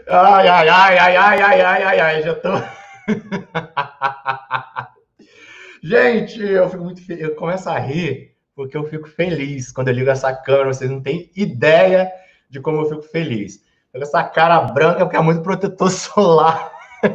Ai, ai, ai, ai, ai, ai, ai, ai, ai, já tô. Gente, eu fico muito eu começo a rir porque eu fico feliz quando eu ligo essa câmera. Vocês não têm ideia de como eu fico feliz. Com essa cara branca, porque é muito protetor solar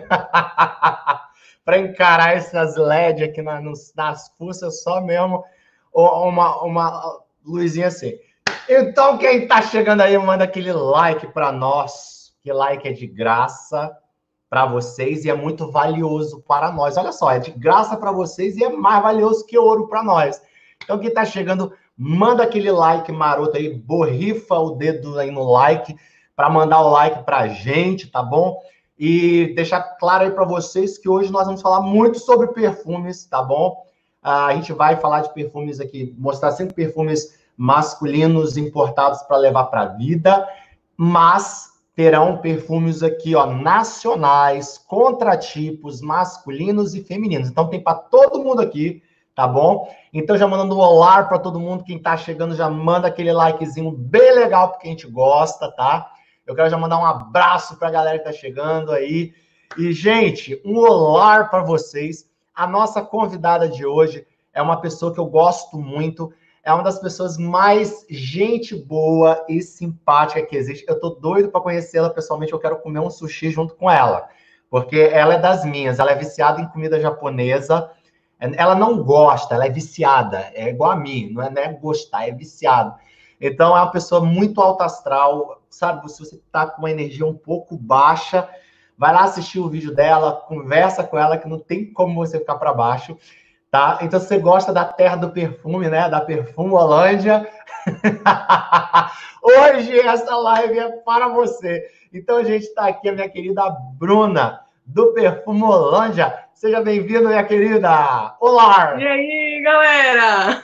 para encarar essas LED aqui nas fuças, só mesmo uma luzinha assim. Então, quem está chegando aí, manda aquele like para nós, que like é de graça para vocês e é muito valioso para nós. Olha só, é de graça para vocês e é mais valioso que ouro para nós. Então, quem está chegando, manda aquele like maroto aí, borrifa o dedo aí no like para mandar o like para a gente, tá bom? E deixar claro aí para vocês que hoje nós vamos falar muito sobre perfumes, tá bom? A gente vai falar de perfumes aqui, mostrar sempre perfumes masculinos importados para levar para a vida, mas terão perfumes aqui, ó, nacionais, contratipos masculinos e femininos. Então tem para todo mundo aqui, tá bom? Então já mandando um olá para todo mundo, quem tá chegando já manda aquele likezinho bem legal porque a gente gosta, tá? Eu quero já mandar um abraço para a galera que tá chegando aí. E gente, um olá para vocês. A nossa convidada de hoje é uma pessoa que eu gosto muito. É uma das pessoas mais gente boa e simpática que existe. Eu tô doido para conhecê-la pessoalmente. Eu quero comer um sushi junto com ela, porque ela é das minhas. Ela é viciada em comida japonesa. Ela não gosta, ela é viciada. É igual a mim, não é gostar, é viciado. Então, é uma pessoa muito alta astral, sabe? Se você tá com uma energia um pouco baixa, vai lá assistir o vídeo dela, conversa com ela, que não tem como você ficar para baixo. Tá? Então, se você gosta da terra do perfume, né? Da Perfumolândia, hoje essa live é para você. Então, a gente está aqui, a minha querida Bruna, do Perfumolândia. Seja bem-vinda, minha querida. E Olá! aí, galera?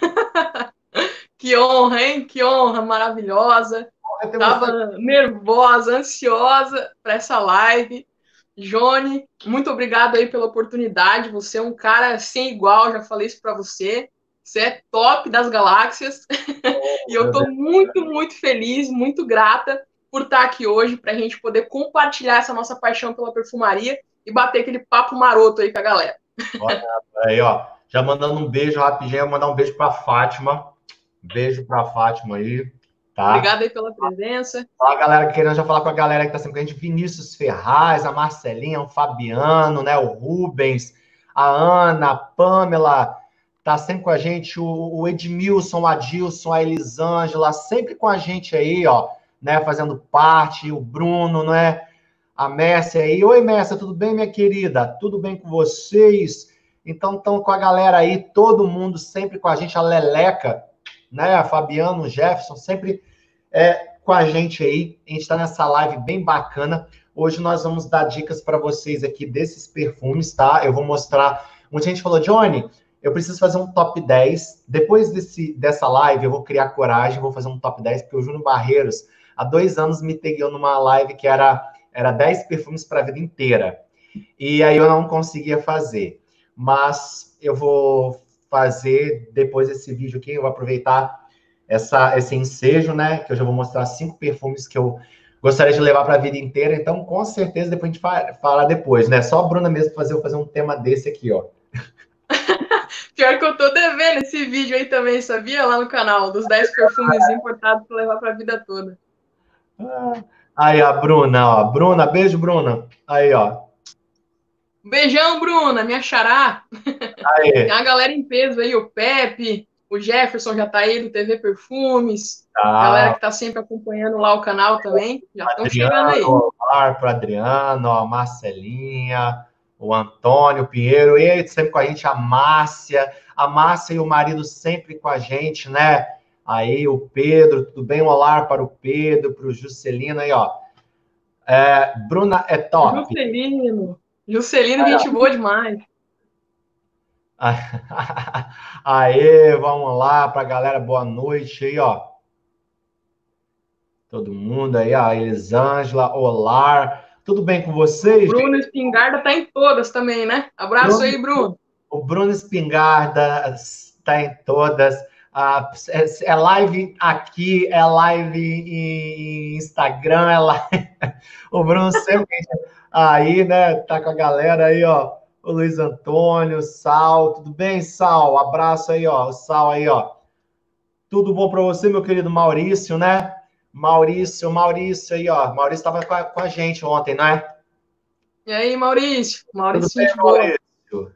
Que honra, hein? Que honra maravilhosa. Eu tenho você. Tava nervosa, ansiosa para essa live. Johnny, muito obrigado aí pela oportunidade. Você é um cara sem igual, já falei isso para você. Você é top das galáxias. E eu tô muito, muito feliz, muito grata por estar aqui hoje para a gente poder compartilhar essa nossa paixão pela perfumaria e bater aquele papo maroto aí com a galera. Olha aí, ó. Já mandando um beijo rapidinho, vou mandar um beijo para Fátima. Beijo para Fátima aí, tá? Obrigada aí pela presença. Fala, galera, querendo já falar com a galera que tá sempre com a gente, Vinícius Ferraz, a Marcelinha, o Fabiano, né, o Rubens, a Ana, a Pamela, tá sempre com a gente, o Edmilson, o Adilson, a Elisângela, sempre com a gente aí, ó, né, fazendo parte, o Bruno, né, a Mércia aí. Oi, Mércia, tudo bem, minha querida? Tudo bem com vocês? Então, estão com a galera aí, todo mundo sempre com a gente, a Leleca, né, a Fabiano, o Jefferson, sempre com a gente aí. A gente está nessa live bem bacana. Hoje nós vamos dar dicas para vocês aqui desses perfumes, tá? Eu vou mostrar. Muita gente falou, Johnny, eu preciso fazer um top 10. Depois dessa live, eu vou criar coragem, vou fazer um top 10, porque o Júnior Barreiros, há 2 anos, me tagueou numa live que era 10 perfumes para a vida inteira. E aí eu não conseguia fazer. Mas eu vou fazer depois desse vídeo aqui, eu vou aproveitar esse ensejo, né? Que eu já vou mostrar 5 perfumes que eu gostaria de levar para a vida inteira. Então, com certeza, depois a gente fala depois, né? Só a Bruna mesmo fazer um tema desse aqui, ó. Pior que eu tô devendo esse vídeo aí também, sabia? Lá no canal, dos 10 perfumes importados pra levar pra vida toda. Aí, a Bruna, ó. Bruna, beijo, Bruna. Aí, ó. Beijão, Bruna, minha xará. Tem Aí. uma galera em peso aí, o Pepe, o Jefferson já tá aí do TV Perfumes, galera Tá. que tá sempre acompanhando lá o canal também, já estão chegando aí. Adriano, para Adriano, ó, a Marcelinha, o Antônio, o Pinheiro, e aí, sempre com a gente, a Márcia e o marido sempre com a gente, né? Aí o Pedro, tudo bem? Um olá para o Pedro, para o Juscelino aí, ó. Bruna é top. Juscelino, gente boa demais. Aê, vamos lá para a galera, boa noite aí, ó. Todo mundo aí, ó, Elisângela, olá. Tudo bem com O vocês, Bruno gente? Espingarda tá em todas também, né? Abraço Bruno, aí, Bruno. o Bruno Espingarda está em todas. É live aqui, é live em Instagram, é live... O Bruno sempre aí, né? Tá com a galera aí, ó. O Luiz Antônio, Sal, tudo bem, Sal? Abraço aí, ó. O Sal aí, ó. Tudo bom para você, meu querido Maurício, né? Maurício aí, ó. Maurício estava com a gente ontem, não é? E aí, Maurício? Tudo Maurício, bem, gente boa. Maurício?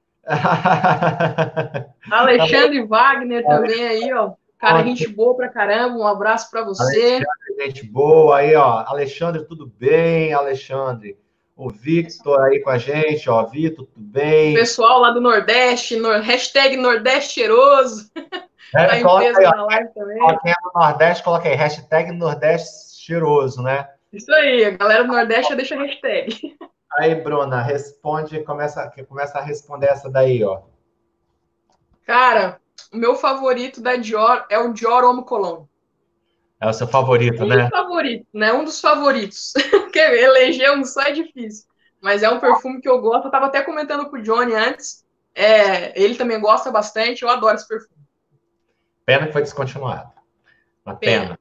Alexandre Wagner também aí, ó. Cara, gente boa pra caramba. Um abraço para você. Alexandre, gente boa aí, ó. Alexandre, tudo bem, Alexandre? O Victor aí com a gente, ó. Vitor, tudo bem? Pessoal lá do Nordeste, hashtag Nordeste cheiroso. Tá em Coloca peso aí, aí ó. na live também. Quem é do Nordeste, coloca aí, hashtag Nordeste cheiroso, né? Isso aí, a galera do Nordeste já deixa a hashtag. Aí, Bruna, responde, começa a responder essa daí, ó. Cara, o meu favorito da Dior é o Dior Homme Cologne. É o seu favorito, né? Favorito, né? Um dos favoritos. Porque eleger um só é difícil. Mas é um perfume que eu gosto. Eu tava até comentando com o Johnny antes. Ele também gosta bastante. Eu adoro esse perfume. Pena que foi descontinuado. Uma pena.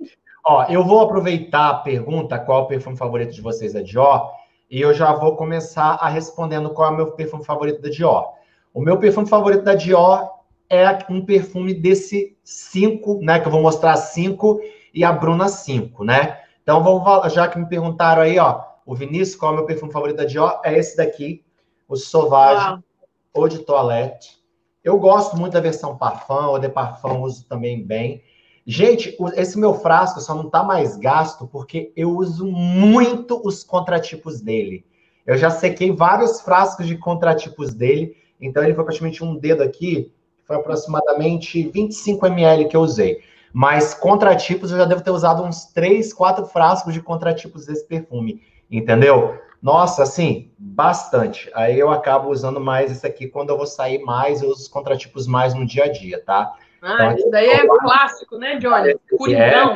Ó, eu vou aproveitar a pergunta qual é o perfume favorito de vocês da Dior e eu já vou começar a respondendo qual é o meu perfume favorito da Dior. O meu perfume favorito da Dior é um perfume desse 5, né? Que eu vou mostrar 5 e a Bruna 5, né? Então, já que me perguntaram aí, ó, o Vinícius, qual é o meu perfume favorito da Dior? É esse daqui, o Sauvage Eau de Toilette. Eu gosto muito da versão Parfum, ou de Parfum uso também bem. Gente, esse meu frasco só não tá mais gasto porque eu uso muito os contratipos dele. Eu já sequei vários frascos de contratipos dele, então ele foi praticamente um dedo aqui, foi aproximadamente 25 ml que eu usei. Mas contratipos eu já devo ter usado uns 3, 4 frascos de contratipos desse perfume, entendeu? Nossa, assim, bastante. Aí eu acabo usando mais esse aqui quando eu vou sair mais, eu uso os contratipos mais no dia a dia, tá? Então, isso daí é clássico, né, Johnny? Puridão.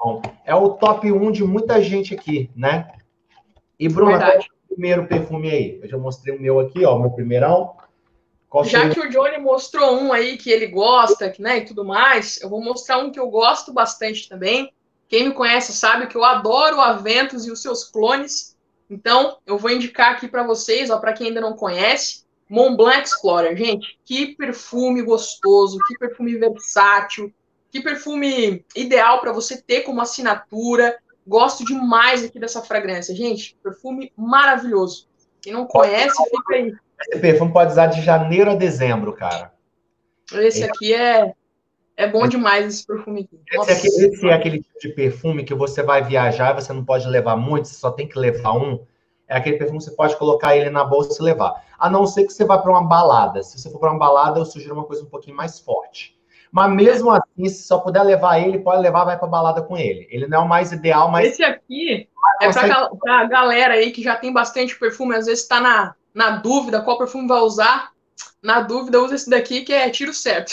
É o top 1 de muita gente aqui, né? E, Bruna, qual é o primeiro perfume aí? Eu já mostrei o meu aqui, ó, o meu primeirão. Já que o Johnny mostrou um aí que ele gosta, né, e tudo mais, eu vou mostrar um que eu gosto bastante também. Quem me conhece sabe que eu adoro o Aventus e os seus clones. Então, eu vou indicar aqui para vocês, ó, para quem ainda não conhece, Montblanc Explorer. Gente, que perfume gostoso, que perfume versátil, que perfume ideal para você ter como assinatura. Gosto demais aqui dessa fragrância. Gente, perfume maravilhoso. Quem não conhece, fica aí. Esse perfume pode usar de janeiro a dezembro, cara. Esse aqui é bom demais, esse perfume aqui. Esse é aquele tipo de perfume que você vai viajar e você não pode levar muito, você só tem que levar um. É aquele perfume que você pode colocar ele na bolsa e levar. A não ser que você vá para uma balada. Se você for para uma balada, eu sugiro uma coisa um pouquinho mais forte. Mas mesmo assim, se só puder levar ele, pode levar, vai para balada com ele. Ele não é o mais ideal, mas... Esse aqui é para a galera aí que já tem bastante perfume, às vezes está na dúvida qual perfume vai usar. Na dúvida, usa esse daqui que é tiro certo.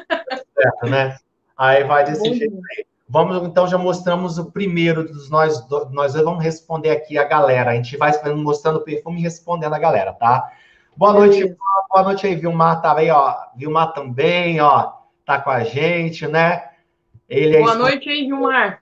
Certo, né? Aí vai desse jeito aí. Vamos, então, já mostramos o primeiro dos nós vamos responder aqui a galera. A gente vai mostrando o perfume e respondendo a galera, tá? Boa noite aí, Vilmar, tá aí, ó. Vilmar também, ó, tá com a gente, né? Boa noite aí, Vilmar.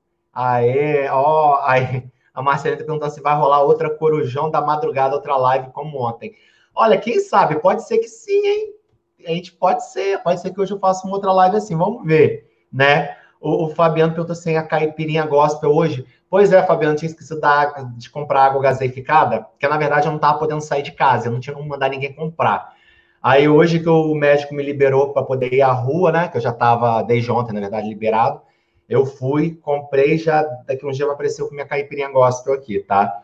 Aê, ó, aí a Marcelina tá perguntando se vai rolar outra Corujão da Madrugada, outra live como ontem. Olha, quem sabe, pode ser que sim, hein? A gente pode ser que hoje eu faça uma outra live assim, vamos ver, né? O Fabiano perguntou assim, a caipirinha gospel hoje. Pois é, Fabiano, tinha esquecido de comprar água gaseificada, porque na verdade eu não estava podendo sair de casa, eu não tinha como mandar ninguém comprar. Aí hoje que o médico me liberou para poder ir à rua, né? Que eu já estava desde ontem, na verdade, liberado. Eu fui, comprei, já daqui um dia vai aparecer com minha caipirinha gospel aqui, tá?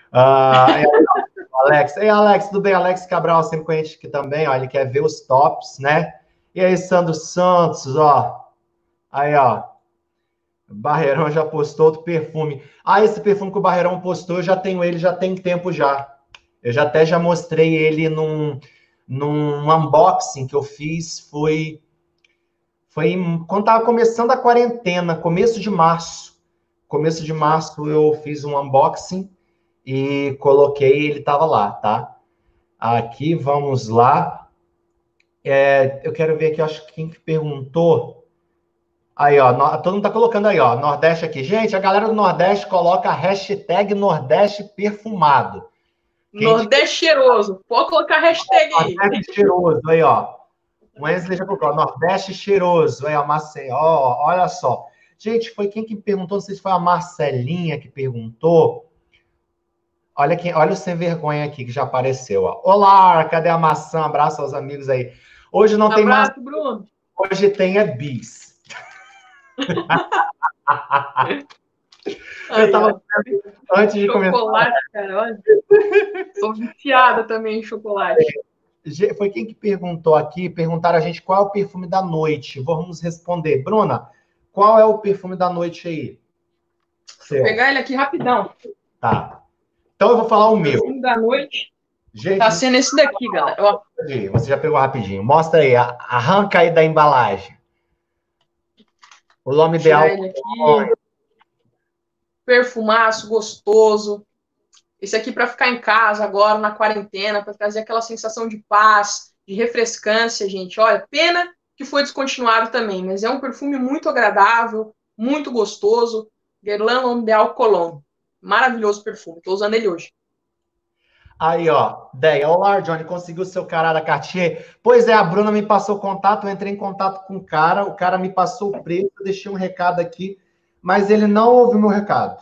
Alex. Ei, Alex, tudo bem? Alex Cabral, sempre com a gente aqui também, ó, ele quer ver os tops, né? E aí, Sandro Santos, ó. Aí, ó. Barreirão já postou outro perfume. Ah, esse perfume que o Barreirão postou, eu já tenho ele, já tem tempo já. Eu já mostrei ele num unboxing que eu fiz, foi quando tava começando a quarentena, começo de março. Começo de março eu fiz um unboxing e coloquei, ele tava lá, tá? Aqui, vamos lá. Eu quero ver aqui, eu acho que quem que perguntou. Aí, ó, todo mundo tá colocando aí, ó, Nordeste aqui. Gente, a galera do Nordeste coloca a hashtag Nordeste perfumado. Nordeste cheiroso. Pode colocar a hashtag aí. Nordeste cheiroso, aí, ó. O Wesley já colocou, Nordeste cheiroso. Aí, ó, Maceió, ó, olha só. Gente, foi quem que perguntou? Não sei se foi a Marcelinha que perguntou. Olha o sem vergonha aqui que já apareceu, ó. Olá, cadê a maçã? Abraço aos amigos aí. Hoje não tem maçã. Abraço, Bruno. Hoje tem bis. Eu tava antes de começar. Chocolate, cara, olha. Tô viciada também em chocolate. Foi quem que perguntou aqui? Perguntaram a gente qual é o perfume da noite. Vamos responder. Bruna, qual é o perfume da noite aí? Vou pegar ele aqui rapidão. Tá. Então eu vou falar o meu. O perfume da noite. Gente, tá sendo esse daqui, galera. Ó. Você já pegou rapidinho. Mostra aí. Arranca aí da embalagem. O nome ideal. Ele aqui. Perfumaço, gostoso. Esse aqui para ficar em casa agora, na quarentena, para trazer aquela sensação de paz, de refrescância, gente. Olha, pena que foi descontinuado também, mas é um perfume muito agradável, muito gostoso. Guerlain L'Oréal Cologne. Maravilhoso perfume. Estou usando ele hoje. Aí, ó, Deia. Olá, Johnny, conseguiu o seu cara da Cartier? Pois é, a Bruna me passou o contato, eu entrei em contato com o cara me passou o preço, eu deixei um recado aqui, mas ele não ouviu meu recado.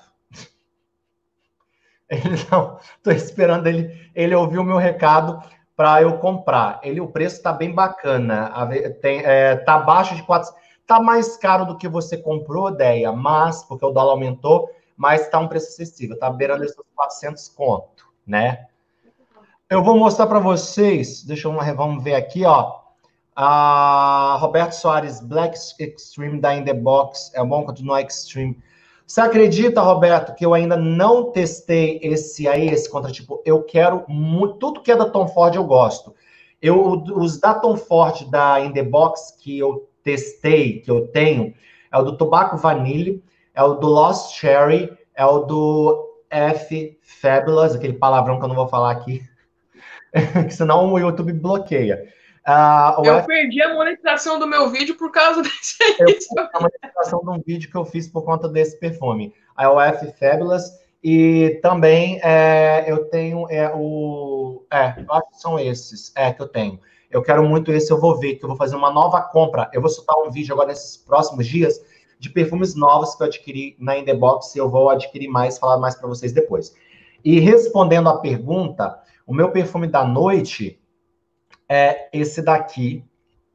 Ele não, tô esperando ele ouvir o meu recado para eu comprar. O preço tá bem bacana, tá abaixo de 400, tá mais caro do que você comprou, Deia, mas, porque o dólar aumentou, mas tá um preço acessível, tá beirando esses 400 conto, né? Eu vou mostrar para vocês, vamos ver aqui, ó. A Roberto Soares, Black Extreme da In The Box, é bom continuar Extreme. Você acredita, Roberto, que eu ainda não testei esse contratipo? Eu quero muito, tudo que é da Tom Ford eu gosto. Os da Tom Ford da In The Box que eu testei, que eu tenho, é o do Tobacco Vanille, é o do Lost Cherry, é o do F Fabulous, aquele palavrão que eu não vou falar aqui, senão o YouTube bloqueia. Eu perdi a monetização do meu vídeo por causa desse aí. Eu perdi a monetização de um vídeo que eu fiz por conta desse perfume. A OF Fabulous. E também eu tenho eu acho que são esses que eu tenho. Eu quero muito esse, eu vou ver, que eu vou fazer uma nova compra. Eu vou soltar um vídeo agora nesses próximos dias de perfumes novos que eu adquiri na In The Box e eu vou adquirir mais, falar mais para vocês depois. E respondendo à pergunta, o meu perfume da noite é esse daqui.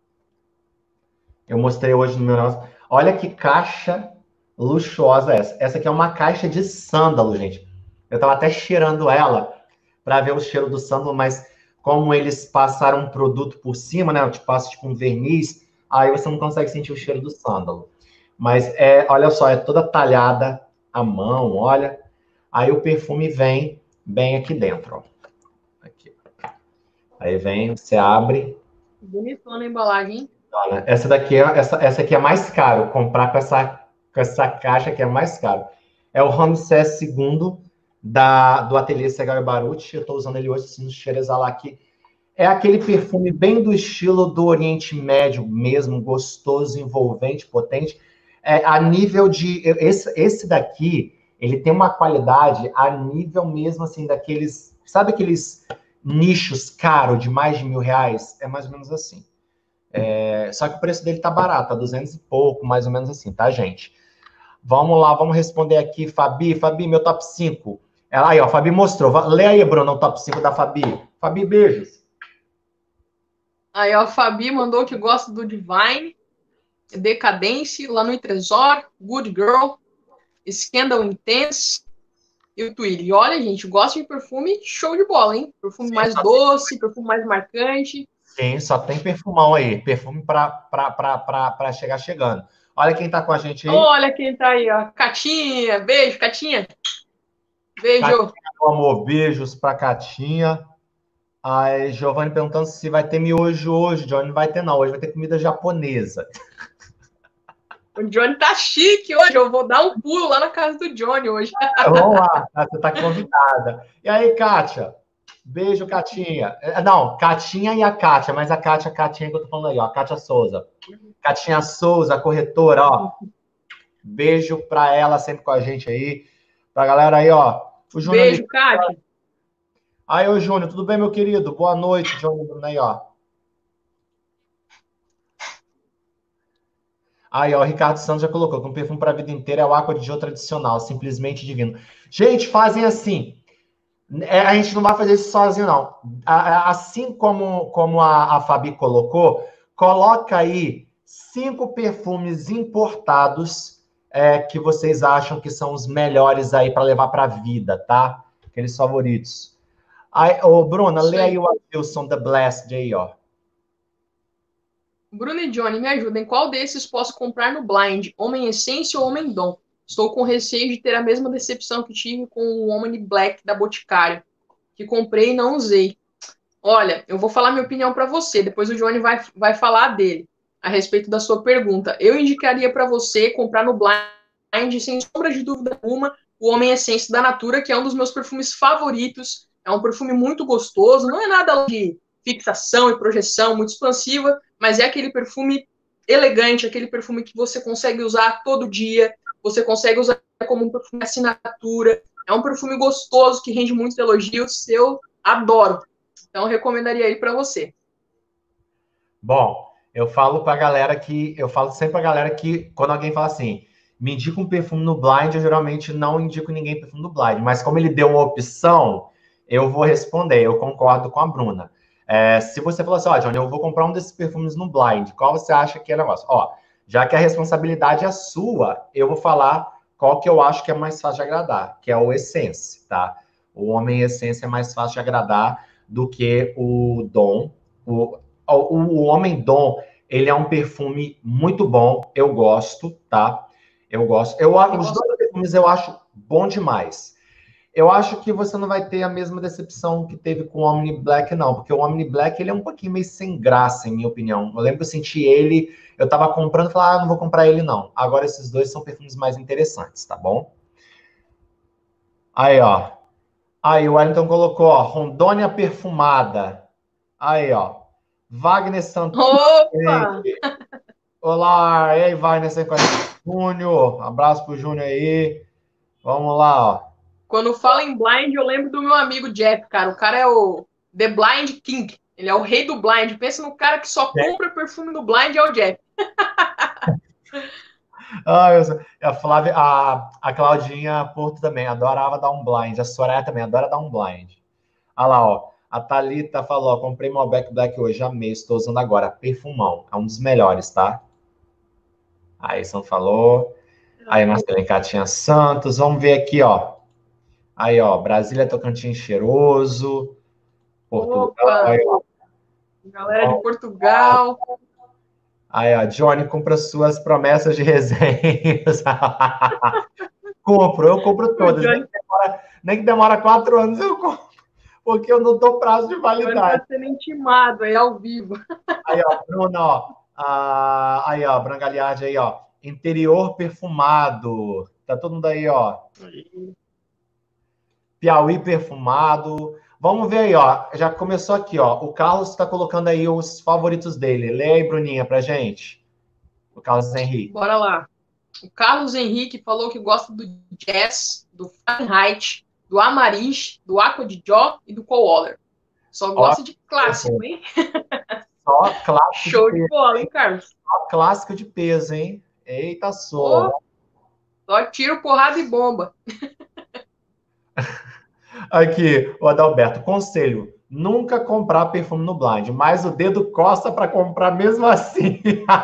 Eu mostrei hoje no meu negócio. Olha que caixa luxuosa essa. Essa aqui é uma caixa de sândalo, gente. Eu tava até cheirando ela para ver o cheiro do sândalo, mas como eles passaram um produto por cima, né? Eu te passo tipo um verniz, aí você não consegue sentir o cheiro do sândalo. Mas olha só, é toda talhada à mão, olha. Aí o perfume vem bem aqui dentro, ó. Aqui. Aí vem, você abre. Bonitona a embalagem, hein? Olha, essa aqui é mais caro. Comprar com essa caixa aqui é mais caro. É o Ramsés II do Ateliê Segal e Baruch. Eu estou usando ele hoje, assim, no cheiro exalar aqui. É aquele perfume bem do estilo do Oriente Médio mesmo, gostoso, envolvente, potente. A nível de... Esse daqui, ele tem uma qualidade a nível mesmo, assim, daqueles... Sabe aqueles nichos caros de mais de R$1.000? É mais ou menos assim. Só que o preço dele tá barato, tá 200 e pouco, mais ou menos assim, tá, gente? Vamos lá, vamos responder aqui, Fabi. Fabi, meu top 5. Aí, ó, a Fabi mostrou. Lê aí, Bruno, o top 5 da Fabi. Fabi, beijos. Aí, ó, a Fabi mandou que gosta do Divine, Decadence, La Nuit Trésor, Good Girl, Scandal Intense e o Twilly. E olha, gente, gosta de perfume, show de bola, hein? Perfume mais doce, perfume mais marcante. Sim, só tem perfumão aí. Perfume para chegar chegando. Olha quem tá com a gente aí. Olha quem tá aí, ó. Catinha. Beijo, Catinha. Beijo. Catinha, meu amor, beijos pra Catinha. Aí, Giovanni perguntando se vai ter miojo hoje. Johnny, não vai ter, não. Hoje vai ter comida japonesa. O Johnny tá chique hoje. Eu vou dar um pulo lá na casa do Johnny hoje. Vamos lá, você tá convidada. E aí, Kátia? Beijo, Catinha. Não, Catinha e a Kátia, mas a Catinha que eu tô falando aí, ó. A Kátia Souza. Catinha Souza, corretora, ó. Beijo pra ela, sempre com a gente aí. Pra galera aí, ó. O Júnior Beijo, Kátia. Aí, ô Júnior, tudo bem, meu querido? Boa noite, Júnior, aí, ó. Aí, ó, o Ricardo Santos já colocou que um perfume para a vida inteira é o Aqua de Gio tradicional, simplesmente divino. Gente, fazem assim. A gente não vai fazer isso sozinho, não. Assim como a Fabi colocou, coloca aí 5 perfumes importados que vocês acham que são os melhores aí para levar para a vida, tá? Aqueles favoritos. Aí, ô, Bruna, lê aí o Adilson The Blessed aí, ó. Bruno e Johnny, me ajudem. Qual desses posso comprar no Blind? Homem Essência ou Homem Dom? Estou com receio de ter a mesma decepção que tive com o Homem Black da Boticário, que comprei e não usei. Olha, eu vou falar minha opinião para você, depois o Johnny vai falar dele, a respeito da sua pergunta. Eu indicaria para você comprar no Blind, sem sombra de dúvida alguma, o Homem Essência da Natura, que é um dos meus perfumes favoritos. É um perfume muito gostoso, não é nada de fixação e projeção muito expansiva, mas é aquele perfume elegante, aquele perfume que você consegue usar todo dia, você consegue usar como um perfume assinatura. É um perfume gostoso, que rende muitos elogios, eu adoro. Então, eu recomendaria aí para você. Bom, eu falo sempre pra galera que quando alguém fala assim, me indica um perfume no Blind, eu geralmente não indico ninguém perfume no Blind, mas como ele deu uma opção, eu vou responder, eu concordo com a Bruna. Se você falar assim, ó, Johnny, eu vou comprar um desses perfumes no Blind, qual você acha que é o negócio? Ó, já que a responsabilidade é sua, eu vou falar qual que eu acho que é mais fácil de agradar, que é o Essence, tá? O Homem Essence é mais fácil de agradar do que o Dom. O Homem Dom, ele é um perfume muito bom, eu gosto, tá? Eu gosto. Os dois perfumes eu acho bom demais. Eu acho que você não vai ter a mesma decepção que teve com o Omni Black, não, porque o Omni Black ele é um pouquinho meio sem graça, em minha opinião. Eu lembro que eu senti ele, eu tava comprando e falei, não vou comprar ele, não. Agora esses dois são perfumes mais interessantes, tá bom? Aí, ó. Aí, o Wellington colocou, ó, Rondônia perfumada. Aí, ó. Wagner Santos. Opa! Olá, e aí, Wagner Santos Júnior. Abraço pro Júnior aí. Vamos lá, ó. Quando fala em blind, eu lembro do meu amigo Jeff, cara. O cara é o The Blind King. Ele é o rei do blind. Pensa no cara que só compra perfume no blind, é o Jeff. A Flávia, a Claudinha Porto também adorava dar um blind. A Soraya também adora dar um blind. Olha lá, ó. A Thalita falou, ó, comprei Malbec Black hoje, amei, estou usando agora. Perfumão, é um dos melhores, tá? Aí, São falou. Aí, Marcela Catinha Santos. Vamos ver aqui, ó. Aí, ó, Brasília Tocantins cheiroso. Portugal. Opa! Aí, ó. Galera de Portugal. Aí, ó, Johnny, cumpra suas promessas de resenhas. Eu compro todas. Nem que demora 4 anos, eu compro. Porque eu não dou prazo de validade. Tá sendo intimado aí ao vivo. Aí, ó, Bruno, ó. Aí, ó, Brangaliardi aí, ó. Interior perfumado. Tá todo mundo aí, ó. Piauí perfumado. Vamos ver aí, ó. Já começou aqui, ó. O Carlos está colocando aí os favoritos dele. Lê aí, Bruninha, pra gente. O Carlos Henrique. Bora lá. O Carlos Henrique falou que gosta do Jazz, do Fahrenheit, do Amarish, do Aqua de Jó e do Cowaller. Só gosta de clássico, hein? Só clássico. Show de bola, hein, Carlos? Só clássico de peso, hein? Eita, só. Só tiro, porrada e bomba. Aqui, o Adalberto, conselho: nunca comprar perfume no blind, mas o dedo coça para comprar mesmo assim.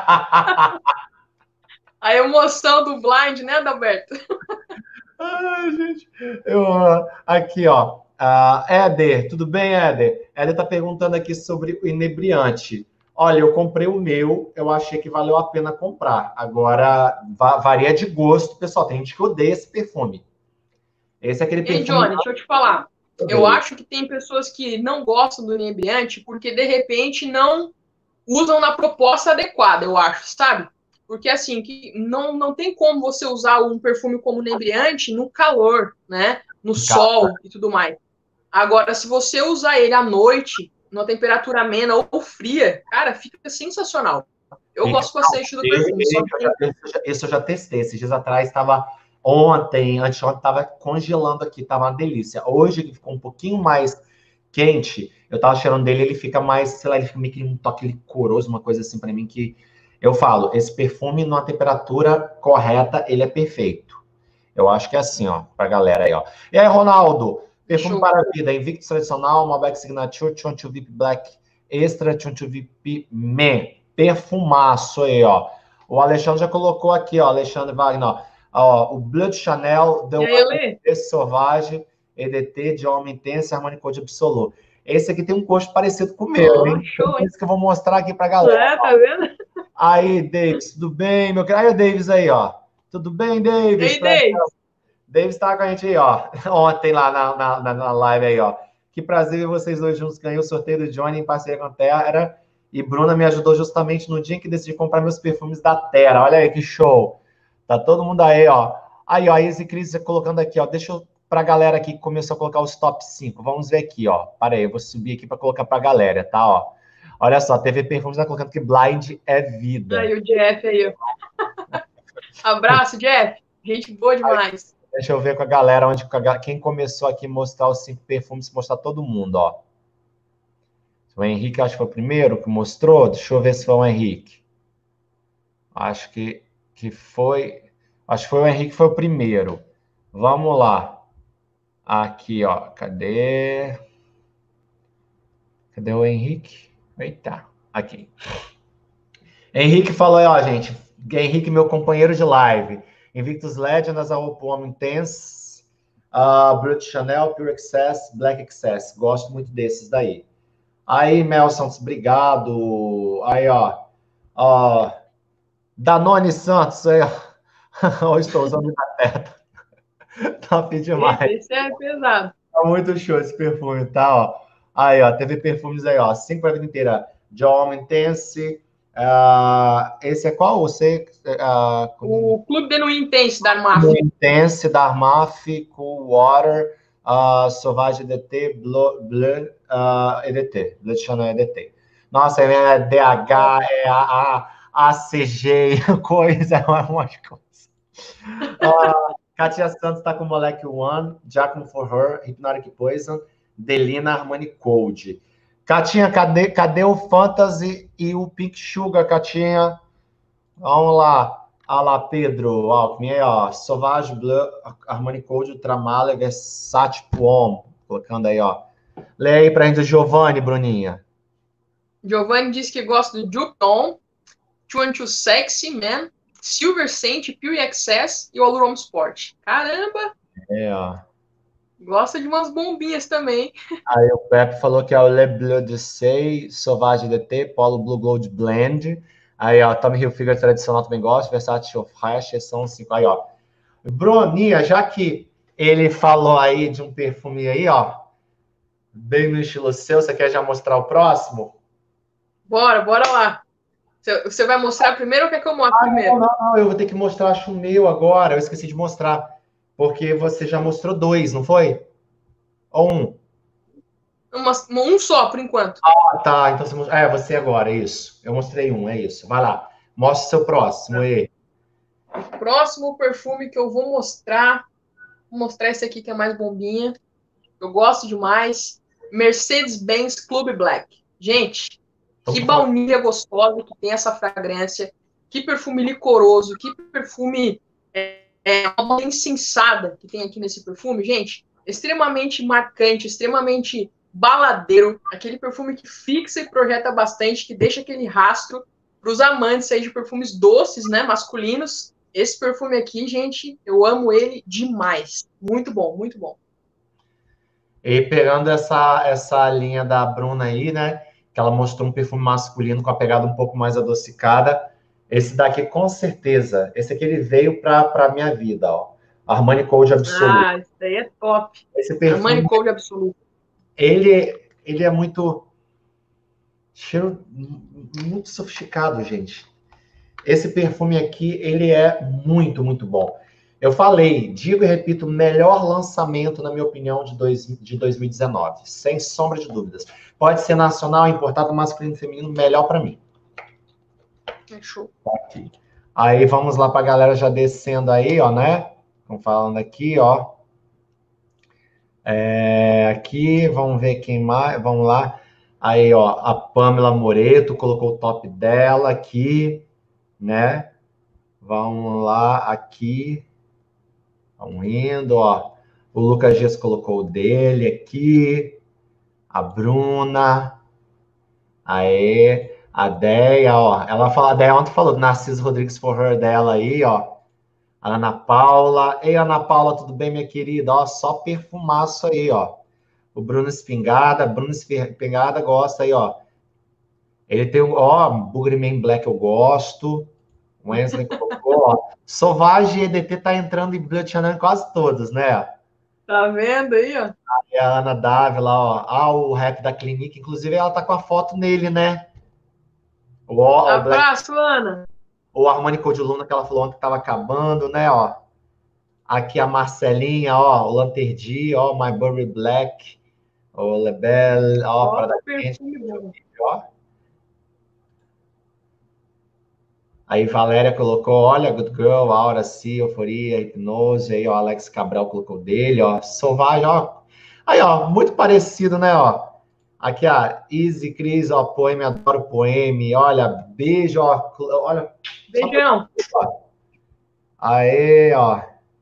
A emoção do blind, né, Adalberto? Ai, gente. Aqui, ó. Éder, tudo bem, Éder? Éder tá perguntando aqui sobre o inebriante. Olha, eu comprei o meu, eu achei que valeu a pena comprar. Agora, varia de gosto, pessoal. Tem gente que odeia esse perfume. Esse é aquele perfume. Ei, Johnny, deixa eu te falar. Eu acho que tem pessoas que não gostam do inebriante porque, de repente, não usam na proposta adequada, eu acho, sabe? Porque, assim, que não tem como você usar um perfume como inebriante no calor, né? No sol e tudo mais. Agora, se você usar ele à noite, numa temperatura amena ou fria, cara, fica sensacional. Eu gosto bastante do perfume. Isso eu já testei. Esses dias atrás estava anteontem estava congelando aqui, estava uma delícia. Hoje ele ficou um pouquinho mais quente. Eu tava cheirando dele, ele fica mais, sei lá, ele fica meio que um toque licoroso, uma coisa assim para mim que eu falo, esse perfume numa temperatura correta, ele é perfeito. Eu acho que é assim, ó, pra galera aí, ó. E aí, Ronaldo, perfume Show. para a vida, Invictus tradicional, Malbec Signature, Chonchu VIP Black Extra, Chonchu VIP Men. Perfumaço aí, ó. O Alexandre já colocou aqui, ó, Alexandre Wagner, ó, o Blood Chanel, The One Sauvage, EDT, de Homem Intenso, Harmony Code Absoluto. Esse aqui tem um gosto parecido com o meu, hein? Show, hein? Isso que eu vou mostrar aqui pra galera. Tá vendo? Aí, Davis, tudo bem, meu querido? Aí, o Davis aí, ó. Tudo bem, Davis? Ei, Davis. Davis tá com a gente aí, ó. Ontem lá na live aí, ó. Que prazer ver vocês dois juntos. Ganhei o sorteio do Johnny em parceria com a Terra. E Bruna me ajudou justamente no dia que decidi comprar meus perfumes da Terra. Olha aí que show. Tá todo mundo aí, ó. Aí, ó, esse Cris colocando aqui, ó. Deixa eu pra galera aqui que começou a colocar os top 5. Vamos ver aqui, ó. Para aí, eu vou subir aqui para colocar pra galera, tá, ó. Olha só, TV Perfumes tá colocando que Blind é vida. Aí o Jeff aí, ó. Abraço, Jeff. Gente boa demais. Deixa eu ver com a galera quem começou aqui a mostrar os 5 perfumes, mostrar todo mundo, ó. O Henrique, acho que foi o primeiro que mostrou. Deixa eu ver se foi o Henrique. Acho que foi. Acho que foi o Henrique que foi o primeiro. Vamos lá. Aqui, ó. Cadê o Henrique? Eita, aqui. Henrique falou aí, ó, gente. Henrique, meu companheiro de live. Invictus Legend, Homem Intense, Brut Chanel, Pure Excess, Black Excess. Gosto muito desses daí. Aí, Mel Santos, obrigado. Aí, ó. Danone Santos, aí, ó. Hoje estou usando na teta. Top demais. Esse é pesado. Tá muito show esse perfume, tá, ó. Aí, ó, teve perfumes aí, ó. 5 para a vida inteira. John Intense. Esse é qual? Você? O Clube de Nuit Intense da Armaf. Intense da Armaf, Cool Water, Sauvage EDT, Blood EDT, Blood Chanel EDT. Nossa, é DH, é ACG, coisa, é umas coisas. Katia Santos está com Molecule One, Giacomo For Her, Hypnotic Poison, Delina Harmony Code. Katinha, cadê o Fantasy e o Pink Sugar, Katinha? Vamos lá. Olha lá, Pedro Alckmin, aí, ó. Sauvage Bleu, Harmony Code, Ultramala, Versace Poem. Colocando aí, ó. Lê aí pra gente o Giovanni, Bruninha. Giovanni diz que gosta do Juton, Chuanchu Sexy Man, Silver Saint, Pure Excess e o Alurom Sport. Caramba! É, ó. Gosta de umas bombinhas também. Aí o Pepe falou que é o Le Bleu de Sei, Sauvage DT, Polo Blue Gold Blend. Aí, ó, Tommy Hilfiger tradicional também gosta, Versace of Hash, são 5. Aí, ó. Bruninha, já que ele falou aí de um perfume aí, ó, bem no estilo seu, você quer já mostrar o próximo? Bora lá. Você vai mostrar primeiro ou quer que eu mostre primeiro? Não, eu vou ter que mostrar, acho, o meu agora. Eu esqueci de mostrar. Porque você já mostrou 2, não foi? Ou 1? Um só, por enquanto. Ah, tá. Então você agora, isso. Eu mostrei 1, é isso. Vai lá. Mostra o seu próximo aí. O próximo perfume que eu vou mostrar esse aqui que é mais bombinha. Eu gosto demais. Mercedes-Benz Club Black. Gente, que baunilha gostosa que tem essa fragrância. Que perfume licoroso. Que perfume uma insensada que tem aqui nesse perfume. Gente, extremamente marcante, extremamente baladeiro. Aquele perfume que fixa e projeta bastante, que deixa aquele rastro para os amantes aí de perfumes doces, né, masculinos. Esse perfume aqui, gente, eu amo ele demais. Muito bom, muito bom. E pegando essa linha da Bruna aí, né? Que ela mostrou um perfume masculino com a pegada um pouco mais adocicada. Esse daqui, com certeza, esse aqui ele veio para minha vida, ó. Armani Code Absoluto. Ah, isso aí é top. Esse perfume, Armani Code Absoluto. Ele é muito... Cheiro muito sofisticado, gente. Esse perfume aqui, ele é muito, muito bom. Eu falei, digo e repito, melhor lançamento, na minha opinião, de 2019. Sem sombra de dúvidas. Pode ser nacional, importado, masculino, feminino, melhor para mim. É show. Aqui. Aí vamos lá para a galera já descendo aí, ó, né? Estão falando aqui, ó. Aqui, vamos ver quem mais. Vamos lá. Aí, ó, a Pamela Moreto colocou o top dela aqui, né? Vamos lá, aqui. Vamos indo, ó. O Lucas Dias colocou o dele aqui. A Bruna. Aí, a Deia, ó. A Deia ontem falou do Narciso Rodrigues for Her dela aí, ó. A Ana Paula. Ei, Ana Paula, tudo bem, minha querida? Ó, só perfumaço aí, ó. O Bruno Espingarda gosta aí, ó. Ele tem, ó, Boogerman Black eu gosto. O Wesley colocou, ó. Sauvage e EDT tá entrando em Blood Channel quase todos, né? Tá vendo aí, ó? E a Ana Dávila, ó. Ah, o rap da Clinique. Inclusive, ela tá com a foto nele, né? O Black, Abraço, Ana. o Harmony Code Luna que ela falou ontem que tava acabando, né, ó. Aqui a Marcelinha, ó. O Lanterdi, ó. My Burberry Black. O Lebel, ó. Ó, Para perfume bom. ó. Aí Valéria colocou, olha, Good Girl, Aura, Si, Euforia, Hipnose, aí ó, Alex Cabral colocou dele, ó, Sauvage, ó. Aí, ó, muito parecido, né, ó. Aqui, ó, Easy Cris, ó, Poeme, adoro Poeme, olha, beijo, ó, olha. Beijão. Aí, ó.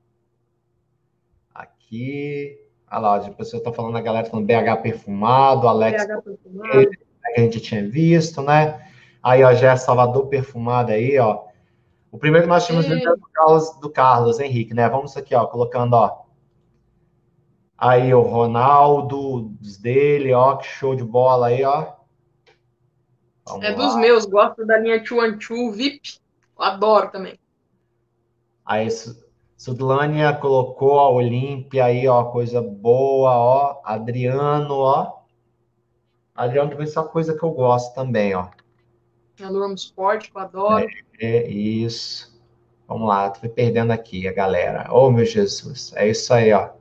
Aqui, olha lá, as pessoas estão falando, a galera falando BH perfumado, Alex, BH perfumado. que a gente tinha visto, né? Aí, ó, já é Salvador perfumado aí, ó. O primeiro que nós tínhamos visto era do Carlos Henrique, né? Vamos aqui, ó, colocando, ó. Aí o Ronaldo, dele, ó, que show de bola aí, ó. Vamos É lá. dos meus, gosto da linha 212 VIP. Eu adoro também. Aí Sudlânia colocou a Olímpia aí, ó, coisa boa, ó. Adriano, ó. Adriano também é uma coisa que eu gosto também, ó. A Lurm Sport, que eu adoro. É isso. Vamos lá, tô perdendo aqui a galera. Oh, meu Jesus. É isso aí, ó.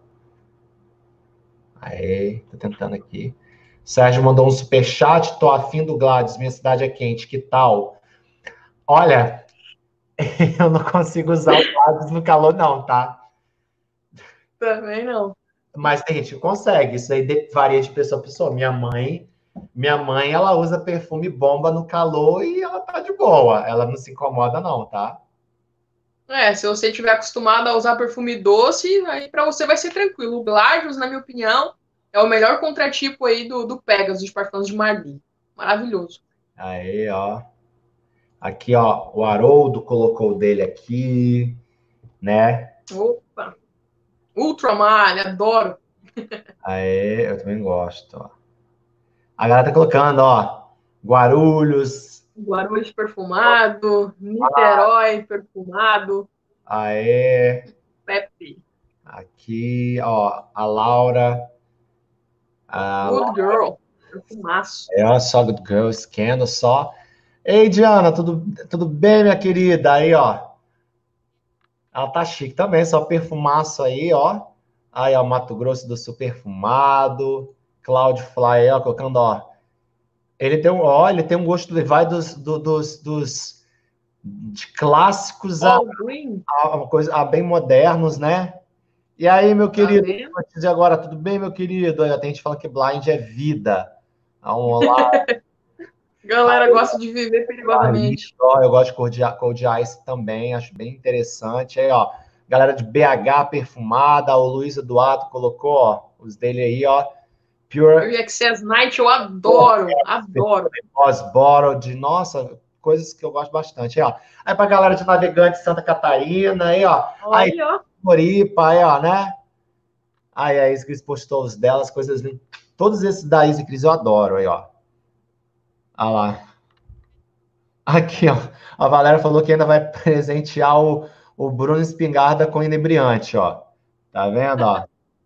Aí, tô tentando aqui. Sérgio mandou um superchat. Tô afim do Gladys. Minha cidade é quente. Que tal? Olha, eu não consigo usar o Gladys no calor, não, tá? Também não. Mas tem gente que consegue. Isso aí varia de pessoa a pessoa. Minha mãe, ela usa perfume bomba no calor e ela tá de boa. Ela não se incomoda, não, tá? Se você estiver acostumado a usar perfume doce, aí para você vai ser tranquilo. O Gladius, na minha opinião, é o melhor contratipo aí do Pegasus, dos parfums de Marli. Maravilhoso. Aí, ó. Aqui, ó, o Haroldo colocou o dele aqui, né? Opa! Ultramar, adoro. Aí, eu também gosto, ó. A galera tá colocando, ó, Guarulhos. Guarulhos perfumado, Niterói perfumado, Aê, Pepe. aqui, ó, a Laura. Good girl. Perfumaço. É, ó, só Good Girl, Scandal, só. Ei, Diana, tudo bem, minha querida? Aí, ó. Ela tá chique também, só perfumaço aí, ó. Aí, ó, Mato Grosso do Sul perfumado. Cloud Fly, ó, colocando, ó. Ele tem um gosto, ele vai dos de clássicos All green. uma coisa, a bem modernos, né? E aí, meu Tá querido, vendo? vou te dizer agora, tudo bem, meu querido? Aí, ó, tem gente falando que blind é vida. Vamos lá. Galera gosta de viver perigosamente. Ó, eu gosto de Cold Ice também, acho bem interessante. Aí, ó, galera de BH perfumada, o Luiz Eduardo colocou, ó, os dele aí, ó. Pure Early Access Night eu adoro, adoro. Bottle, de nossa, coisas que eu gosto bastante. Aí, ó. Aí pra galera de Navegante Santa Catarina, aí, ó. Aí, Aí, ó. Floripa, aí, ó, né? Aí a Isa Cris postou os delas, coisas lindas. Todos esses da Isa Cris eu adoro, aí, ó. Olha lá. Aqui, ó. A Valéria falou que ainda vai presentear o Bruno Espingarda com inebriante, ó. Tá vendo, ó?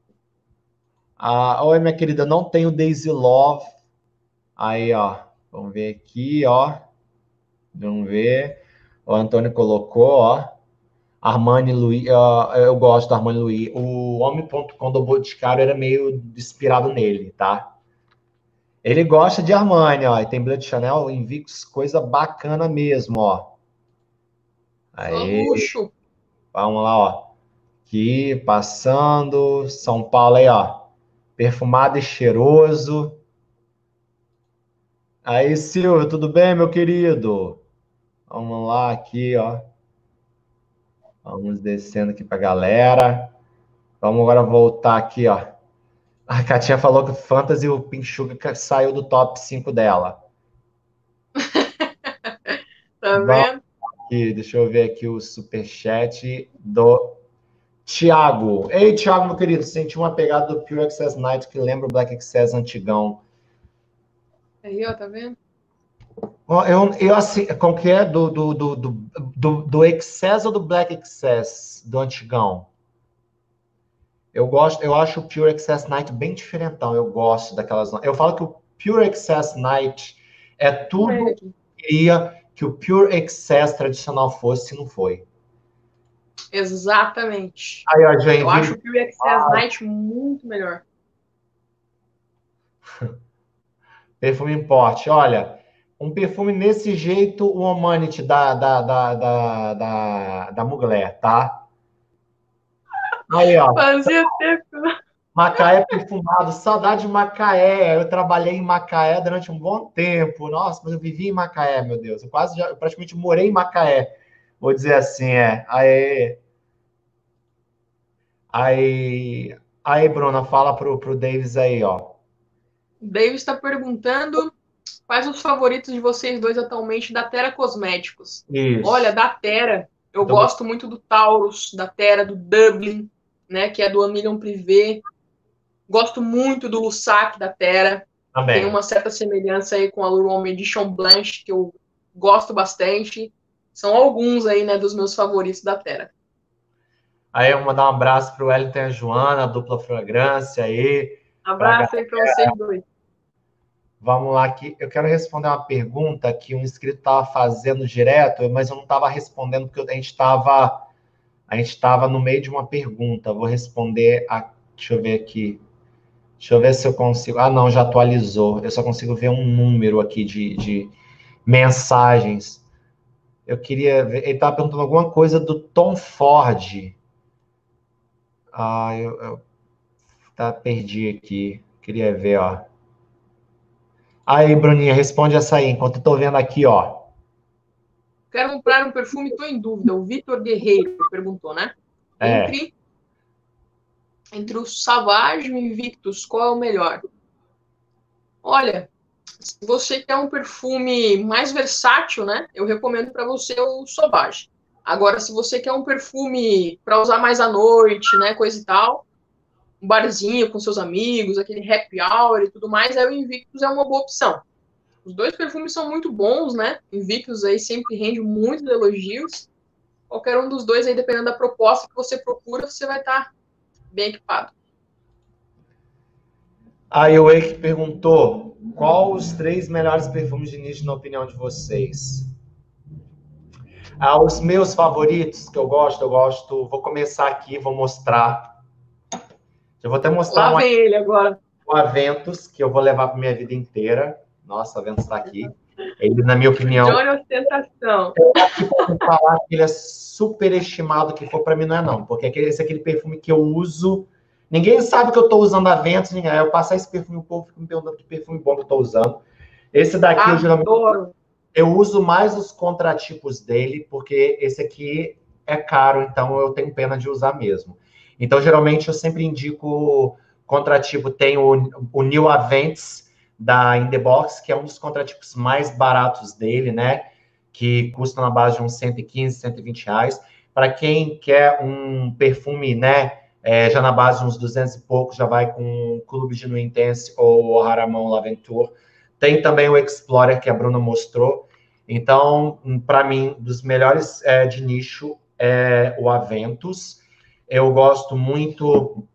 Oi, minha querida, não tenho Daisy Love. Aí, ó. Vamos ver aqui, ó. Vamos ver. O Antônio colocou, ó. Armani Louis, eu gosto do Armani Louis. O Homem.com do Boticário era meio inspirado nele, tá? Ele gosta de Armani, ó. E tem Blood Chanel, Invictus, coisa bacana mesmo, ó. Só Aí, luxo. vamos lá, ó. Aqui, passando. São Paulo aí, ó. Perfumado e cheiroso. Aí, Silvio, tudo bem, meu querido? Vamos lá, aqui, ó. Vamos descendo aqui pra galera. Vamos agora voltar aqui, ó. A Katinha falou que o Fantasy, o Pink Sugar saiu do top 5 dela. Tá Vamos vendo? aqui, deixa eu ver aqui o superchat do Tiago. Ei, Tiago, meu querido, senti uma pegada do Pure Access Night que lembra o Black Access antigão. Aí, ó, tá vendo? Ó, eu assim, como que é? Do Excess ou do Black Excess? Do antigão? Eu gosto, eu acho o Pure Excess Night bem diferentão. Eu gosto daquelas. Eu falo que o Pure Excess Night é tudo Ele que aqui. eu queria que o Pure Excess tradicional fosse, se não foi. Exatamente. Aí, ó, Eu acho Joinville, o Pure Access Night muito melhor. perfume importe. Olha, um perfume nesse jeito, o Humanity da Mugler, tá? Aí, ó. Fazia tempo. Macaé perfumado, saudade de Macaé. Eu trabalhei em Macaé durante um bom tempo. Nossa, mas eu vivi em Macaé, meu Deus. Eu praticamente morei em Macaé. Vou dizer assim, é. Aí, Bruna, fala pro Davis aí, ó. O David está perguntando quais os favoritos de vocês dois atualmente da Terra Cosméticos. Olha, Isso. da Terra, eu Tô gosto muito do Taurus, da Terra, do Dublin, né, que é do Amilion Privé. Gosto muito do Lussac da Terra. Tem também. uma certa semelhança aí com a Luron Edition Blanche, que eu gosto bastante. São alguns aí, né, dos meus favoritos da Terra. Aí eu vou mandar um abraço pro Wellington e a Joana, dupla fragrância aí. Pra Abraço aí para vocês dois. Vamos lá, que eu quero responder uma pergunta que um inscrito estava fazendo direto, mas eu não estava respondendo porque a gente estava no meio de uma pergunta. Vou responder deixa eu ver aqui. Deixa eu ver se eu consigo. Ah, não, já atualizou. Eu só consigo ver um número aqui de mensagens. Eu queria ver. Ele estava perguntando alguma coisa do Tom Ford. Ah, perdi aqui. Queria ver, ó. Aí, Bruninha, responde essa aí, enquanto eu tô vendo aqui, ó. Quero comprar um perfume, estou em dúvida. O Vitor Guerreiro perguntou, né? É. Entre, entre o Savage e o Invictus, qual é o melhor? Olha, se você quer um perfume mais versátil, né? Eu recomendo para você o Sauvage. Agora, se você quer um perfume para usar mais à noite, né? Coisa e tal, um barzinho com seus amigos, aquele happy hour e tudo mais, aí o Invictus é uma boa opção. Os dois perfumes são muito bons, né? Invictus aí sempre rende muitos elogios. Qualquer um dos dois aí, dependendo da proposta que você procura, você vai estar bem equipado. Aí o Eike perguntou qual os 3 melhores perfumes de nicho na opinião de vocês. Os meus favoritos que eu gosto. Vou começar aqui, vou mostrar. Eu vou até mostrar Lá vem ele agora. um Aventus que eu vou levar para minha vida inteira. Nossa, o Aventus está aqui. Ele, na minha O opinião, Johnny Ostentação. falar que ele é super estimado, que for para mim não é não, porque esse é aquele perfume que eu uso. Ninguém sabe que eu estou usando Aventus, ninguém. Eu passar esse perfume, o povo fica me perguntando que perfume bom que eu estou usando. Esse daqui eu geralmente Adoro. eu uso mais os contratipos dele, porque esse aqui é caro, então eu tenho pena de usar mesmo. Então, geralmente, eu sempre indico contratipo. Tem o New Avents da In The Box, que é um dos contratipos mais baratos dele, né? Que custa na base de uns 115, R$ 120. Para quem quer um perfume, né? Já na base de uns 200 e poucos, já vai com o Clube de No Intense ou o Haramon L'Aventure. Tem também o Explorer, que a Bruna mostrou. Então, para mim, dos melhores de nicho é o Aventus. Eu gosto muito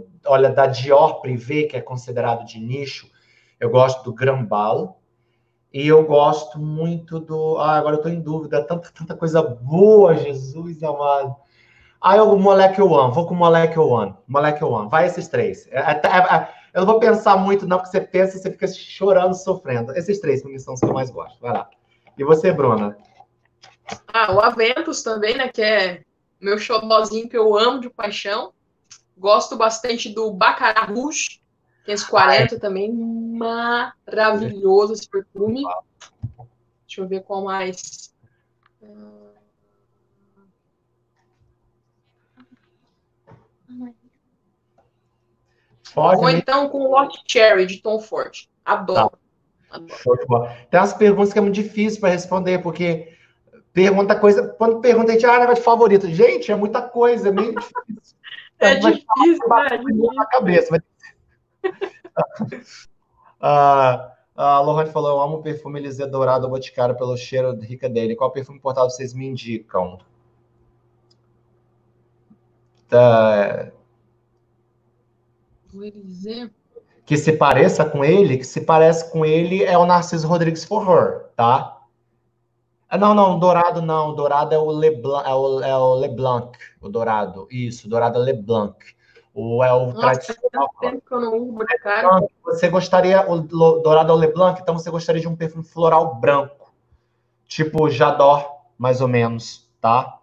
olha, da Dior Privé, que é considerado de nicho. Eu gosto do Grambal. E eu gosto muito do... Ah, agora eu tô em dúvida. Tanta coisa boa, Jesus amado. Ah, o Moleque One. Vou com o Moleque One. Moleque One. Vai esses três. Eu não vou pensar muito, não, porque você pensa e você fica chorando, sofrendo. Esses três, pra mim, são os que eu mais gosto. Vai lá. E você, Bruna? O Aventus também, né? Que é meu xodózinho que eu amo de paixão. Gosto bastante do Baccarat Rouge, 540 também. Maravilhoso esse perfume. Deixa eu ver qual mais. Vou então com o Lot Cherry de Tom Ford. Adoro. Tá. Show de bola. Tem umas perguntas que é muito difícil para responder, porque pergunta coisa. Quando pergunta, a gente, negócio de favorito. Gente, é muita coisa, é meio difícil. É difícil, né? Na cabeça. A Lohane falou: eu amo o perfume Elysée Dourado Boticário pelo cheiro rica dele. Qual perfume importado vocês me indicam? O Elysée. Que se pareça com ele, que se parece com ele é o Narciso Rodrigues For Her, tá? Não, Dourado não. Dourado é o Leblanc, é o Leblanc, o Dourado. Isso, Dourado é Leblanc. É o tradicional. Tempo que eu não uso Boticário. Você gostaria, o Dourado é o Leblanc, então você gostaria de um perfume floral branco. Tipo J'adore, mais ou menos, tá?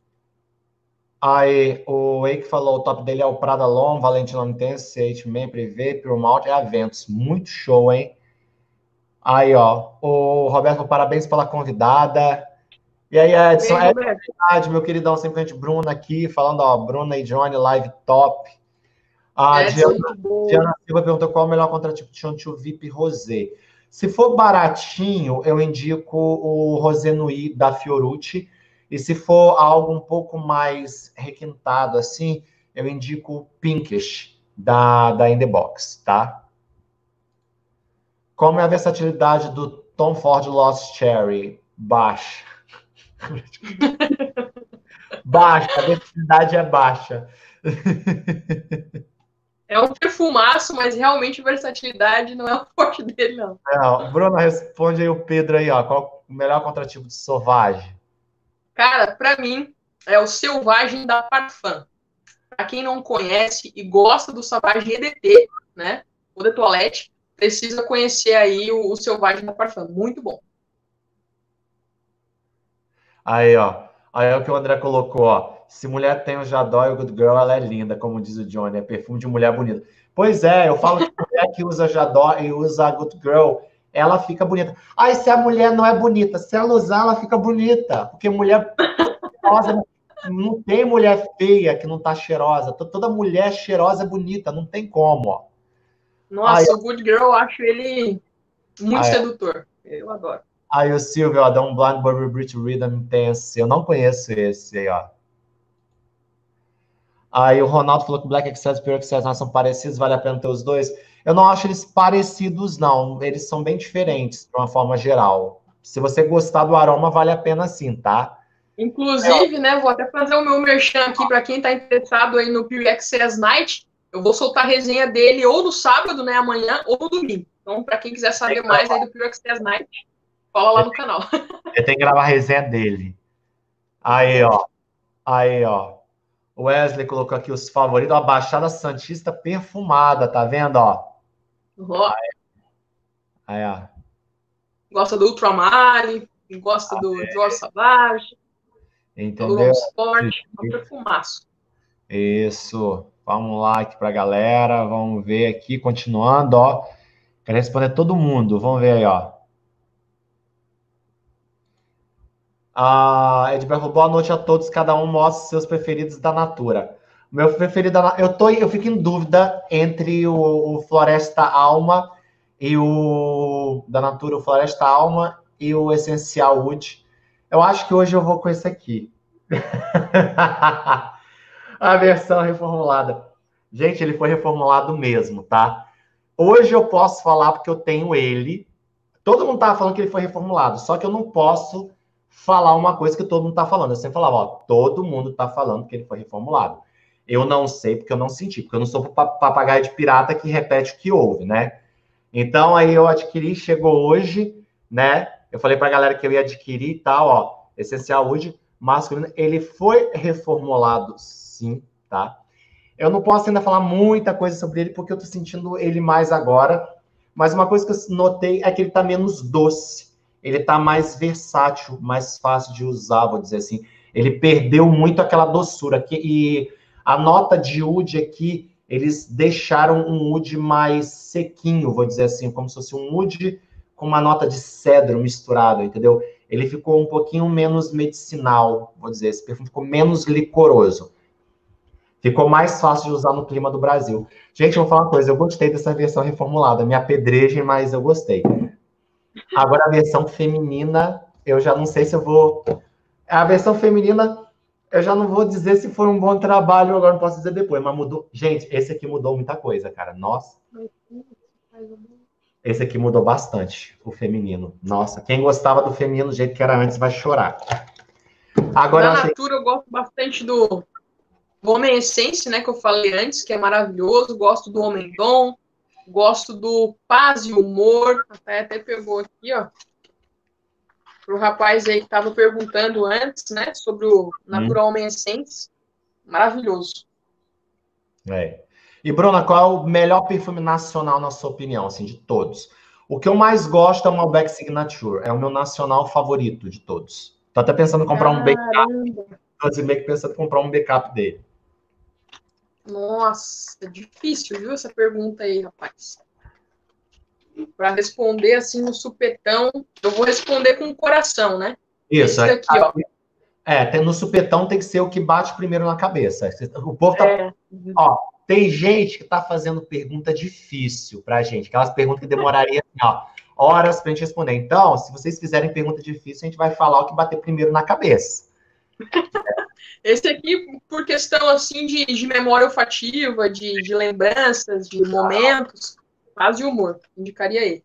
Aí, o Wake falou, o top dele é o Prada L'Homme, Valentino Intense, H-Man, Privé, Pure Malt e Aventus. Muito show, hein? Aí, ó, o Roberto, parabéns pela convidada. E aí, Edson, é verdade, meu queridão, sempre gente Bruna aqui, falando, ó, Bruna e Johnny, live top. A Diana Silva perguntou qual é o melhor contratipo de Chantilly VIP Rosé. Se for baratinho, eu indico o Rosé Nui da Fiorucci. E se for algo um pouco mais requintado, assim, eu indico o Pinkish da In The Box, tá? Como é a versatilidade do Tom Ford Lost Cherry? Baixa. Baixa, a versatilidade é baixa. É um perfumaço, mas realmente a versatilidade não é o forte dele, não. Bruno, responde aí o Pedro aí, ó. Qual o melhor contratipo de Sauvage? Cara, para mim, é o Selvagem da Parfum. Para quem não conhece e gosta do Sauvage EDT, né? O de Toilette, precisa conhecer aí o Selvagem da Parfum. Muito bom. Aí, ó. Aí é o que o André colocou, ó. Se mulher tem o J'adore e o Good Girl, ela é linda, como diz o Johnny. É perfume de mulher bonita. Pois é, eu falo que mulher que usa J'adore e usa Good Girl, ela fica bonita. Ai, se a mulher não é bonita, se ela usar, ela fica bonita. Porque mulher cheirosa, não tem mulher feia que não tá cheirosa. Toda mulher cheirosa é bonita, não tem como, ó. Nossa, o Good Girl, eu acho ele muito sedutor. Eu adoro. Aí o Silvio, ó, dá um Blind Burberry Brit Rhythm Intense. Eu não conheço esse aí, ó. Aí o Ronaldo falou que o Black Excess e Pure Excess são parecidos, vale a pena ter os dois. Eu não acho eles parecidos, não. Eles são bem diferentes, de uma forma geral. Se você gostar do aroma, vale a pena sim, tá? Inclusive, né, vou até fazer o meu merchan aqui para quem está interessado aí no Pure Excess Night. Eu vou soltar a resenha dele ou no sábado, né, amanhã, ou no domingo. Então, para quem quiser saber mais aí do Pure Excess Night, cola lá no canal. Eu tenho que gravar a resenha dele. Aí, ó. Aí, ó. O Wesley colocou aqui os favoritos. A Baixada Santista perfumada, tá vendo, ó? Aí, ó. Gosta do Ultramar, gosta do George Savage. Entendeu? Sport, um perfumaço. Isso. Vamos lá aqui pra galera. Vamos ver aqui, continuando, ó. Quero responder todo mundo. Vamos ver aí, ó. Edberto, boa noite a todos. Cada um mostra seus preferidos da Natura. O meu preferido eu fico em dúvida entre o Floresta Alma e o da Natura, o Floresta Alma e o Essencial Wood. Eu acho que hoje eu vou com esse aqui. A versão reformulada. Gente, ele foi reformulado mesmo, tá? Hoje eu posso falar porque eu tenho ele. Todo mundo tava falando que ele foi reformulado, só que eu não posso falar uma coisa que todo mundo tá falando. Eu sempre falava, ó, todo mundo tá falando que ele foi reformulado. Eu não sei porque eu não senti, porque eu não sou papagaio de pirata que repete o que ouve, né? Então aí eu adquiri, chegou hoje, né? Eu falei pra galera que eu ia adquirir e tal, ó, Essencial Wood masculino. Ele foi reformulado, sim, tá? Eu não posso ainda falar muita coisa sobre ele, porque eu tô sentindo ele mais agora. Mas uma coisa que eu notei é que ele tá menos doce. Ele tá mais versátil, mais fácil de usar, vou dizer assim. Ele perdeu muito aquela doçura. E a nota de oud aqui, eles deixaram um oud mais sequinho, vou dizer assim, como se fosse um oud com uma nota de cedro misturado, entendeu? Ele ficou um pouquinho menos medicinal, vou dizer. Esse perfume ficou menos licoroso. Ficou mais fácil de usar no clima do Brasil. Gente, eu vou falar uma coisa, eu gostei dessa versão reformulada. Me apedrejem, mas eu gostei. Agora, a versão feminina, eu já não sei se eu vou... A versão feminina, eu já não vou dizer se foi um bom trabalho, agora não posso dizer depois, mas mudou. Gente, esse aqui mudou muita coisa, cara. Nossa. Esse aqui mudou bastante, o feminino. Nossa, quem gostava do feminino do jeito que era antes vai chorar. Agora, Da Natura, eu gosto bastante do Homem Essence, né, que eu falei antes, que é maravilhoso. Gosto do Homem Dom. Gosto do Paz e Humor. Até pegou aqui, ó. Pro rapaz aí que tava perguntando antes, né, sobre o Natura Homem Essence. Maravilhoso. É. E, Bruna, qual é o melhor perfume nacional, na sua opinião, assim, de todos? O que eu mais gosto é o Malbec Signature. É o meu nacional favorito de todos. Tô até pensando em comprar um backup. Tô assim, meio que pensando em comprar um backup dele. Nossa, difícil, viu, essa pergunta aí, rapaz. Para responder assim no supetão, eu vou responder com o coração, né? Isso. Esse daqui, ó. No supetão tem que ser o que bate primeiro na cabeça. O povo tá... Ó, tem gente que tá fazendo pergunta difícil pra gente. Aquelas perguntas que demorariam, assim, ó, horas pra gente responder. Então, se vocês fizerem pergunta difícil, a gente vai falar o que bater primeiro na cabeça. Esse aqui, por questão assim de memória olfativa, de lembranças, de momentos, Paz e Humor, indicaria ele.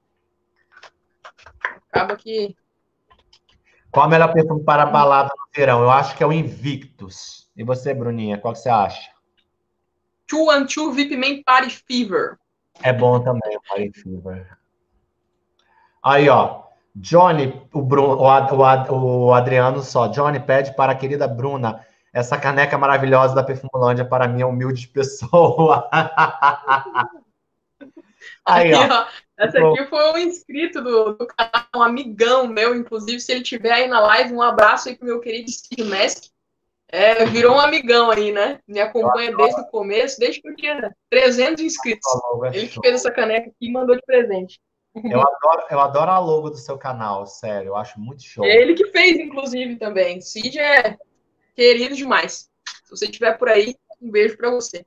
Acaba que... Qual é o melhor perfume para balada no verão? Eu acho que é o Invictus. E você, Bruninha, qual que você acha? 212 VIP Man Party Fever. É bom também o Party Fever. Aí, ó. Johnny, o Adriano só. Johnny pede para a querida Bruna essa caneca maravilhosa da Perfumolândia para minha humilde pessoa. Aí, ó. Essa aqui foi um inscrito do canal, um amigão meu, inclusive, se ele estiver aí na live, um abraço aí pro meu querido Steve Mask. Virou um amigão aí, né? Me acompanha desde o começo, desde que eu tinha 300 inscritos. Ele que fez essa caneca aqui e mandou de presente. Eu adoro a logo do seu canal, sério, eu acho muito show. É ele que fez, inclusive, também. Cid é querido demais. Se você estiver por aí, um beijo para você.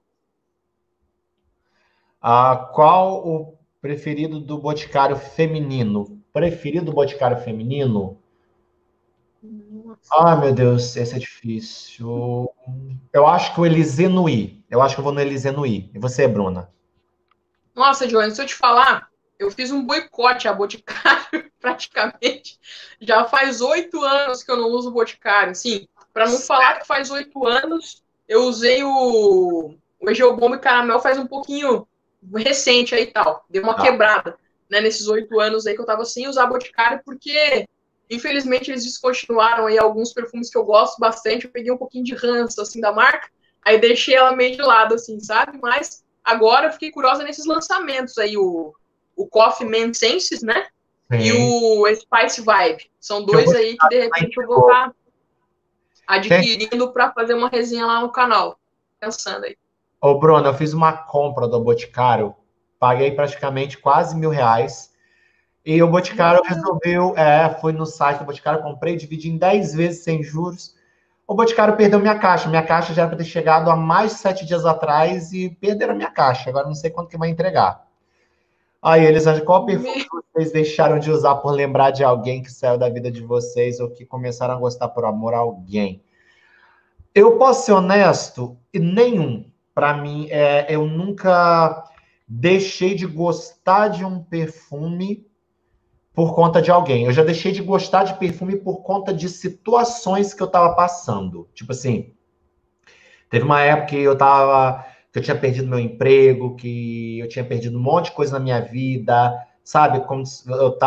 Qual o preferido do Boticário feminino? Preferido do Boticário feminino? Nossa. Meu Deus, esse é difícil. Eu acho que o Elise Nui. Eu acho que eu vou no Elise Nui. E você, Bruna? Nossa, Joane, se eu te falar, eu fiz um boicote a Boticário, praticamente. Já faz 8 anos que eu não uso Boticário. Sim, para não falar que faz 8 anos, eu usei o Egeu Bomba e Caramel faz um pouquinho recente aí e tal. Deu uma quebrada, né, nesses 8 anos aí que eu tava sem usar Boticário, porque, infelizmente, eles descontinuaram aí alguns perfumes que eu gosto bastante. Eu peguei um pouquinho de ranço, assim, da marca, aí deixei ela meio de lado, assim, sabe? Mas agora eu fiquei curiosa nesses lançamentos aí, o Coffee Man Senses, né? Sim. E o Spice Vibe. São dois aí que, de repente, eu vou estar adquirindo para fazer uma resenha lá no canal. Pensando aí. Ô, Bruno, eu fiz uma compra do Boticário, paguei praticamente quase R$1.000, e o Boticário resolveu, fui no site do Boticário, comprei, dividi em 10 vezes sem juros. O Boticário perdeu minha caixa já era para ter chegado há mais de 7 dias atrás e perderam a minha caixa, agora não sei quanto que vai entregar. Aí, Elisângela, qual perfume vocês deixaram de usar por lembrar de alguém que saiu da vida de vocês ou que começaram a gostar por amor a alguém? Eu posso ser honesto, e nenhum. Para mim, eu nunca deixei de gostar de um perfume por conta de alguém. Eu já deixei de gostar de perfume por conta de situações que eu estava passando. Tipo assim, teve uma época que que eu tinha perdido meu emprego, que eu tinha perdido um monte de coisa na minha vida, sabe? Como eu estava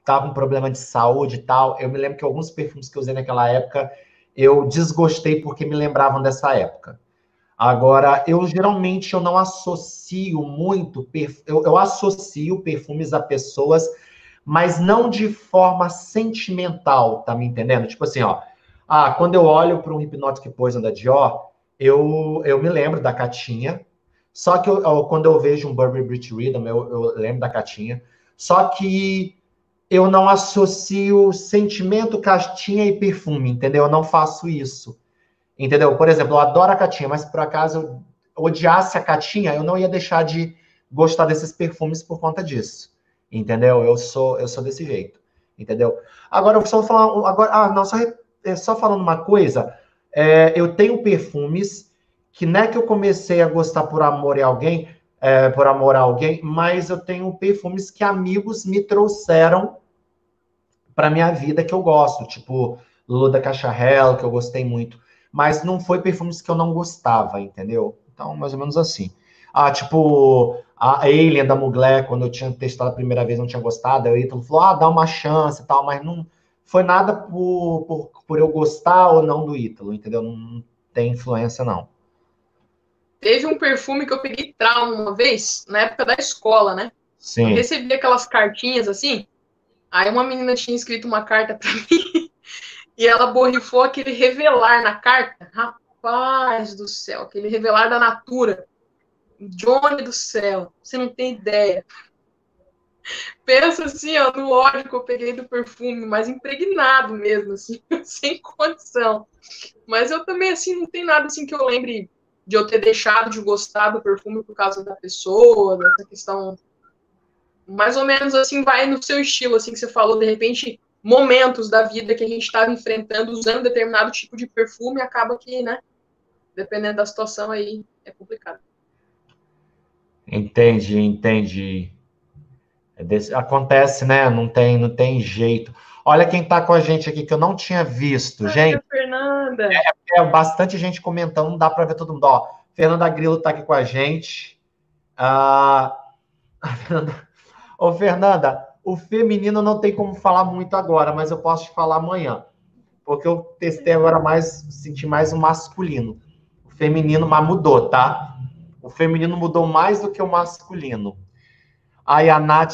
tava com problema de saúde e tal, eu me lembro que alguns perfumes que eu usei naquela época, eu desgostei porque me lembravam dessa época. Agora, eu não associo muito, eu associo perfumes a pessoas, mas não de forma sentimental, tá me entendendo? Tipo assim, ó, quando eu olho para um Hypnotic Poison da Dior, eu me lembro da catinha, só que quando eu vejo um Burberry Brit Rhythm, eu lembro da catinha, só que eu não associo sentimento, catinha e perfume, entendeu? Eu não faço isso. Entendeu? Por exemplo, eu adoro a Catinha, mas se por acaso eu odiasse a Catinha, eu não ia deixar de gostar desses perfumes por conta disso. Entendeu? Eu sou desse jeito. Entendeu? Agora, eu só falar. Agora, não, só falando uma coisa. Eu tenho perfumes que não é que eu comecei a gostar por amor a alguém, por amor a alguém, mas eu tenho perfumes que amigos me trouxeram para minha vida que eu gosto, tipo Lulu da Cacharel, que eu gostei muito, mas não foi perfumes que eu não gostava, entendeu? Então, mais ou menos assim. Tipo, a Alien da Mugler, quando eu tinha testado a primeira vez, não tinha gostado, aí o Ítalo falou, dá uma chance e tal, mas não foi nada por eu gostar ou não do Ítalo, entendeu? Não tem influência, não. Teve um perfume que eu peguei trauma uma vez, na época da escola, né? Eu Sim. recebi aquelas cartinhas assim, aí uma menina tinha escrito uma carta pra mim e ela borrifou aquele revelar na carta. Rapaz do céu, aquele revelar da Natura. Johnny do céu, você não tem ideia. Pensa assim, ó, no ódio que eu peguei do perfume, mas impregnado mesmo, assim, sem condição. Mas eu também, assim, não tem nada assim que eu lembre de eu ter deixado de gostar do perfume por causa da pessoa, dessa questão. Mais ou menos assim, vai no seu estilo, assim, que você falou, de repente, momentos da vida que a gente estava enfrentando usando determinado tipo de perfume, acaba que, né, dependendo da situação aí, é complicado. Entendi. Acontece, né? Não tem jeito. Olha quem tá com a gente aqui que eu não tinha visto, Ai, gente. a Fernanda. Bastante gente comentando, não dá para ver todo mundo. Ó, Fernanda Grilo tá aqui com a gente. Ah, Ô, Fernanda, o feminino não tem como falar muito agora, mas eu posso te falar amanhã. Porque eu testei agora mais, senti mais o masculino. O feminino, mas mudou, tá? O feminino mudou mais do que o masculino. Aí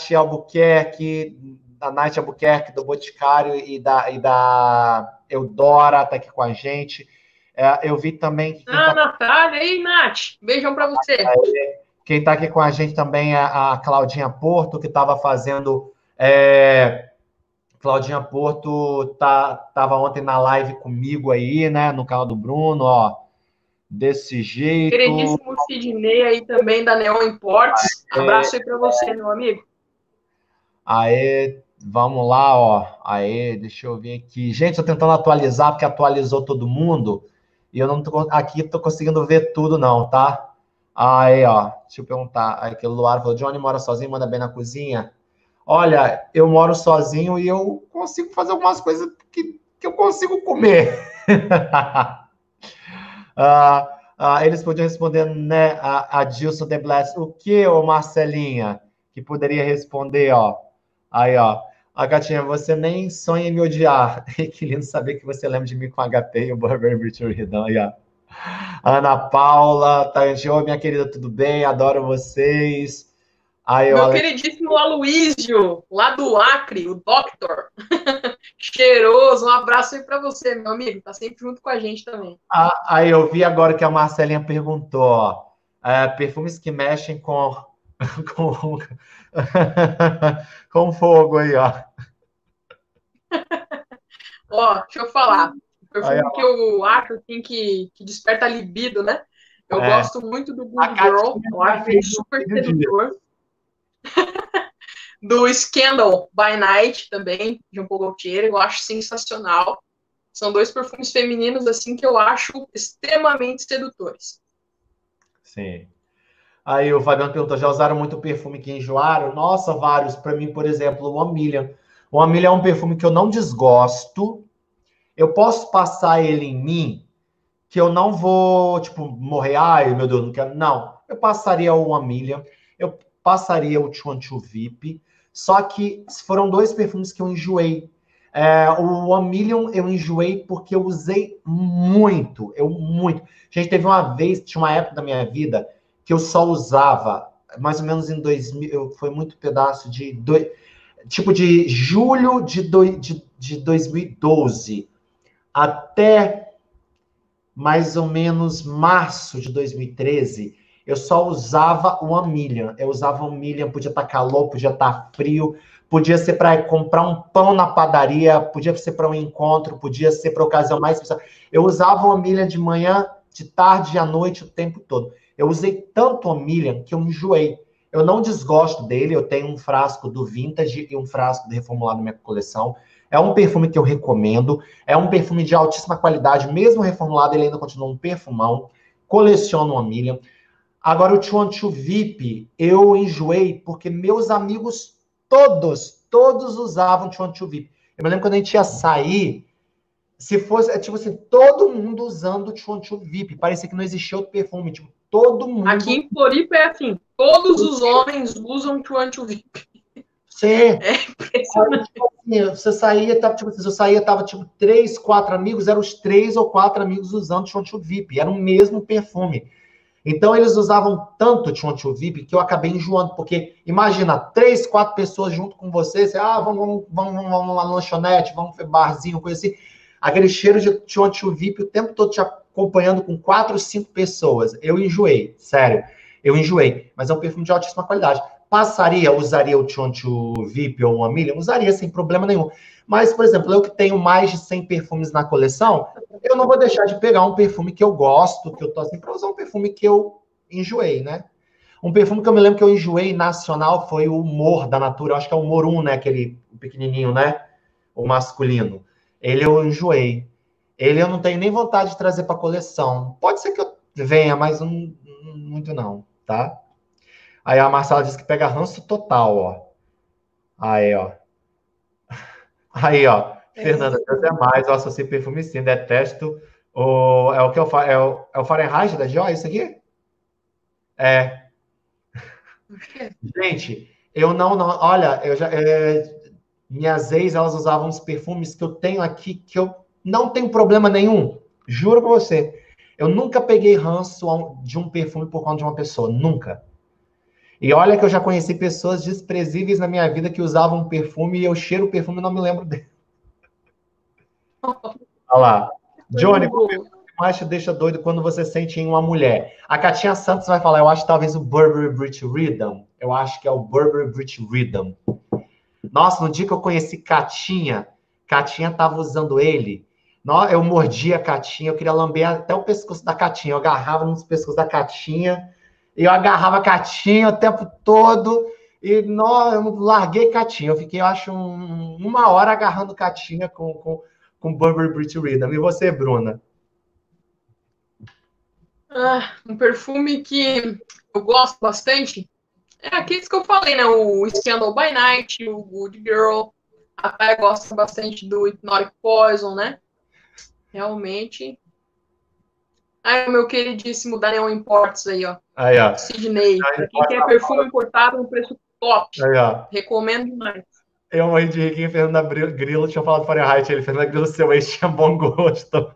a Nath Albuquerque do Boticário e da Eudora tá aqui com a gente. Eu vi também que Natália, aí, Nath, beijão pra você. quem tá aqui com a gente também é a Claudinha Porto, que estava fazendo. Claudinha Porto tava ontem na live comigo aí, né? No canal do Bruno, ó. Desse jeito. Queridíssimo Sidney aí também da Neon Imports. Abraço aí pra você, meu amigo. Aê, vamos lá, ó. Aê, deixa eu ver aqui. Gente, tô tentando atualizar, porque atualizou todo mundo. E eu não tô aqui, tô conseguindo ver tudo, não, tá? Aí, ó. Deixa eu perguntar. Aí, que o Luara falou: Johnny mora sozinho, manda bem na cozinha. Olha, eu moro sozinho e eu consigo fazer algumas coisas que eu consigo comer. Eles podiam responder, né? A Gilson de Bless. O que, ô Marcelinha? Que poderia responder, ó. Aí, ó. A gatinha, você nem sonha em me odiar. Que lindo saber que você lembra de mim com HP e o Burberry Virtual Redão. Aí, ó. Ana Paula, tá, oi, minha querida, tudo bem? Adoro vocês. Aí, Meu olha. queridíssimo Aloísio, lá do Acre, o Doctor. Cheiroso, um abraço aí pra você, meu amigo. Tá sempre junto com a gente também. Aí eu vi agora que a Marcelinha perguntou, ó. Perfumes que mexem com, com fogo aí, ó. Ó, deixa eu falar. O Aí, perfume que eu acho assim, que desperta a libido, né? Eu é, gosto muito do a Good Girl. Catinha Eu já acho ele fez o super vídeo disso. sedutor. Do Scandal by Night também, de um Paul Gaultier. Eu acho sensacional. São dois perfumes femininos assim que eu acho extremamente sedutores. Sim. Aí o Fabiano perguntou, já usaram muito perfume que enjoaram? Nossa, vários. Para mim, por exemplo, o One Million. O One Million é um perfume que eu não desgosto. Eu posso passar ele em mim, que eu não vou, tipo, morrer. Ai, meu Deus, não quero. Não. Eu passaria o One Million. Eu passaria o Chuan Chu VIP. Só que foram 2 perfumes que eu enjoei. O One Million eu enjoei porque eu usei muito. Gente, teve uma vez, tinha uma época da minha vida que eu só usava, mais ou menos em 2000, foi muito pedaço tipo de julho de 2012 até mais ou menos março de 2013, eu só usava o One Million. Eu usava o One Million, podia estar calor, podia estar frio, podia ser para comprar um pão na padaria, podia ser para um encontro, podia ser para ocasião mais especial. Eu usava o One Million de manhã, de tarde e à noite, o tempo todo. Eu usei tanto o One Million que eu enjoei. Eu não desgosto dele, eu tenho um frasco do Vintage e um frasco de reformulado na minha coleção. É um perfume que eu recomendo. É um perfume de altíssima qualidade. Mesmo reformulado, ele ainda continua um perfumão. Coleciono uma milha. Agora, o Chuan VIP, eu enjoei porque meus amigos todos usavam Chuan VIP. Eu me lembro quando a gente ia sair, se fosse, tipo assim, todo mundo usando Chuan VIP. Parecia que não existia outro perfume. Tipo, todo mundo... Aqui em Floripa é assim, todos os homens usam Chuan VIP. Sim. É impressionante. Você saía, tipo, eu saía, tava tipo 3, 4 amigos, eram os 3 ou 4 amigos usando Chuan VIP, era o mesmo perfume. Então eles usavam tanto Chuan VIP que eu acabei enjoando, porque imagina, 3, 4 pessoas junto com você, vamos lá na lanchonete, vamos ver barzinho, coisa assim. Aquele cheiro de Chuan VIP o tempo todo te acompanhando com 4, 5 pessoas. Eu enjoei, sério. Eu enjoei, mas é um perfume de altíssima qualidade. Usaria o Chuan VIP ou uma Million? Usaria sem problema nenhum. Mas, por exemplo, eu que tenho mais de 100 perfumes na coleção, eu não vou deixar de pegar um perfume que eu gosto, que eu tô assim, para usar um perfume que eu enjoei, né? Um perfume que eu me lembro que eu enjoei nacional foi o Mor da Natura. Eu acho que é o Mor 1, né? Aquele pequenininho, né? O masculino. Ele eu enjoei. Ele eu não tenho nem vontade de trazer para coleção. Pode ser que eu venha, mas não, muito não, tá? Aí a Marcela disse que pega ranço total, ó. Aí, ó. Aí, ó. Fernanda, Deus é mais, eu associo perfume sim, detesto. É o que eu falo, é o Fahrenheit da Dior, isso aqui? É. Gente, eu não, olha, minhas ex, elas usavam uns perfumes que eu tenho aqui, que eu não tenho problema nenhum. Juro pra você. Eu nunca peguei ranço de um perfume por conta de uma pessoa, nunca. E olha que eu já conheci pessoas desprezíveis na minha vida que usavam um perfume e eu cheiro o perfume e não me lembro dele. Olha lá. Johnny, qual perfume mais te deixa doido quando você sente em uma mulher? A Katinha Santos vai falar, eu acho que talvez o Burberry Brit Rhythm. Eu acho que é o Burberry Brit Rhythm. Nossa, no dia que eu conheci Katinha tava usando ele. Eu mordia a Katinha, eu queria lamber até o pescoço da Katinha. Eu agarrava nos pescoços da Katinha. Eu agarrava a Katinha o tempo todo e eu larguei Katinha. Eu fiquei, eu acho, uma hora agarrando Katinha com Burberry Brit Rhythm. E você, Bruna? Um perfume que eu gosto bastante é aqueles que eu falei, né? O Scandal by Night, o Good Girl. A Thay gosta bastante do Hypnotic Poison, né? Realmente. O meu queridíssimo Daniel Imports aí, ó. Aí, ó. Sidney. Pra quem quer perfume importado, um preço top. Aí, ó. Recomendo demais. Eu morri de rir que Fernanda Grilo tinha falado Fahrenheit. Fernanda Grilo, seu ex tinha bom gosto.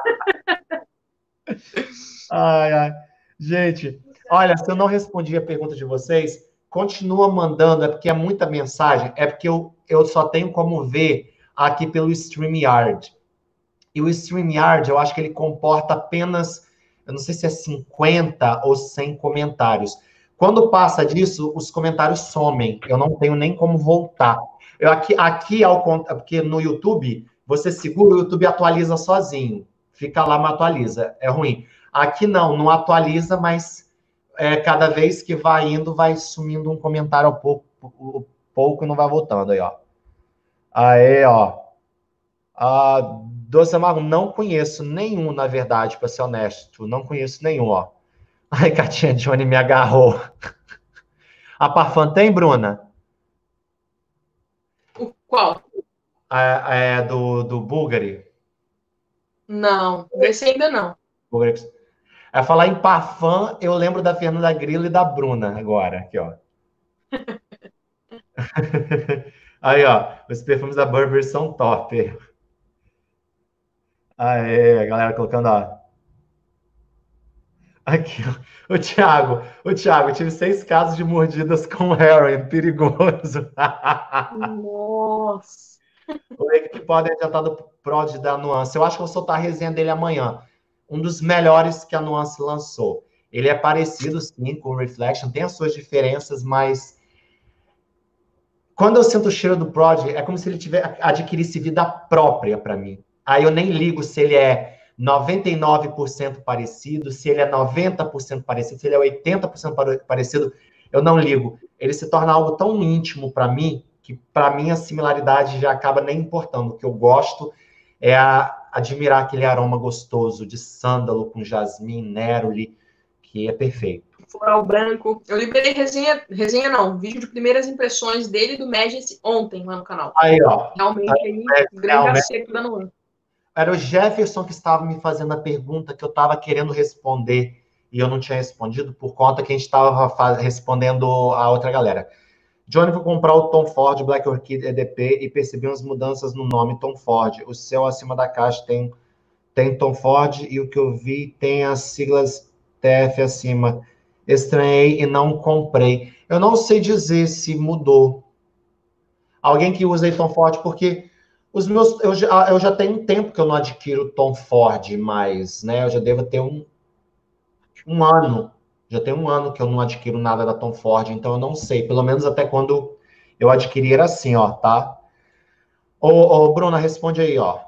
Ai. Gente, olha, se eu não respondi a pergunta de vocês, continua mandando, é porque é muita mensagem, é porque eu só tenho como ver aqui pelo StreamYard. E o StreamYard, eu acho que ele comporta apenas, eu não sei se é 50 ou 100 comentários. Quando passa disso, os comentários somem. Eu não tenho nem como voltar. Aqui porque no YouTube, você segura, o YouTube atualiza sozinho. Fica lá, mas atualiza. É ruim. Aqui não atualiza, mas cada vez que vai indo, vai sumindo um comentário ao pouco e não vai voltando. Aí, ó. Aí, ó. Doce Amargo, não conheço nenhum, na verdade, para ser honesto. Não conheço nenhum, ó. Ai, Katinha Johnny me agarrou. A Parfum tem, Bruna? Qual? Do Bulgari. Não, esse ainda não. É falar em Parfum, eu lembro da Fernanda Grilo e da Bruna agora. Aqui, ó. Aí, ó, os perfumes da Burberry são top. Aê, a galera colocando, ó. Aqui, ó. O Thiago, tive 6 casos de mordidas com heroin, perigoso. Nossa. O que pode adiantar do prod da Nuance. Eu acho que eu vou soltar a resenha dele amanhã. Um dos melhores que a Nuance lançou. Ele é parecido, sim, com o Reflection, tem as suas diferenças, mas quando eu sinto o cheiro do prod, é como se ele adquirisse vida própria para mim. Aí eu nem ligo se ele é 99% parecido, se ele é 90% parecido, se ele é 80% parecido, eu não ligo. Ele se torna algo tão íntimo para mim, que para mim a similaridade já acaba nem importando. O que eu gosto é admirar aquele aroma gostoso de sândalo com jasmim, néroli, que é perfeito. Floral branco. Eu liberei resenha não, vídeo de primeiras impressões dele do Majesty ontem lá no canal. Aí, ó. Realmente aí, grande acerto da Nuance. Era o Jefferson que estava me fazendo a pergunta que eu estava querendo responder e eu não tinha respondido por conta que a gente estava respondendo a outra galera. Johnny, vou comprar o Tom Ford Black Orchid EDP e percebi umas mudanças no nome Tom Ford. O céu acima da caixa tem Tom Ford e o que eu vi tem as siglas TF acima. Estranhei e não comprei. Eu não sei dizer se mudou. Alguém que usa aí Tom Ford, porque eu já tenho um tempo que eu não adquiro Tom Ford, mas, né, eu já devo ter um ano. Já tem um ano que eu não adquiro nada da Tom Ford, então eu não sei. Pelo menos até quando eu adquirir era assim, ó, tá? Ô, Bruna, responde aí, ó.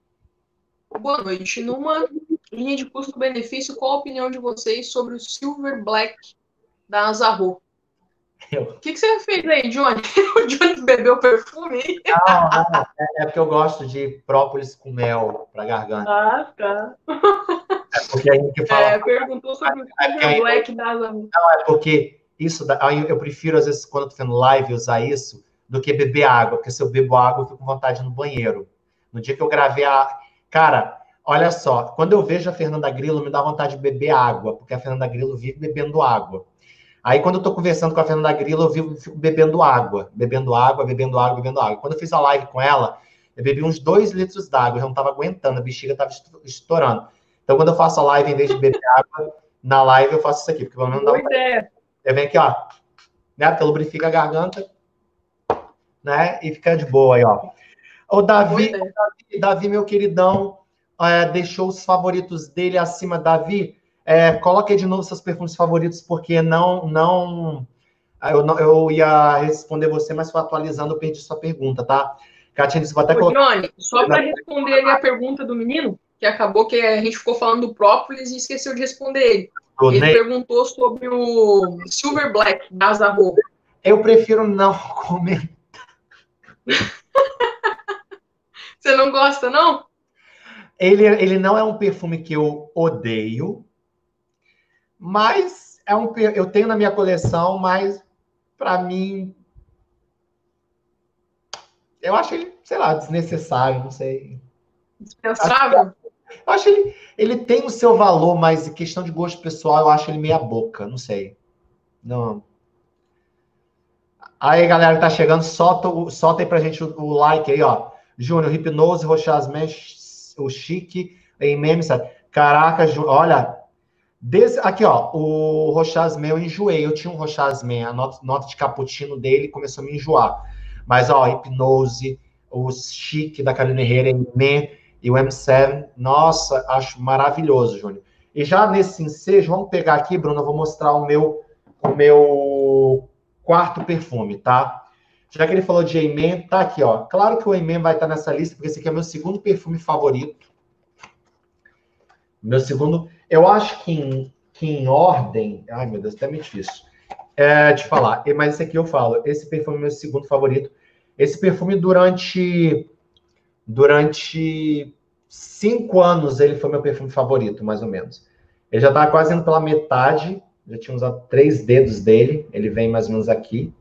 Boa noite. Numa linha de custo-benefício, qual a opinião de vocês sobre o Silver Black da Azarro? O que você fez aí, Johnny? O Johnny bebeu perfume? Não, é porque eu gosto de própolis com mel pra garganta. Ah, tá. É porque a gente fala... perguntou sobre o Silver Black da Azarro. Não, é porque eu prefiro, às vezes, quando eu tô fazendo live, usar isso, do que beber água, porque se eu bebo água, eu fico com vontade no banheiro. No dia que eu gravei Cara, olha só, quando eu vejo a Fernanda Grillo, me dá vontade de beber água, porque a Fernanda Grillo vive bebendo água. Aí, quando eu tô conversando com a Fernanda Grillo, eu fico bebendo água, bebendo água, bebendo água, bebendo água. Quando eu fiz a live com ela, eu bebi uns 2 litros d'água, eu não tava aguentando, a bexiga tava estourando. Então, quando eu faço a live, em vez de beber água, na live eu faço isso aqui, porque pelo menos dá Boa ideia. eu venho aqui, ó, né, porque lubrifica a garganta, né, e fica de boa aí, ó. O Davi, meu queridão, deixou os favoritos dele acima. Davi, coloque de novo seus perfumes favoritos, porque eu ia responder você, mas foi atualizando, eu perdi sua pergunta, tá? Katia disse, vou até colocar... Johnny, só para responder ali a pergunta do menino, que acabou que a gente ficou falando do própolis e esqueceu de responder ele. Ele perguntou sobre o Silver Black da Azarro. Eu prefiro não comentar. Você não gosta, não? Ele não é um perfume que eu odeio, mas eu tenho na minha coleção, mas para mim eu acho ele, sei lá, desnecessário, não sei. Dispensável? Eu acho ele tem o seu valor, mas em questão de gosto pessoal, eu acho ele meia boca, não sei. Não. Aí, galera que tá chegando, solta aí pra gente o like aí, ó. Júnior, Hipnose, Rochasman, o Chique, em memes. Caraca, olha. Aqui, ó, o Rochasman eu enjoei. Eu tinha um Rochasman, a nota de cappuccino dele começou a me enjoar. Mas, ó, Hipnose, o Chique da Carolina Herrera, M e o M7, nossa, acho maravilhoso, Júnior. E já nesse ensejo, vamos pegar aqui, Bruno, eu vou mostrar o meu quarto perfume, tá? Já que ele falou de Amen, tá aqui, ó. Claro que o Amen vai estar nessa lista, porque esse aqui é meu segundo perfume favorito. Meu segundo... Eu acho que em ordem... Ai, meu Deus, até meio difícil de falar. Mas esse aqui eu falo. Esse perfume é meu segundo favorito. Esse perfume, durante 5 anos, ele foi meu perfume favorito, mais ou menos. Ele já estava quase indo pela metade. Já tinha usado 3 dedos dele. Ele vem mais ou menos aqui.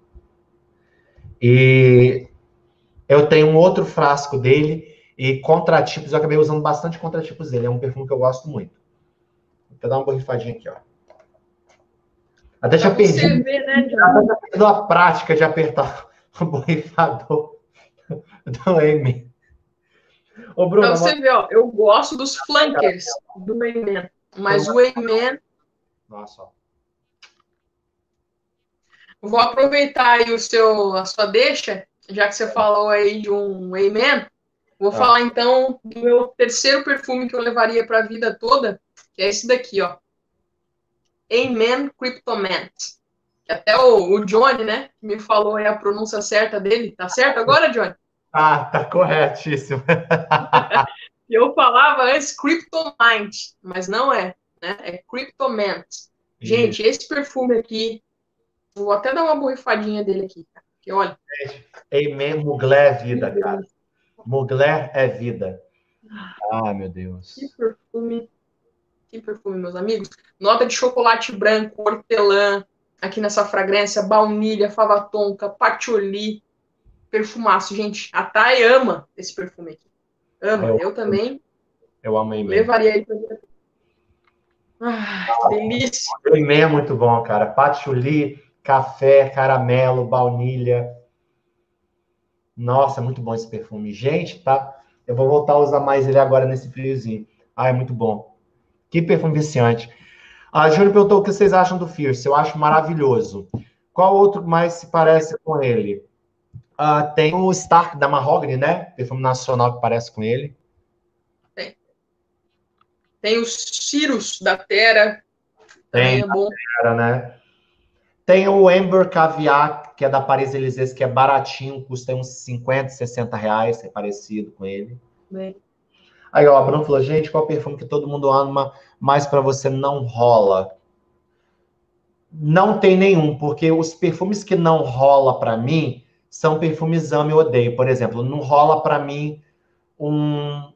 E eu tenho um outro frasco dele. E contratipos, eu acabei usando bastante contratipos dele. É um perfume que eu gosto muito. Vou dar uma borrifadinha aqui, ó. Até já perdi. Você vê, né, Johnny? Até a prática de apertar O borrifador do Amen. Ô, Pra Bruno, você ver, ó, eu gosto dos flankers do Amen, mas o Amen, nossa, ó. vou aproveitar aí a sua deixa, já que você falou aí de um Amen, vou falar então do meu terceiro perfume que eu levaria para a vida toda, que é esse daqui, ó. Amen Cryptomant. Que até o Johnny, né, me falou aí a pronúncia certa dele. Tá certo agora, Johnny? Ah, tá corretíssimo. Eu falava antes Cryptomint, mas não é, né? É Cryptomant. Gente, esse perfume aqui, vou até dar uma borrifadinha dele aqui, cara. Porque olha. Amen, Mugler é vida, cara. Mugler é vida. Ah, meu Deus. Que perfume, meus amigos. Nota de chocolate branco, hortelã, aqui nessa fragrância, baunilha, fava tonka, patchouli, perfumaço, gente. A Thay ama esse perfume aqui. Ama. Eu também. Eu amo Amen. Levaria ele pra vida. Ah, que delícia. Amen é muito bom, cara. Patchouli, café, caramelo, baunilha. Nossa, é muito bom esse perfume. Gente, tá? Eu vou voltar a usar mais ele agora nesse friozinho. Ah, é muito bom. Que perfume viciante. A Júnior perguntou o que vocês acham do Fierce. Eu acho maravilhoso. Qual outro mais se parece com ele? Tem o Stark da Mahogany, né? Perfume nacional que parece com ele. Tem o Cirrus da Terra. Também é bom. Terra, né? Tem o Amber Caviar, que é da Paris-Élysées, que é baratinho, custa uns 50, 60 reais, é parecido com ele. Bem. Aí, ó, a Bruno falou, gente, qual perfume que todo mundo ama, mas para você não rola? Não tem nenhum, porque os perfumes que não rola para mim são perfumes amo e odeio. Por exemplo, não rola para mim um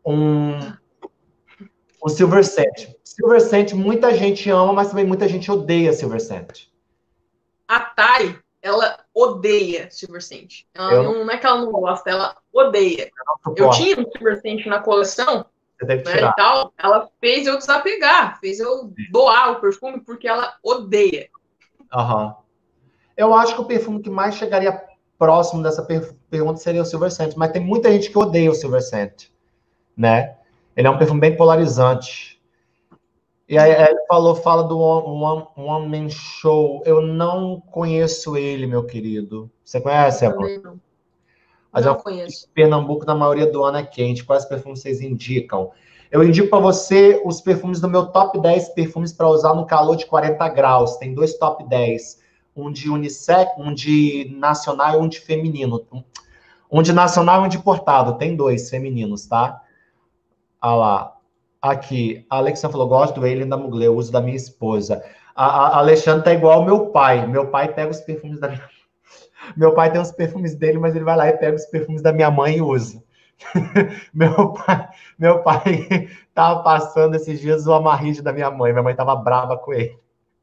Silver Scent. Silver Scent, muita gente ama, mas também muita gente odeia Silver Scent. A Thay, ela odeia Silver Scent. Não é que ela não gosta, ela odeia. Eu tinha um Silver Scent na coleção, né, e tal, ela fez eu desapegar, fez eu doar o perfume porque ela odeia. Uhum. Eu acho que o perfume que mais chegaria próximo dessa pergunta seria o Silver Scent, mas tem muita gente que odeia o Silver Scent, né? Ele é um perfume bem polarizante. E aí ele fala do One Man Show. Eu não conheço ele, meu querido. Você conhece, Amor? Não conheço. Pernambuco, na maioria do ano, é quente. Quais perfumes vocês indicam? Eu indico para você os perfumes do meu top 10 perfumes para usar no calor de 40 graus. Tem 2 top 10. Um de unissex, um de nacional e um de feminino. Um de nacional e um de importado. Tem 2 femininos, tá? Ah lá. Aqui, a Alexandra falou, gosto do Alien da Mugler, eu uso da minha esposa. A Alexandra tá igual ao meu pai. Meu pai pega os perfumes da minha... Meu pai tem os perfumes dele, mas ele vai lá e pega os perfumes da minha mãe e usa. Meu pai tava passando esses dias o amarride da minha mãe. Minha mãe tava brava com ele.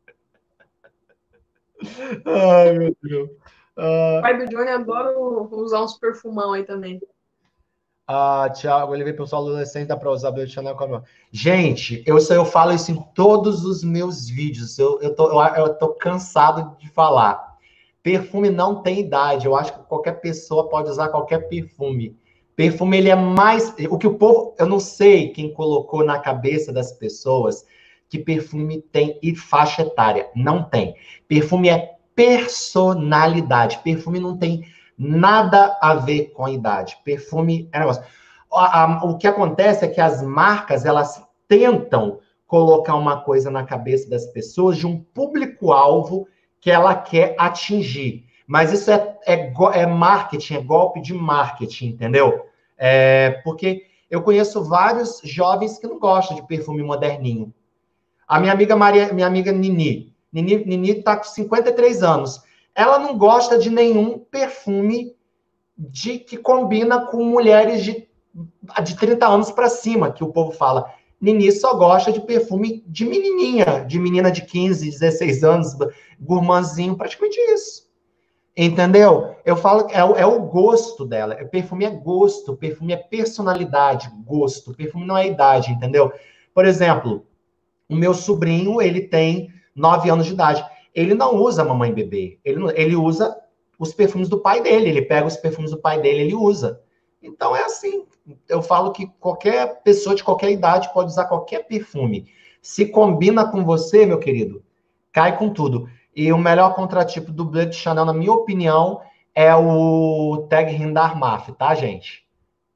Ai, meu Deus. O pai do Johnny adora usar uns perfumão aí também. Thiago, ele veio pessoal adolescente, dá para usar Blue Chanel como... Gente, eu falo isso em todos os meus vídeos. Eu tô cansado de falar. Perfume não tem idade. Eu acho que qualquer pessoa pode usar qualquer perfume. Perfume, ele é mais... O que o povo... Eu não sei quem colocou na cabeça das pessoas que perfume tem faixa etária. Não tem. Perfume é personalidade. Perfume não tem nada a ver com a idade. Perfume é negócio. O que acontece é que as marcas, elas tentam colocar uma coisa na cabeça das pessoas de um público-alvo que ela quer atingir. Mas isso é marketing, é golpe de marketing, entendeu? Porque eu conheço vários jovens que não gostam de perfume moderninho. A minha amiga Nini. Nini está com 53 anos. Ela não gosta de nenhum perfume que combina com mulheres de 30 anos para cima, que o povo fala. Nini só gosta de perfume de menininha, de menina de 15, 16 anos, gourmandzinho, praticamente isso. Entendeu? Eu falo que é o gosto dela. Perfume é gosto, perfume é personalidade, gosto. Perfume não é idade, entendeu? Por exemplo, o meu sobrinho, ele tem 9 anos de idade. Ele não usa mamãe bebê. Ele usa os perfumes do pai dele. Ele pega os perfumes do pai dele, ele usa. Então é assim. Eu falo que qualquer pessoa de qualquer idade pode usar qualquer perfume. Se combina com você, meu querido, cai com tudo. E o melhor contratipo do Blood Chanel, na minha opinião, é o Tag Hindar Maf, tá, gente?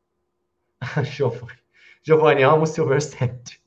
Giovanni, amo o Silver Scent.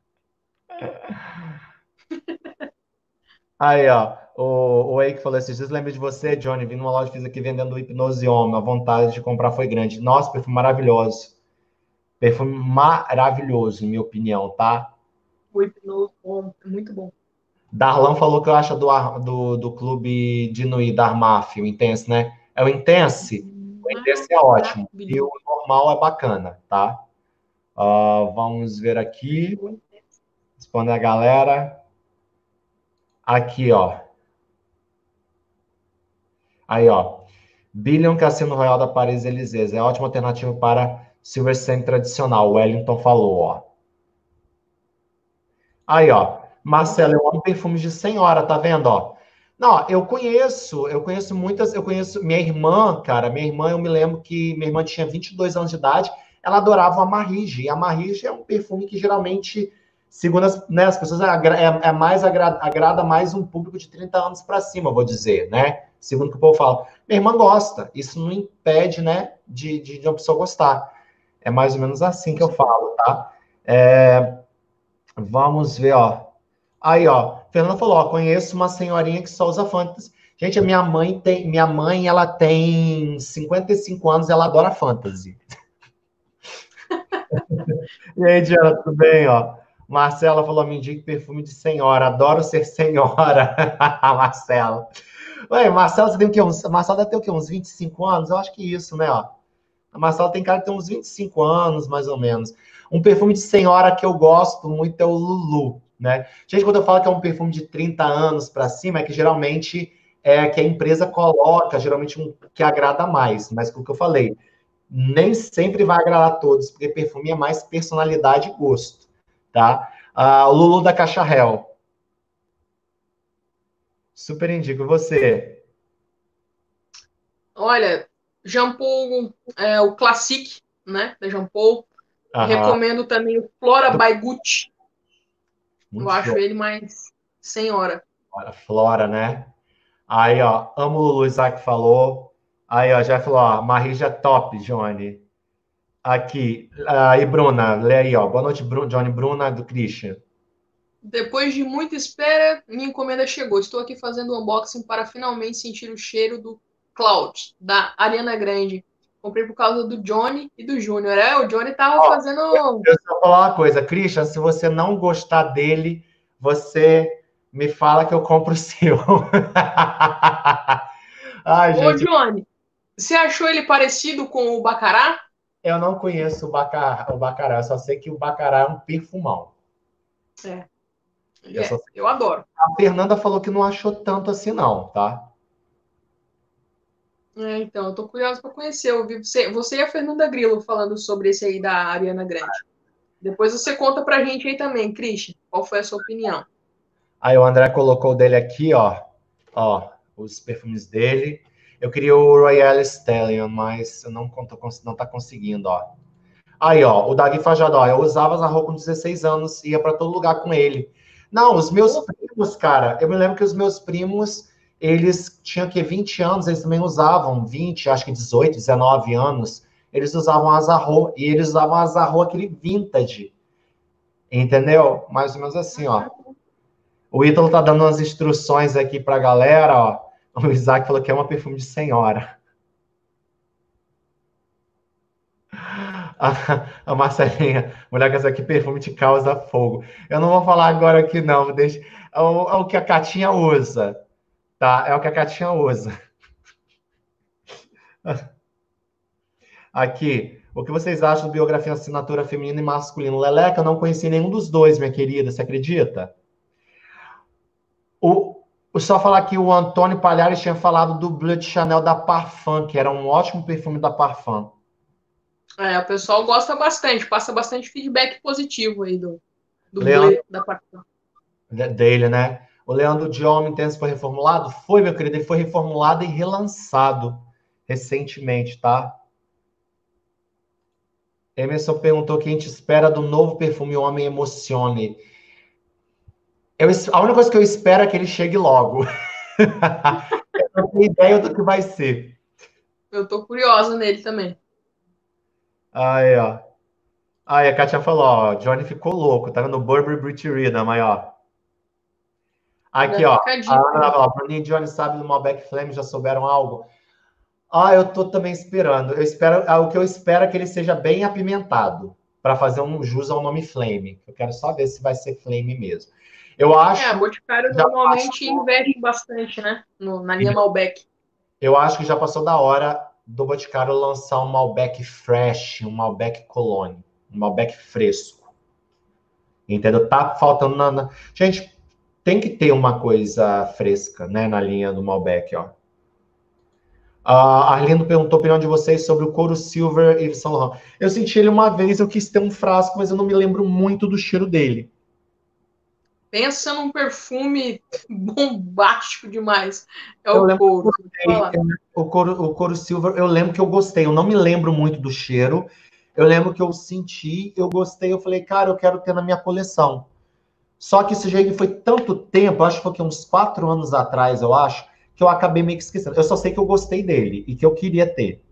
Aí, ó, o Eike falou esses dias, lembro de você, Johnny, vim numa loja física aqui vendendo Hipnose Homme, a vontade de comprar foi grande. Nossa, perfume maravilhoso. Perfume maravilhoso, em minha opinião, tá? O Hipnose é muito bom. Darlan falou que eu acho do clube de Nui, da Armaf, o Intense, né? É o Intense. O Intense é ótimo. E o normal é bacana, tá? Vamos ver aqui. Responder a galera. Aqui, ó. Aí, ó. Billion Cassino Royal da Paris Élysées. É ótima alternativa para Silver Scent tradicional. O Wellington falou, ó. Aí, ó. Marcelo, eu amo perfumes de senhora, tá vendo, ó? Não, eu conheço muitas, eu conheço minha irmã, cara, minha irmã, eu me lembro que minha irmã tinha 22 anos de idade, ela adorava o Amarige, e Amarige é um perfume que geralmente, segundo as pessoas, agrada mais um público de 30 anos para cima, vou dizer, né? Segundo o que o povo fala. Minha irmã gosta, isso não impede, né, de uma pessoa gostar. É mais ou menos assim que eu falo, tá? Vamos ver, ó. Aí, ó, Fernanda falou, ó, conheço uma senhorinha que só usa Fantasy. Gente, minha mãe, ela tem 55 anos, ela adora Fantasy. E aí, Diana, tudo bem, ó? Marcela falou, me indique perfume de senhora, adoro ser senhora. Marcela. Ué, Marcela, você tem o quê? Marcela deve ter o quê? Uns 25 anos? Eu acho que isso, né, ó. A Marcela tem cara de ter uns 25 anos, mais ou menos. Um perfume de senhora que eu gosto muito é o Lulu, né? Gente, quando eu falo que é um perfume de 30 anos para cima, é que geralmente é que a empresa coloca, geralmente um que agrada mais. Mas como que eu falei, nem sempre vai agradar a todos, porque perfume é mais personalidade e gosto, tá? O Lulu da Caixa Hell. Super indico. Você? Olha, Jean Paul, o Classic, né, da Jean Paul. Aham. Recomendo também o Flora by Gucci. Eu Muito acho show. ele mais senhora. Olha, Flora, né? Aí, ó, amo o Lulu, Isaac falou. Aí, ó, já falou, ó, Marija top, Johnny. Aqui, aí, Bruna, lê aí, ó. Boa noite, Johnny, Bruna, do Christian. Depois de muita espera, minha encomenda chegou. Estou aqui fazendo o unboxing para finalmente sentir o cheiro do Cloud, da Ariana Grande. Comprei por causa do Johnny e do Júnior. O Johnny tava Ó, fazendo. eu só vou falar uma coisa, Christian, se você não gostar dele, você me fala que eu compro o seu. Ai, Ô, gente, Johnny, você achou ele parecido com o Bacará? eu não conheço o Bacará, eu só sei que o Bacará é um perfumão. É, ele Eu, só é. sei. Eu adoro. A Fernanda falou que não achou tanto assim, não, tá? Então, eu tô curioso para conhecer. Eu vi você e a Fernanda Grillo falando sobre esse aí da Ariana Grande. Depois você conta pra gente aí também, Christian, qual foi a sua opinião? Aí o André colocou o dele aqui, ó. Ó, os perfumes dele. Eu queria o Royal Stallion, mas eu não tá conseguindo, ó. Aí, ó, o Davi Fajado, ó, eu usava Zarro com 16 anos, ia para todo lugar com ele. Não, os meus primos, cara, eu me lembro que os meus primos, eles tinham que 20 anos, eles também usavam 20, acho que 18, 19 anos, eles usavam a Zarro, e eles usavam a Zarro aquele vintage, entendeu? Mais ou menos assim, ó. O Ítalo tá dando umas instruções aqui pra galera, ó. O Isaac falou que é uma perfume de senhora. A Marcelinha, mulher com essa aqui, perfume te causa fogo. Eu não vou falar agora aqui, não. Deixa, é o que a Catinha usa, tá? É o que a Catinha usa. Aqui, o que vocês acham de biografia assinatura feminina e masculina? Leleca, eu não conheci nenhum dos dois, minha querida, você acredita? Só falar que o Antônio Palhares tinha falado do Blood Chanel da Parfum, que era um ótimo perfume da Parfum. O pessoal gosta bastante, passa bastante feedback positivo aí do Leandro, Blé da partida. dele, né? O Leandro Diome Intenso foi reformulado? Foi, meu querido, ele foi reformulado e relançado recentemente, tá? Emerson perguntou o que a gente espera do novo perfume Homem Emocione. A única coisa que eu espero é que ele chegue logo. Eu não tenho ideia do que vai ser. Eu tô curiosa nele também. Aí, ó. Aí, a Kátia falou, ó, Johnny ficou louco, tá vendo? Burberry Brit Rhythm, aí, ó. Aqui, Já ó. fica a A dica Ana aí. falou, Bruninho e Johnny sabe do Malbec Flame, já souberam algo? Ah, eu tô também esperando. O que eu espero é que ele seja bem apimentado, para fazer um jus ao nome Flame. Eu quero só ver se vai ser Flame mesmo. Eu A acho, Boticário já normalmente passou, investe bastante, né? Na linha Malbec. eu acho que já passou da hora do Boticário lançar um Malbec Fresh, um Malbec Cologne, um Malbec fresco. Entendeu? Tá faltando Gente, tem que ter uma coisa fresca, né, na linha do Malbec, ó. A Arlindo perguntou a opinião de vocês sobre o couro Silver e Saint Laurent. Eu senti ele uma vez, eu quis ter um frasco, mas eu não me lembro muito do cheiro dele. Pensa num perfume bombástico demais. É Eu o lembro que eu couro, vou te gostei. falar. O couro Silver, eu lembro que eu gostei. Eu não me lembro muito do cheiro. Eu lembro que eu senti, eu gostei. Eu falei, cara, eu quero ter na minha coleção. Só que isso já foi tanto tempo, acho que foi uns 4 anos atrás, eu acho, que eu acabei meio que esquecendo. Eu só sei que eu gostei dele e que eu queria ter.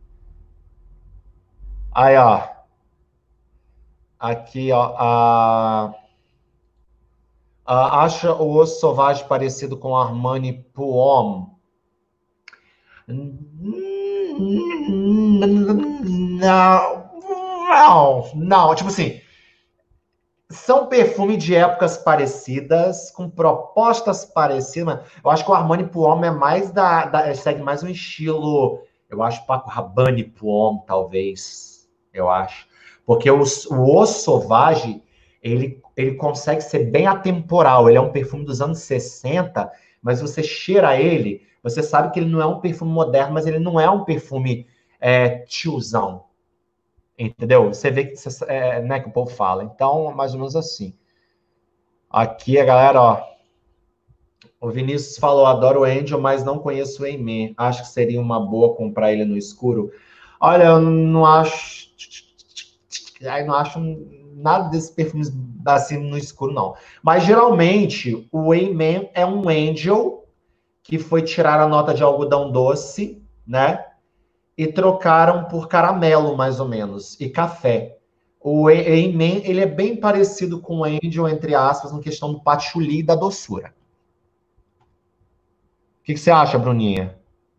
Aí, ó. Aqui, ó. Acha o Osso Sauvage parecido com Armani Puom? Não. Tipo assim, são perfumes de épocas parecidas, com propostas parecidas. Eu acho que o Armani Puom é mais segue mais um estilo. Eu acho Paco Rabanne Puom, talvez. Eu acho. Porque o Osso Sauvage, ele consegue ser bem atemporal. Ele é um perfume dos anos 60, mas você cheira ele, você sabe que ele não é um perfume moderno, mas ele não é um perfume tiozão. Entendeu? Você vê que, né, que o povo fala. Então, mais ou menos assim. Aqui a galera, ó. O Vinícius falou: adoro o Angel, mas não conheço o Aimee. Acho que seria uma boa comprar ele no escuro. Olha, eu não acho. Aí não acho nada desses perfumes assim no escuro, não. Mas geralmente o Aimee é um Angel que foi tirar a nota de algodão doce, né? E trocaram por caramelo, mais ou menos, e café. O Amen, ele é bem parecido com o Angel, entre aspas, na questão do patchouli e da doçura. O que você acha, Bruninha?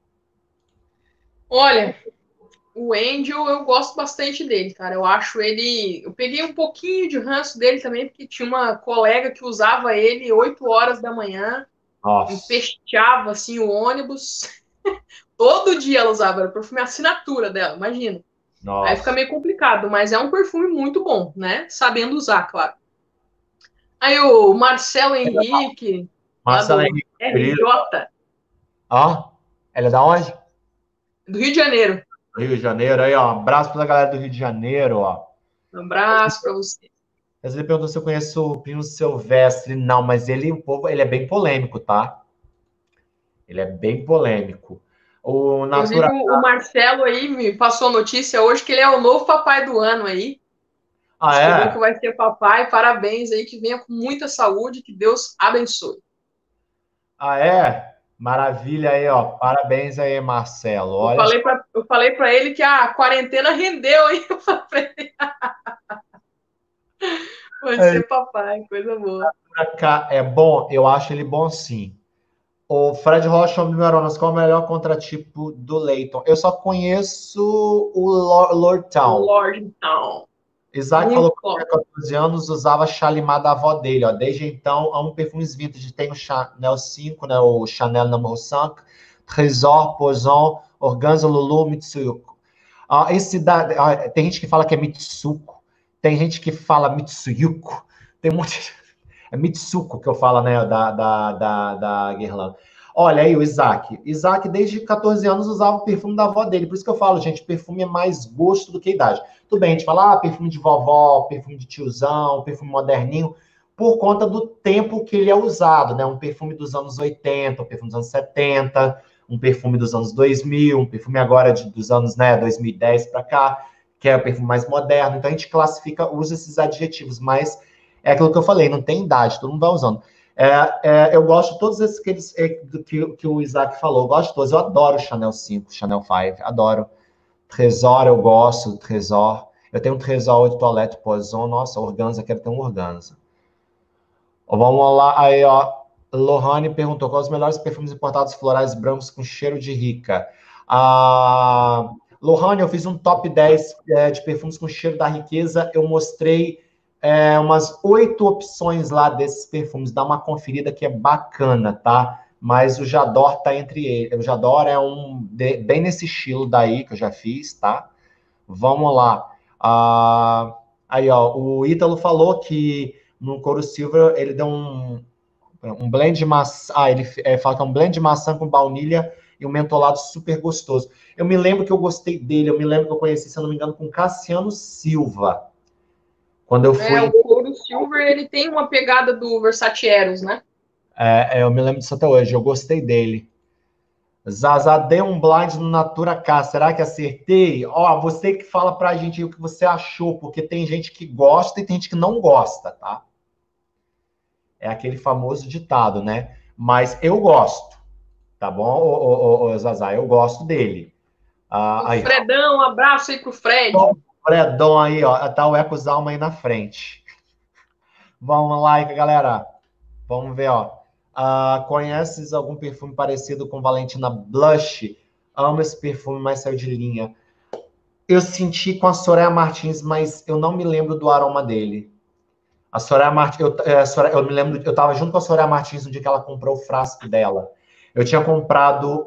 Olha, o Angel eu gosto bastante dele, cara. Eu acho ele. Eu peguei um pouquinho de ranço dele também, porque tinha uma colega que usava ele 8 horas da manhã, Nossa, empesteava assim o ônibus. Todo dia ela usava, era o perfume assinatura dela, imagina. Aí fica nossa. meio complicado, mas é um perfume muito bom, né? Sabendo usar, claro. Aí o Marcelo Henrique, lá Marcela do Henrique, querido. RJ, Ó, ela é da onde? do Rio de Janeiro. Rio de Janeiro. Aí, ó, um abraço pra galera do Rio de Janeiro, ó. Um abraço para você. Mas ele perguntou se eu conheço o Primo Silvestre. Não, mas ele é bem polêmico, tá? Ele é bem polêmico. O Inclusive, Natura. o Marcelo aí me passou a notícia hoje que ele é o novo papai do ano aí. Ah, Descobriu que é? vai ser papai. Parabéns aí, que venha com muita saúde, que Deus abençoe. Ah, é? Maravilha aí, ó. Parabéns aí, Marcelo. Olha só, Eu falei para ele que a quarentena rendeu, hein? Eu falei, vai ser papai, coisa boa. pra cá é bom? Eu acho ele bom sim. O Fred Rocha do Neuronas, qual é o melhor contratipo do Leighton? Eu só conheço o Lord Town. Lord Town. Isaac falou Muito que top. tinha 14 anos usava Chalimar da avó dele. Ó. Desde então, amo perfumes vintage. Tem o Chanel 5, né, o Chanel No. 5, Trésor, Poison, Organza, Lulu, Mitsuko. Tem gente que fala que é Mitsuko, tem gente que fala Mitsuyuko, tem um monte de... É Mitsuko que eu falo, né, da Guerlain. Olha aí o Isaac. Isaac, desde 14 anos, usava o perfume da avó dele. Por isso que eu falo, gente, perfume é mais gosto do que idade. Tudo bem, a gente fala, perfume de vovó, perfume de tiozão, perfume moderninho. por conta do tempo que ele é usado, né? Um perfume dos anos 80, um perfume dos anos 70, um perfume dos anos 2000, um perfume agora dos anos, né, 2010 para cá, que é o perfume mais moderno. Então a gente classifica, usa esses adjetivos, mas é aquilo que eu falei, não tem idade, todo mundo vai usando. Eu gosto de todos esses que o Isaac falou, eu gosto de todos. Eu adoro Chanel 5, Chanel 5, adoro. Tresor, eu gosto do Tresor. Eu tenho um Tresor de Toilette Poison, nossa, organza, quero ter um organza. Vamos lá, aí, ó. Lohane perguntou quais os melhores perfumes importados florais brancos com cheiro de rica. Lohane, eu fiz um top 10 de perfumes com cheiro da riqueza. Eu mostrei umas 8 opções lá desses perfumes. Dá uma conferida que é bacana, tá? Mas o J'adore tá entre eles. O J'adore é bem nesse estilo daí que eu já fiz, tá? Vamos lá. Aí, ó, o Ítalo falou que no Couro Silver ele deu um blend de maçã. Ele fala que é um blend de maçã com baunilha e um mentolado super gostoso. Eu me lembro que eu gostei dele, eu me lembro que eu conheci, se eu não me engano, com Cassiano Silva. Quando eu fui. O Couro Silver, ele tem uma pegada do Versace Eros, né? Eu me lembro disso até hoje, eu gostei dele. Zaza, dei um blind no Natura K. Será que acertei? Ó, você que fala pra gente aí o que você achou, porque tem gente que gosta e tem gente que não gosta, tá? É aquele famoso ditado, né? Mas eu gosto, tá bom, Zaza? Eu gosto dele. Aí, Fredão, um abraço aí pro Fred. O Fredão aí, ó. Tá o Ecos Alma aí na frente. Vamos lá, galera. Vamos ver, ó. Conheces algum perfume parecido com Valentina Blush? Amo esse perfume, mas saiu de linha. Eu senti com a Soraya Martins, mas eu não me lembro do aroma dele. A Soraya Martins, eu me lembro, eu estava junto com a Soraya Martins no dia que ela comprou o frasco dela. Eu tinha comprado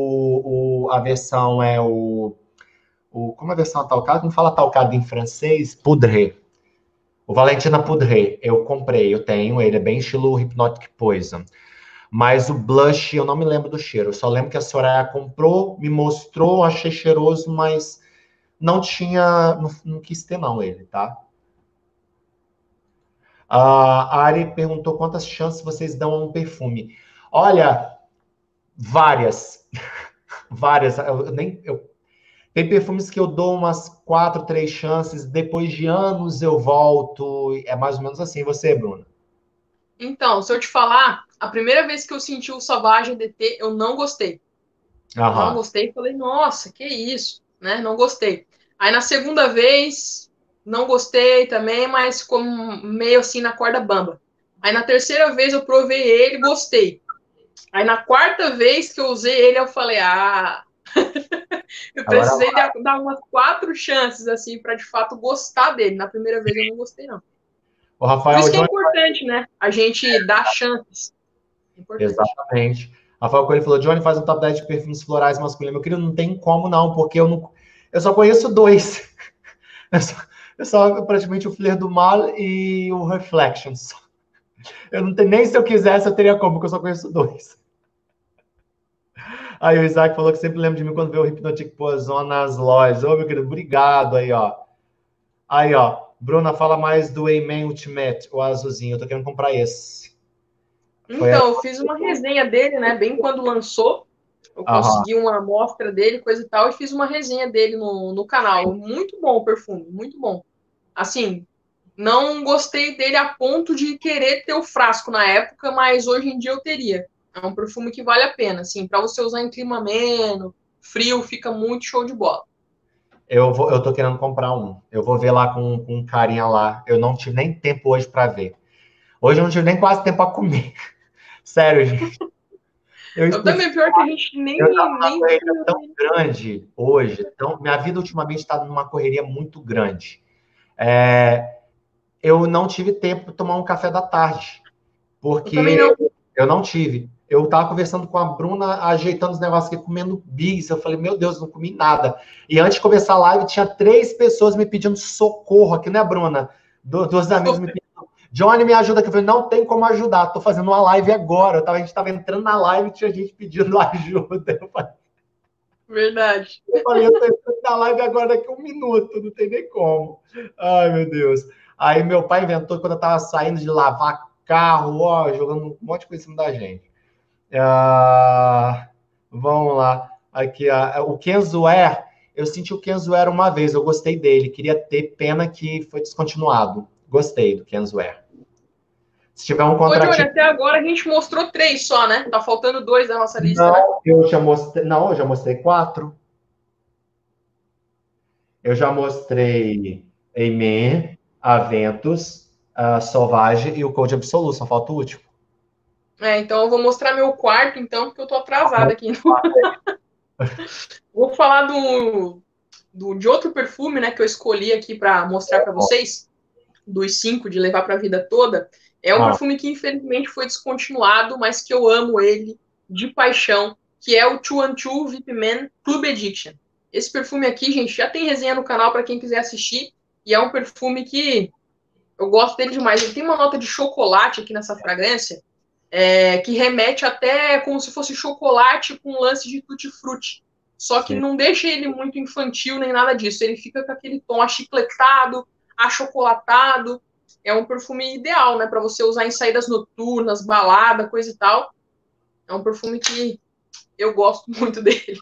a versão, como é a versão talcada? Como fala talcada em francês? Poudre. O Valentina Poudre, eu comprei, eu tenho, ele é bem estilo Hypnotic Poison. Mas o blush, eu não me lembro do cheiro. Eu só lembro que a Soraya comprou, me mostrou, achei cheiroso, mas não tinha, não quis ter não ele, tá? A Ari perguntou quantas chances vocês dão a um perfume. Olha, várias. Várias. Tem perfumes que eu dou umas 4, 3 chances, depois de anos eu volto. É mais ou menos assim. Você, Bruna? Então, se eu te falar, a primeira vez que eu senti o Sauvage DT, eu não gostei. Não gostei, falei, nossa, que isso, né? Não gostei. Aí na segunda vez, não gostei também, mas ficou meio assim na corda bamba. Aí na terceira vez eu provei ele, gostei. Aí na quarta vez que eu usei ele, eu falei, eu precisei dar umas 4 chances, assim, para de fato gostar dele. Na primeira vez eu não gostei, não. O Rafael, por isso que é importante, né? A gente dá chances. Exatamente. Rafael Coelho falou, Johnny, faz um top 10 de perfumes florais masculinos. Meu querido, não tem como não, porque eu só conheço 2. Eu só praticamente o Fleur do Mal e o Reflections. Eu não tenho, nem se eu quisesse, eu teria como, porque eu só conheço 2. Aí o Isaac falou que sempre lembra de mim quando vê o Hypnotic Poison nas lojas. Ô, meu querido, obrigado aí, ó. Aí, ó. Bruna, fala mais do Amen Ultimate, o azulzinho. Eu tô querendo comprar esse. Então, eu fiz uma resenha dele, né? Bem quando lançou. Eu consegui uma amostra dele, coisa e tal, e fiz uma resenha dele no canal. Muito bom o perfume, muito bom. Assim, não gostei dele a ponto de querer ter o frasco na época, mas hoje em dia eu teria. É um perfume que vale a pena, assim, para você usar em clima ameno, frio, fica muito show de bola. Eu tô querendo comprar um. Eu vou ver lá com um carinha lá. Eu não tive nem tempo hoje para ver. Hoje eu não tive nem quase tempo para comer. Sério, gente. Eu também, pior que a gente nem... Eu tava numa correria tão grande hoje. Então, minha vida ultimamente está numa correria muito grande. Eu não tive tempo para tomar um café da tarde. Porque eu não tive. Eu estava conversando com a Bruna, ajeitando os negócios aqui, comendo bis. Eu falei, meu Deus, não comi nada. E antes de começar a live, tinha 3 pessoas me pedindo socorro aqui, né, Bruna? 2 amigos me pedindo. Johnny, me ajuda aqui. Eu falei, não tem como ajudar. Estou fazendo uma live agora. A gente estava entrando na live e tinha gente pedindo ajuda. Eu falei, verdade. Eu falei, eu estou entrando na live agora daqui a 1 minuto. Não tem nem como. Ai, meu Deus. Aí meu pai inventou quando eu tava saindo de lavar carro, ó, jogando um monte de coisa em cima da gente. Vamos lá. Aqui, o Kenzo Air, eu senti o Kenzo Air uma vez, eu gostei dele. Queria ter, pena que foi descontinuado. Gostei do Kenzo Air. Se tiver um Ô, Johnny, contratipo. até agora a gente mostrou 3 só, né? Tá faltando 2 da nossa lista, né? Não, eu já mostrei 4. Eu já mostrei Amen, Aventus, Sauvage e o Code Absoluto, só falta o último. Então eu vou mostrar meu quarto, então, porque eu tô atrasada aqui. Vou falar de outro perfume, né, que eu escolhi aqui para mostrar para vocês, dos 5 de levar para a vida toda. É um Ah, perfume que infelizmente foi descontinuado, mas que eu amo ele de paixão, que é o 212 VIP Man Club Edition. Esse perfume aqui, gente, já tem resenha no canal para quem quiser assistir, e é um perfume que eu gosto dele demais. Ele tem uma nota de chocolate aqui nessa fragrância, que remete até como se fosse chocolate com lance de tutti-frutti. Só que sim. não deixa ele muito infantil nem nada disso. Ele fica com aquele tom achicletado, achocolatado. É um perfume ideal, né, para você usar em saídas noturnas, balada, coisa e tal. É um perfume que eu gosto muito dele.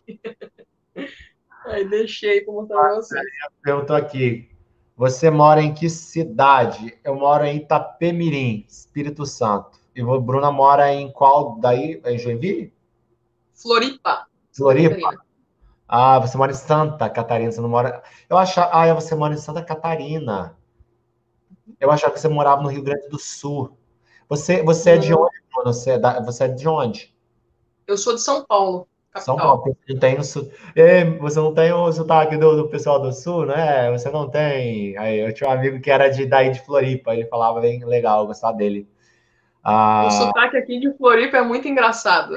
Aí deixei para mostrar para vocês. Eu tô aqui. Você mora em que cidade? Eu moro em Itapemirim, Espírito Santo. E a Bruna mora em qual daí? Em Joinville? Floripa, Santa Floripa? Catarina. Ah, você mora em Santa Catarina, você não mora. Eu achava. Você mora em Santa Catarina. Eu achava que você morava no Rio Grande do Sul. Você é de Não, onde, Bruna? Você é de onde? eu sou de São Paulo, São Paulo. capital. Você não tem você não tem o sotaque do pessoal do Sul, né? Você não tem. Aí, eu tinha um amigo que era daí de Floripa, ele falava bem legal, eu gostava dele. O Ah, sotaque aqui de Floripa é muito engraçado.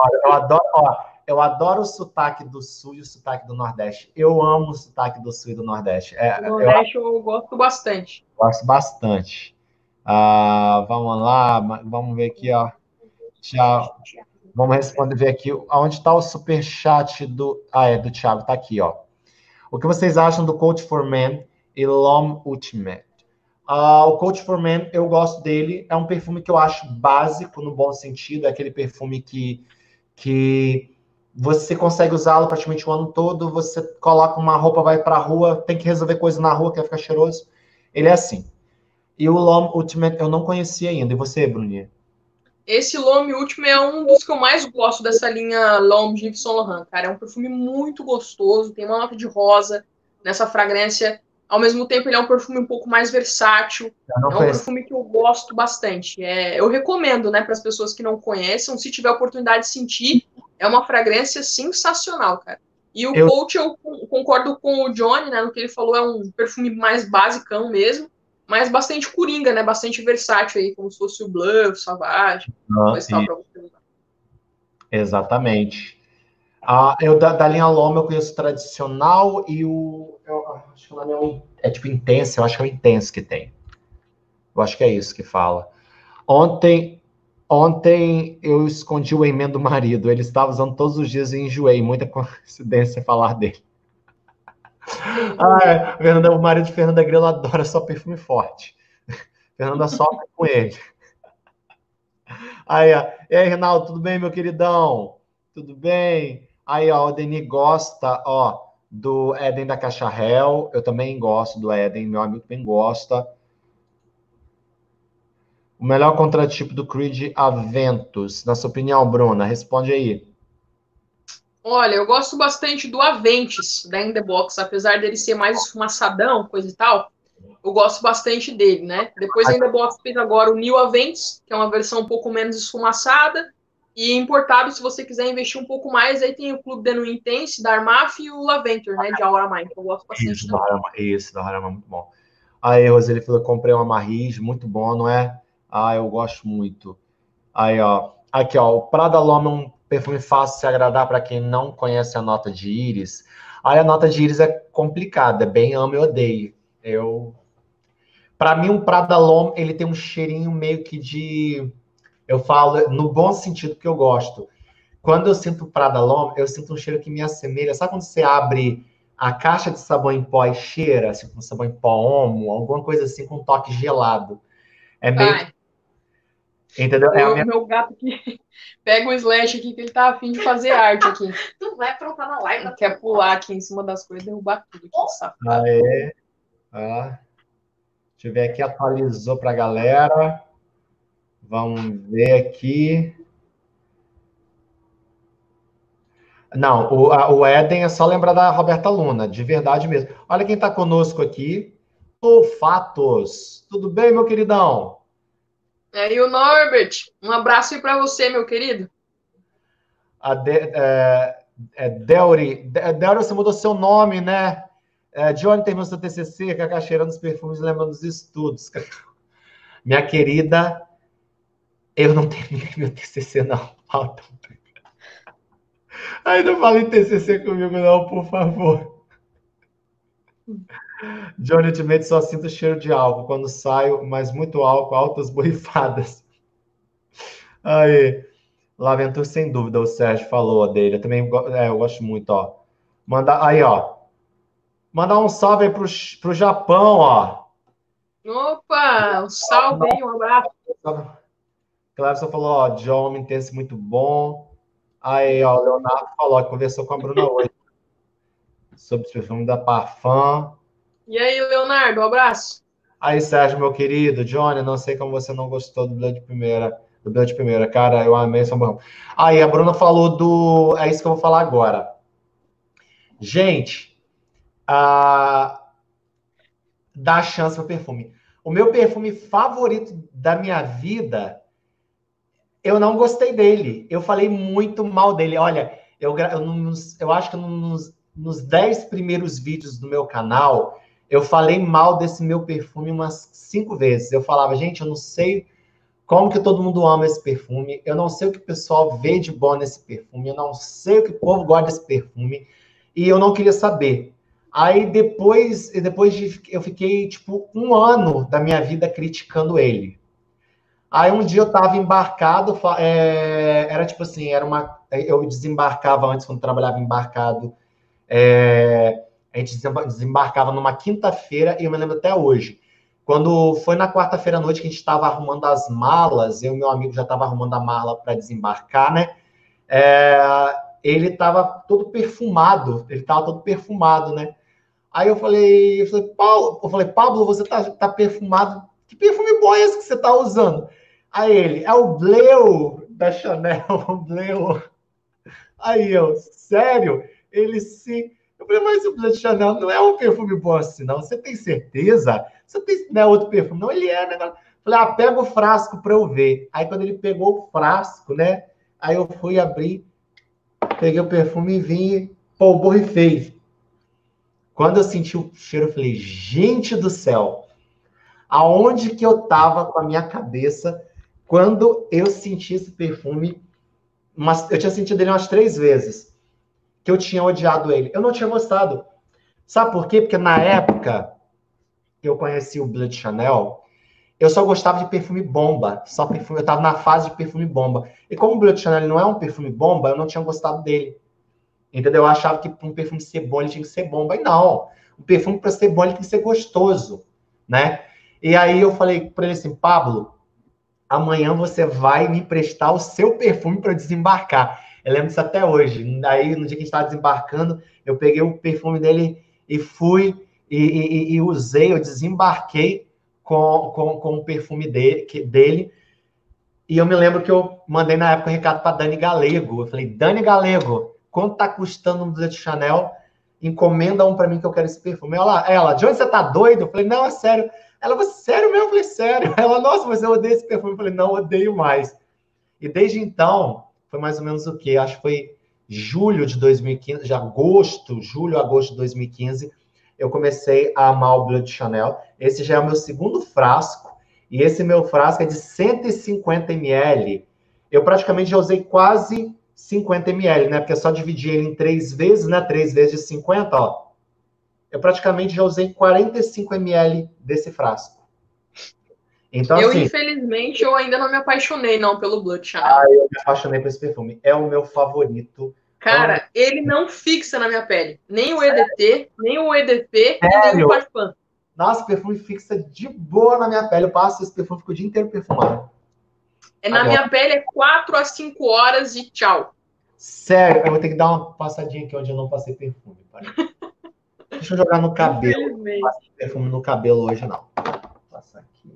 eu adoro o sotaque do Sul e o sotaque do Nordeste. Eu amo o sotaque do Sul e do Nordeste. O Eu Nordeste eu gosto bastante. gosto bastante. Vamos lá, vamos ver aqui, ó. Tchau. Vamos responder, ver aqui. Onde está o superchat do. É do Thiago, está aqui, ó. O que vocês acham do Coach for Men e L'Homme Ultimate? O Coach for Men, eu gosto dele. É um perfume que eu acho básico, no bom sentido. É aquele perfume que você consegue usá-lo praticamente o ano todo. Você coloca uma roupa, vai para a rua, tem que resolver coisa na rua, quer ficar cheiroso. Ele é assim. E o L'Homme Ultimate eu não conhecia ainda. E você, Bruninha? Esse L'Homme Ultime é um dos que eu mais gosto dessa linha L'Homme de Yves Saint Laurent, cara. É um perfume muito gostoso, tem uma nota de rosa nessa fragrância. Ao mesmo tempo, ele é um perfume um pouco mais versátil. Eu não É um conhecia. perfume que eu gosto bastante. Eu recomendo, né, para as pessoas que não conheçam, se tiver a oportunidade de sentir, é uma fragrância sensacional, cara. E o Eu, Coach, eu concordo com o Johnny, né, no que ele falou, é um perfume mais basicão mesmo, mas bastante coringa, né, bastante versátil aí, como se fosse o Bluff, o Savage, coisa e tal para você usar. exatamente. Eu da linha Loma eu conheço o tradicional e acho que o nome é tipo intenso, eu acho que é o intenso que tem. Eu acho que é isso que fala. Ontem, ontem eu escondi o e-mail do marido, ele estava usando todos os dias e enjoei, muita coincidência falar dele. O marido de Fernanda Grelo adora só perfume forte. Fernanda sofre com ele. Aí, ó. E aí, Reinaldo, tudo bem, meu queridão? Tudo bem? Aí, ó, o Deni gosta, ó, do Éden da Caixa Hell. Eu também gosto do Éden, meu amigo também gosta. O melhor contratipo do Creed Aventus, na sua opinião, Bruna? Responde aí. Olha, eu gosto bastante do Aventis, da In The Box, apesar dele ser mais esfumaçadão, coisa e tal, eu gosto bastante dele, né? Depois a In The Box fez agora o New Aventis, que é uma versão um pouco menos esfumaçada, e importado, se você quiser investir um pouco mais, aí tem o Clube de Nuit Intense, da Armaf e o Laventer, né, de Aura Mine, que eu gosto bastante também. Isso, da Harama, muito bom. Aí, Roseli falou, comprei uma Marris, muito bom, não é? Eu gosto muito. Aí, ó. Aqui, ó. O Prada L'Homme é um perfume fácil de se agradar para quem não conhece a nota de íris. Aí a nota de íris é complicada, é bem amo e odeio. Para mim, um Prada L'Homme, ele tem um cheirinho meio que de... Eu falo no bom sentido que eu gosto. Quando eu sinto Prada L'Homme, eu sinto um cheiro que me assemelha. Sabe quando você abre a caixa de sabão em pó e cheira, assim, com sabão em pó Omo, alguma coisa assim com toque gelado. É meio que, Ai, entendeu? É a o minha. meu gato aqui pega o Slash aqui que ele tá afim de fazer arte aqui. Tu vai aprontar na live. Ele quer pular aqui em cima das coisas e derrubar tudo aqui, safado. Aê, ó. Deixa eu ver aqui, atualizou para a galera. Vamos ver aqui. Não, o Éden é só lembrar da Roberta Luna, de verdade mesmo. Olha quem está conosco aqui. O Fatos. Tudo bem, meu queridão? E aí, o Norbert, um abraço aí pra você, meu querido. A Delry. Delry, você mudou seu nome, né? De onde terminou seu TCC? Cacá, cheirando os perfumes, lembrando dos estudos. Minha querida, eu não terminei meu TCC, não. Falta. Ainda fala em TCC comigo, não, por favor. Johnny, ultimamente só sinto cheiro de álcool quando saio, mas muito álcool, altas borrifadas. Aí, Laventur, sem dúvida, o Sérgio falou dele. Eu também eu gosto muito, ó. Manda, aí, ó. Mandar um salve aí pro Japão, ó. Opa, um salve aí, um abraço. Claro, você falou, ó, John, me intenso muito bom. Aí, ó, o Leonardo falou que conversou com a Bruna hoje sobre o perfume da Parfum. E aí, Leonardo, um abraço. Aí, Sérgio, meu querido, Johnny, não sei como você não gostou do Blood Primeira. Do Blood Primeira, cara, eu amei essa bom. Aí, a Bruna falou do. É isso que eu vou falar agora. Gente, dá chance para perfume. O meu perfume favorito da minha vida, eu não gostei dele. Eu falei muito mal dele. Olha, eu acho que nos 10 primeiros vídeos do meu canal, eu falei mal desse meu perfume umas 5 vezes. Eu falava, gente, eu não sei como que todo mundo ama esse perfume, eu não sei o que o pessoal vê de bom nesse perfume, eu não sei o que o povo gosta desse perfume, e eu não queria saber. Aí eu fiquei tipo 1 ano da minha vida criticando ele. Aí um dia eu estava embarcado, era tipo assim, eu desembarcava antes quando trabalhava embarcado, a gente desembarcava numa quinta-feira e eu me lembro até hoje. Quando foi na quarta-feira à noite que a gente estava arrumando as malas, eu e meu amigo já estava arrumando a mala para desembarcar, né? É, ele estava todo perfumado, né? Aí Pablo, você tá perfumado. Que perfume bom é esse que você tá usando? Aí ele, é o Bleu da Chanel, o Bleu. Aí eu, sério? Ele sim. Eu falei, mas o Bleu de Chanel não é um perfume bom assim, não. Você tem certeza? Você tem, não é outro perfume? Não, ele é, né? Eu falei, pega o frasco para eu ver. Aí quando ele pegou o frasco, né? Aí eu fui abrir, peguei o perfume e vim, pô, borrifei. Quando eu senti o cheiro, eu falei, gente do céu, aonde que eu tava com a minha cabeça quando eu senti esse perfume? Eu tinha sentido ele umas 3 vezes, que eu tinha odiado ele. Eu não tinha gostado. Sabe por quê? Porque na época que eu conheci o Blood Chanel, eu só gostava de perfume bomba. Só perfume, eu tava na fase de perfume bomba. E como o Blood Chanel não é um perfume bomba, eu não tinha gostado dele. Entendeu? Eu achava que para um perfume ser bom, ele tinha que ser bomba. E não. O perfume, para ser bom, ele tem que ser gostoso, né? E aí eu falei para ele assim, Pablo, amanhã você vai me emprestar o seu perfume para desembarcar. Eu lembro disso até hoje. Aí, no dia que a gente estava desembarcando, eu peguei o perfume dele e fui e usei, eu desembarquei com o perfume dele. E eu me lembro que eu mandei na época um recado para Dani Galego. Eu falei, Dani Galego, quanto tá custando um Bleu Chanel? Encomenda um para mim que eu quero esse perfume. Ela, de onde você tá doido? Eu falei, não, é sério. Ela, você sério mesmo? Eu falei, sério. Ela, nossa, mas eu odeio esse perfume. Eu falei, não, odeio mais. E desde então, foi mais ou menos o quê? Acho que foi julho de 2015, julho, agosto de 2015, eu comecei a amar o Bleu Chanel. Esse já é o meu segundo frasco. E esse meu frasco é de 150 ml. Eu praticamente já usei quase 50 ml, né? Porque é só dividir ele em 3 vezes, né? 3 vezes de 50, ó. Eu praticamente já usei 45 ml desse frasco. Então, Eu, assim, infelizmente, eu ainda não me apaixonei, não, pelo Blood Chanel. eu me apaixonei por esse perfume. É o meu favorito. Cara, ele não fixa na minha pele. Nem o EDT, nem o EDP e nem o Parfum. Nossa, perfume fixa de boa na minha pele. Eu passo esse perfume, fico o dia inteiro perfumado. Na minha pele é 4 a 5 horas e tchau. Sério, eu vou ter que dar uma passadinha aqui onde eu não passei perfume. Deixa eu jogar no cabelo. Não passei perfume no cabelo hoje, não. Vou passar aqui.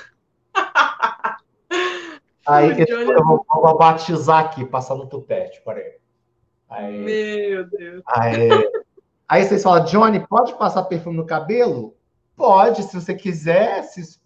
Aí eu vou batizar aqui, passar no tupete. Aí. Meu Deus. Aí vocês falam, Johnny, pode passar perfume no cabelo? Pode, se você quiser.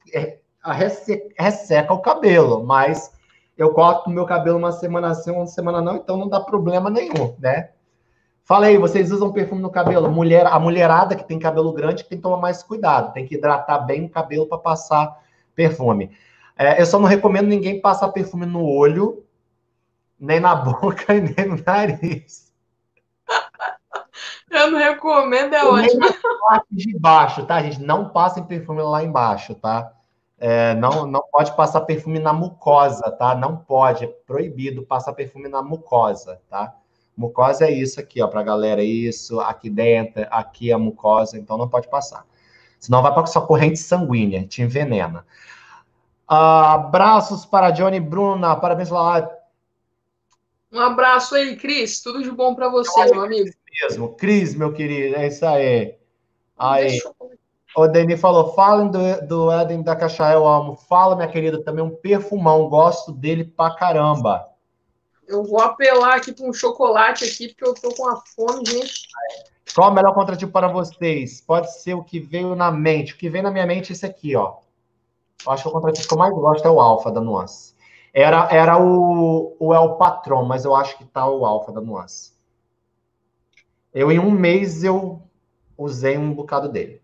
Resseca o cabelo, mas eu corto o meu cabelo uma semana sim, uma semana não, então não dá problema nenhum, né? Fala aí, vocês usam perfume no cabelo? A mulherada que tem cabelo grande tem que tomar mais cuidado, tem que hidratar bem o cabelo para passar perfume. Eu só não recomendo ninguém passar perfume no olho, nem na boca e nem no nariz. Eu não recomendo, é ótimo. Nem na parte de baixo, tá, gente? Não passem perfume lá embaixo, tá? Não pode passar perfume na mucosa, tá? Não pode, é proibido passar perfume na mucosa, tá? Mucosa é isso aqui, ó, pra galera, isso, aqui dentro, aqui a mucosa, então não pode passar. Senão vai para sua corrente sanguínea, te envenena. Abraços para Johnny Bruna, parabéns lá. Um abraço aí, Cris, tudo de bom para você, meu amigo. Mesmo, Cris, meu querido, é isso aí. Aí. O Deni falou, falem do Eden da Cachaça, eu amo. Fala, minha querida, também um perfumão, gosto dele pra caramba. Eu vou apelar aqui para um chocolate aqui, porque eu tô com a fome, gente. Qual o melhor contratipo para vocês? Pode ser o que veio na mente. O que veio na minha mente é esse aqui, ó. Eu acho que o contratipo que eu mais gosto é o Alfa da Nuance. Era o El Patron, mas eu acho que tá o Alfa da Nuance. Em um mês, eu usei um bocado dele.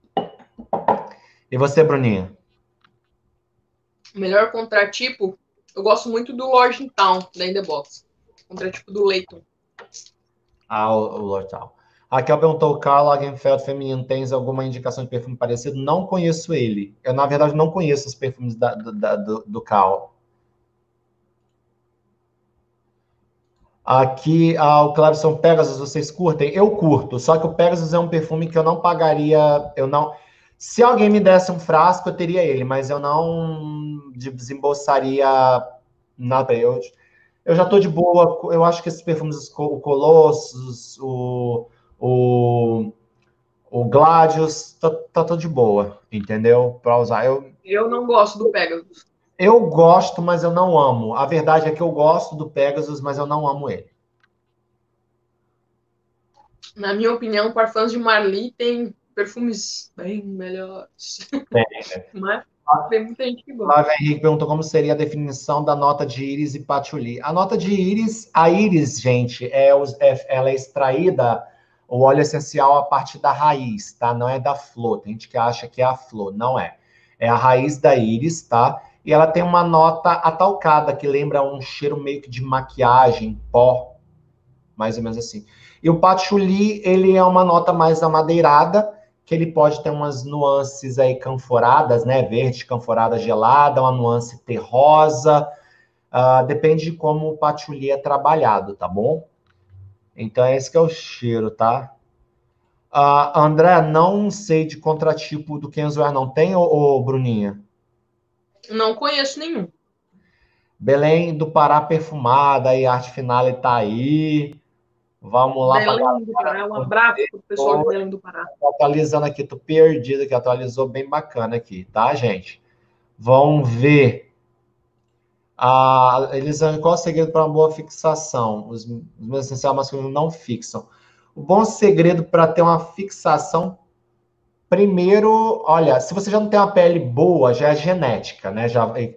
E você, Bruninha? Melhor contratipo, eu gosto muito do Lord in Town, da In The Box. Contratipo do Leighton. O Lord Town. Raquel perguntou, Karl Lagerfeld feminino, tens alguma indicação de perfume parecido? Não conheço ele. Eu, na verdade, não conheço os perfumes do Karl. Aqui, o Clavison Pegasus, vocês curtem? Eu curto, só que o Pegasus é um perfume que eu não pagaria, se alguém me desse um frasco, eu teria ele, mas eu não desembolsaria nada. Eu já tô de boa, eu acho que esses perfumes, o Colossus, o Gladius, tá tudo de boa, entendeu? Para usar. Eu não gosto do Pegasus. Eu gosto, mas eu não amo. A verdade é que eu gosto do Pegasus, mas eu não amo ele. Na minha opinião, parfums de Marly tem perfumes bem melhores. Mas tem muita gente que gosta. Flávio Henrique perguntou como seria a definição da nota de íris e patchouli. A nota de íris, gente, ela é extraída, o óleo essencial, a partir da raiz, tá? Não é da flor. Tem gente que acha que é a flor. Não é. É a raiz da íris, tá? E ela tem uma nota atalcada, que lembra um cheiro meio que de maquiagem, pó, mais ou menos assim. E o patchouli, ele é uma nota mais amadeirada, que ele pode ter umas nuances aí canforadas, né? Verde, canforada gelada, uma nuance terrosa. Depende de como o patchouli é trabalhado, tá bom? Então, esse que é o cheiro, tá? André, não sei de contratipo do Kenzo Air, não tem, ô Bruninha? Não conheço nenhum. Belém do Pará perfumada, e Arte Finale tá aí. Vamos lá. Belém do Pará, um abraço pro pessoal de Belém do Pará. Tô atualizando aqui, tô perdido aqui, atualizou bem bacana aqui, tá, gente? Vamos ver. Elisane, qual é o segredo para uma boa fixação? Os meus essenciais masculinos não fixam. O bom segredo para ter uma fixação, primeiro, olha, se você já não tem uma pele boa, já é genética, né?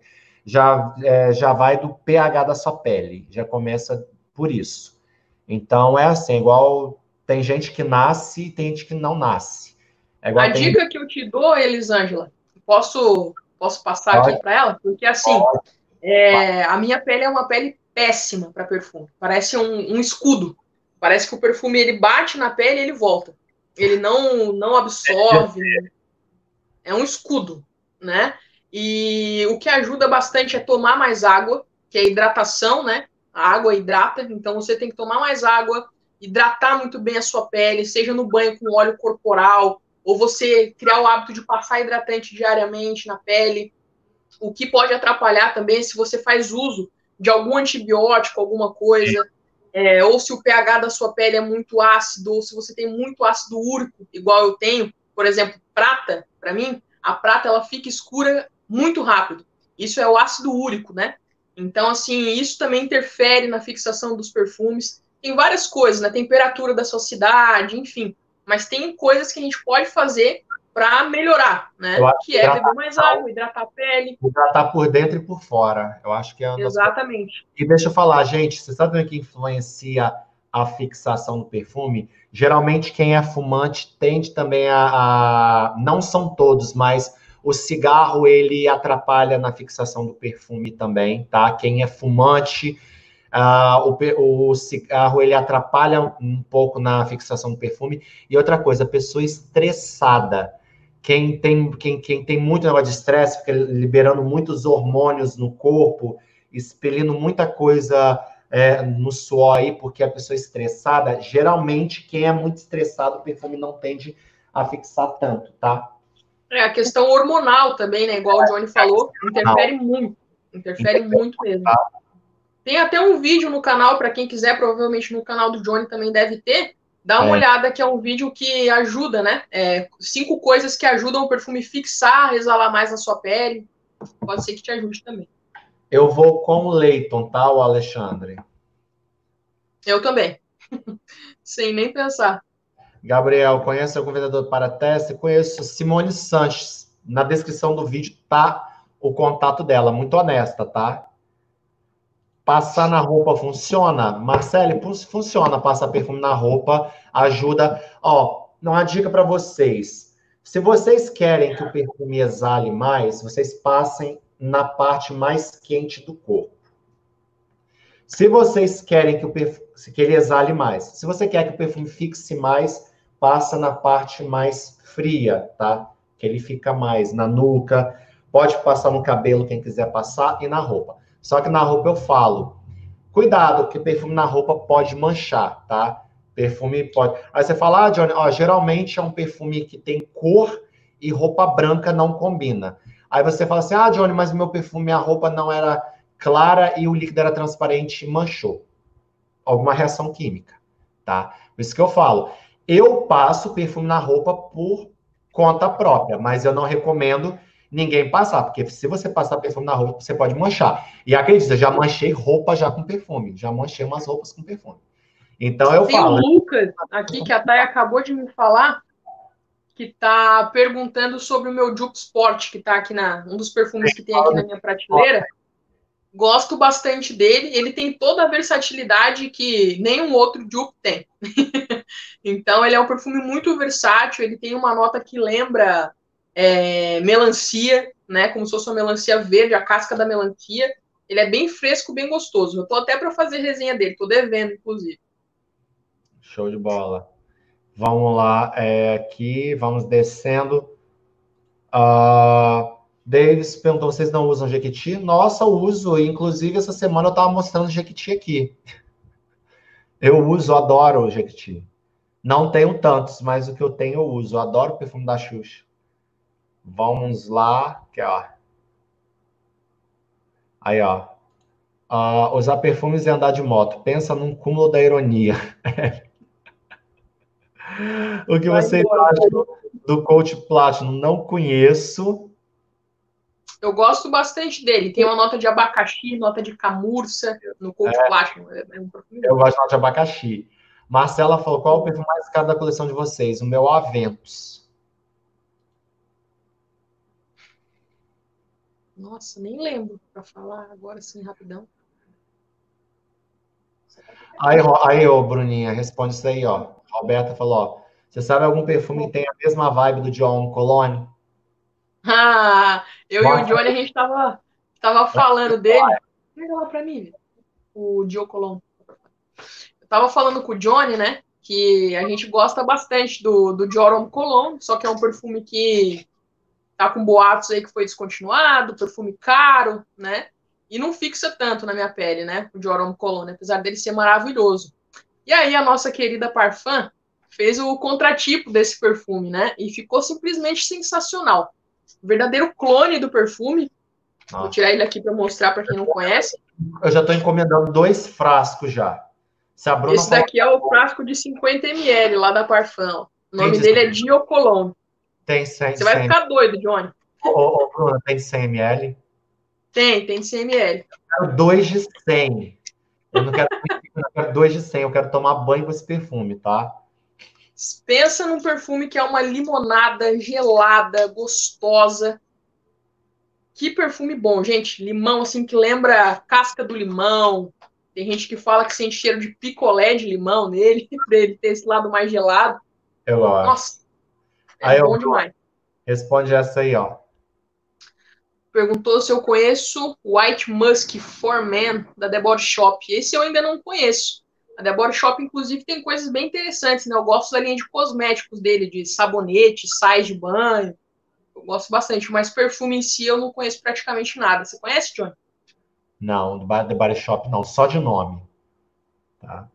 Já vai do pH da sua pele, já começa por isso. Então, é assim, igual tem gente que nasce e tem gente que não nasce. Dica que eu te dou, Elisângela, posso passar aqui para ela? Porque assim, a minha pele é uma pele péssima para perfume. Parece um escudo. Parece que o perfume ele bate na pele e ele volta. Ele não absorve. É um escudo, né? E o que ajuda bastante é tomar mais água, que é hidratação, né? A água hidrata, então você tem que tomar mais água, hidratar muito bem a sua pele, seja no banho com óleo corporal, ou você criar o hábito de passar hidratante diariamente na pele. O que pode atrapalhar também é se você faz uso de algum antibiótico, alguma coisa, ou se o pH da sua pele é muito ácido, ou se você tem muito ácido úrico, igual eu tenho, por exemplo, prata, para mim, a prata ela fica escura muito rápido. Isso é o ácido úrico, né? Então, assim, isso também interfere na fixação dos perfumes. Tem várias coisas, né? Temperatura da sua cidade, enfim. Mas tem coisas que a gente pode fazer para melhorar, Eu né? acho que Que é beber mais água, hidratar a pele. hidratar por dentro e por fora. Eu acho que é uma das coisas. Exatamente. E deixa eu falar, gente, você sabe o que influencia a fixação do perfume? Geralmente quem é fumante tende também não são todos, mas o cigarro ele atrapalha na fixação do perfume também, tá? Quem é fumante, o cigarro ele atrapalha um pouco na fixação do perfume. E outra coisa, pessoa estressada. Quem tem muito negócio de estresse, fica liberando muitos hormônios no corpo, expelindo muita coisa no suor aí, porque a pessoa estressada, geralmente, quem é muito estressado, o perfume não tende a fixar tanto, tá? A questão hormonal também, né? Igual o Johnny falou, interfere muito. Interfere muito mesmo. Tem até um vídeo no canal, para quem quiser, provavelmente no canal do Johnny também deve ter. Dá uma olhada, que é um vídeo que ajuda, né? 5 coisas que ajudam o perfume fixar, exalar mais na sua pele. Pode ser que te ajude também. Eu vou com o Leighton, tá, o Alexandre? Eu também. Sem nem pensar. Gabriel, conhece algum vendedor para teste? Conheço Simone Sanches. Na descrição do vídeo tá o contato dela, muito honesta, tá? Passar na roupa funciona? Marcele, funciona passar perfume na roupa, ajuda. Ó, uma dica para vocês. Se vocês querem que o perfume exale mais, vocês passem na parte mais quente do corpo. Se vocês querem que ele exale mais, se você quer que o perfume fixe mais, passa na parte mais fria, tá? Que ele fica mais na nuca, pode passar no cabelo quem quiser passar e na roupa. Só que na roupa eu falo, cuidado, que perfume na roupa pode manchar, tá? Perfume pode. Aí você fala, Johnny, ó, geralmente é um perfume que tem cor e roupa branca não combina. Aí você fala assim, Johnny, mas meu perfume, a roupa não era clara e o líquido era transparente e manchou. Alguma reação química, tá? Por isso que eu falo, eu passo perfume na roupa por conta própria, mas eu não recomendo ninguém passar, porque se você passar perfume na roupa, você pode manchar. E acredita, já manchei roupa já com perfume, já manchei umas roupas com perfume. Então eu falo. Tem o Lucas aqui, que a Thay acabou de me falar, que tá perguntando sobre o meu Juke Sport, que tá aqui um dos perfumes que tem aqui na minha prateleira. Gosto bastante dele. Ele tem toda a versatilidade que nenhum outro Juke tem. Então, ele é um perfume muito versátil. Ele tem uma nota que lembra melancia, né? Como se fosse uma melancia verde, a casca da melancia. Ele é bem fresco, bem gostoso. Eu tô até para fazer resenha dele. Tô devendo, inclusive. Show de bola. Vamos lá, aqui, vamos descendo. Davis perguntou, vocês não usam Jequiti? Nossa, eu uso. Inclusive, essa semana eu estava mostrando Jequiti aqui. Eu uso, adoro o Jequiti. Não tenho tantos, mas o que eu tenho eu uso. Eu adoro o perfume da Xuxa. Vamos lá. Aqui, ó. Aí, ó. Usar perfumes e andar de moto. Pensa num cúmulo da ironia. O que vocês acham do Coach Platinum? Não conheço. Eu gosto bastante dele. Tem uma nota de abacaxi, nota de camurça no Coach Platinum. Um eu gosto de nota de abacaxi. Marcela falou, qual é o perfume mais caro da coleção de vocês? O meu Aventus. Nossa, nem lembro para falar agora assim, rapidão. Aí, ô, Bruninha, responde isso aí, ó. A Roberta falou, ó. Você sabe algum perfume que tem a mesma vibe do John Cologne? Eu e o Johnny, a gente tava falando dele. Pega lá pra mim, o Dio Colon. Eu tava falando com o Johnny, né? Que a gente gosta bastante do Joron Cologne, só que é um perfume que tá com boatos aí que foi descontinuado, perfume caro, né? e não fixa tanto na minha pele, né? O Dior Homme Cologne, apesar dele ser maravilhoso. E aí a nossa querida Parfum fez o contratipo desse perfume, né? E ficou simplesmente sensacional. O verdadeiro clone do perfume. Vou tirar ele aqui para mostrar para quem não conhece. Eu já estou encomendando 2 frascos já. Se a Bruna Esse daqui é o frasco de 50 ml lá da Parfum. O nome dele é Dio Cologne. Tem 100. Você vai ficar doido, Johnny. Ô, Bruna, tem 100 ml? Tem 100 ml. Eu quero 2 de 100. Eu não quero 2 de 100. Eu quero tomar banho com esse perfume, tá? Pensa num perfume que é uma limonada gelada, gostosa. Que perfume bom, gente. Limão, assim, que lembra a casca do limão. Tem gente que fala que sente cheiro de picolé de limão nele, pra ele ter esse lado mais gelado. Eu gosto. Nossa, Aí bom demais. Responde essa aí, ó. Perguntou se eu conheço White Musk for Men, da The Body Shop. Esse eu ainda não conheço. A The Body Shop, inclusive, tem coisas bem interessantes, né? Eu gosto da linha de cosméticos dele, de sabonete, sais de banho. Eu gosto bastante, mas perfume em si eu não conheço praticamente nada. Você conhece, John? Não, do The Body Shop não, só de nome. Tá?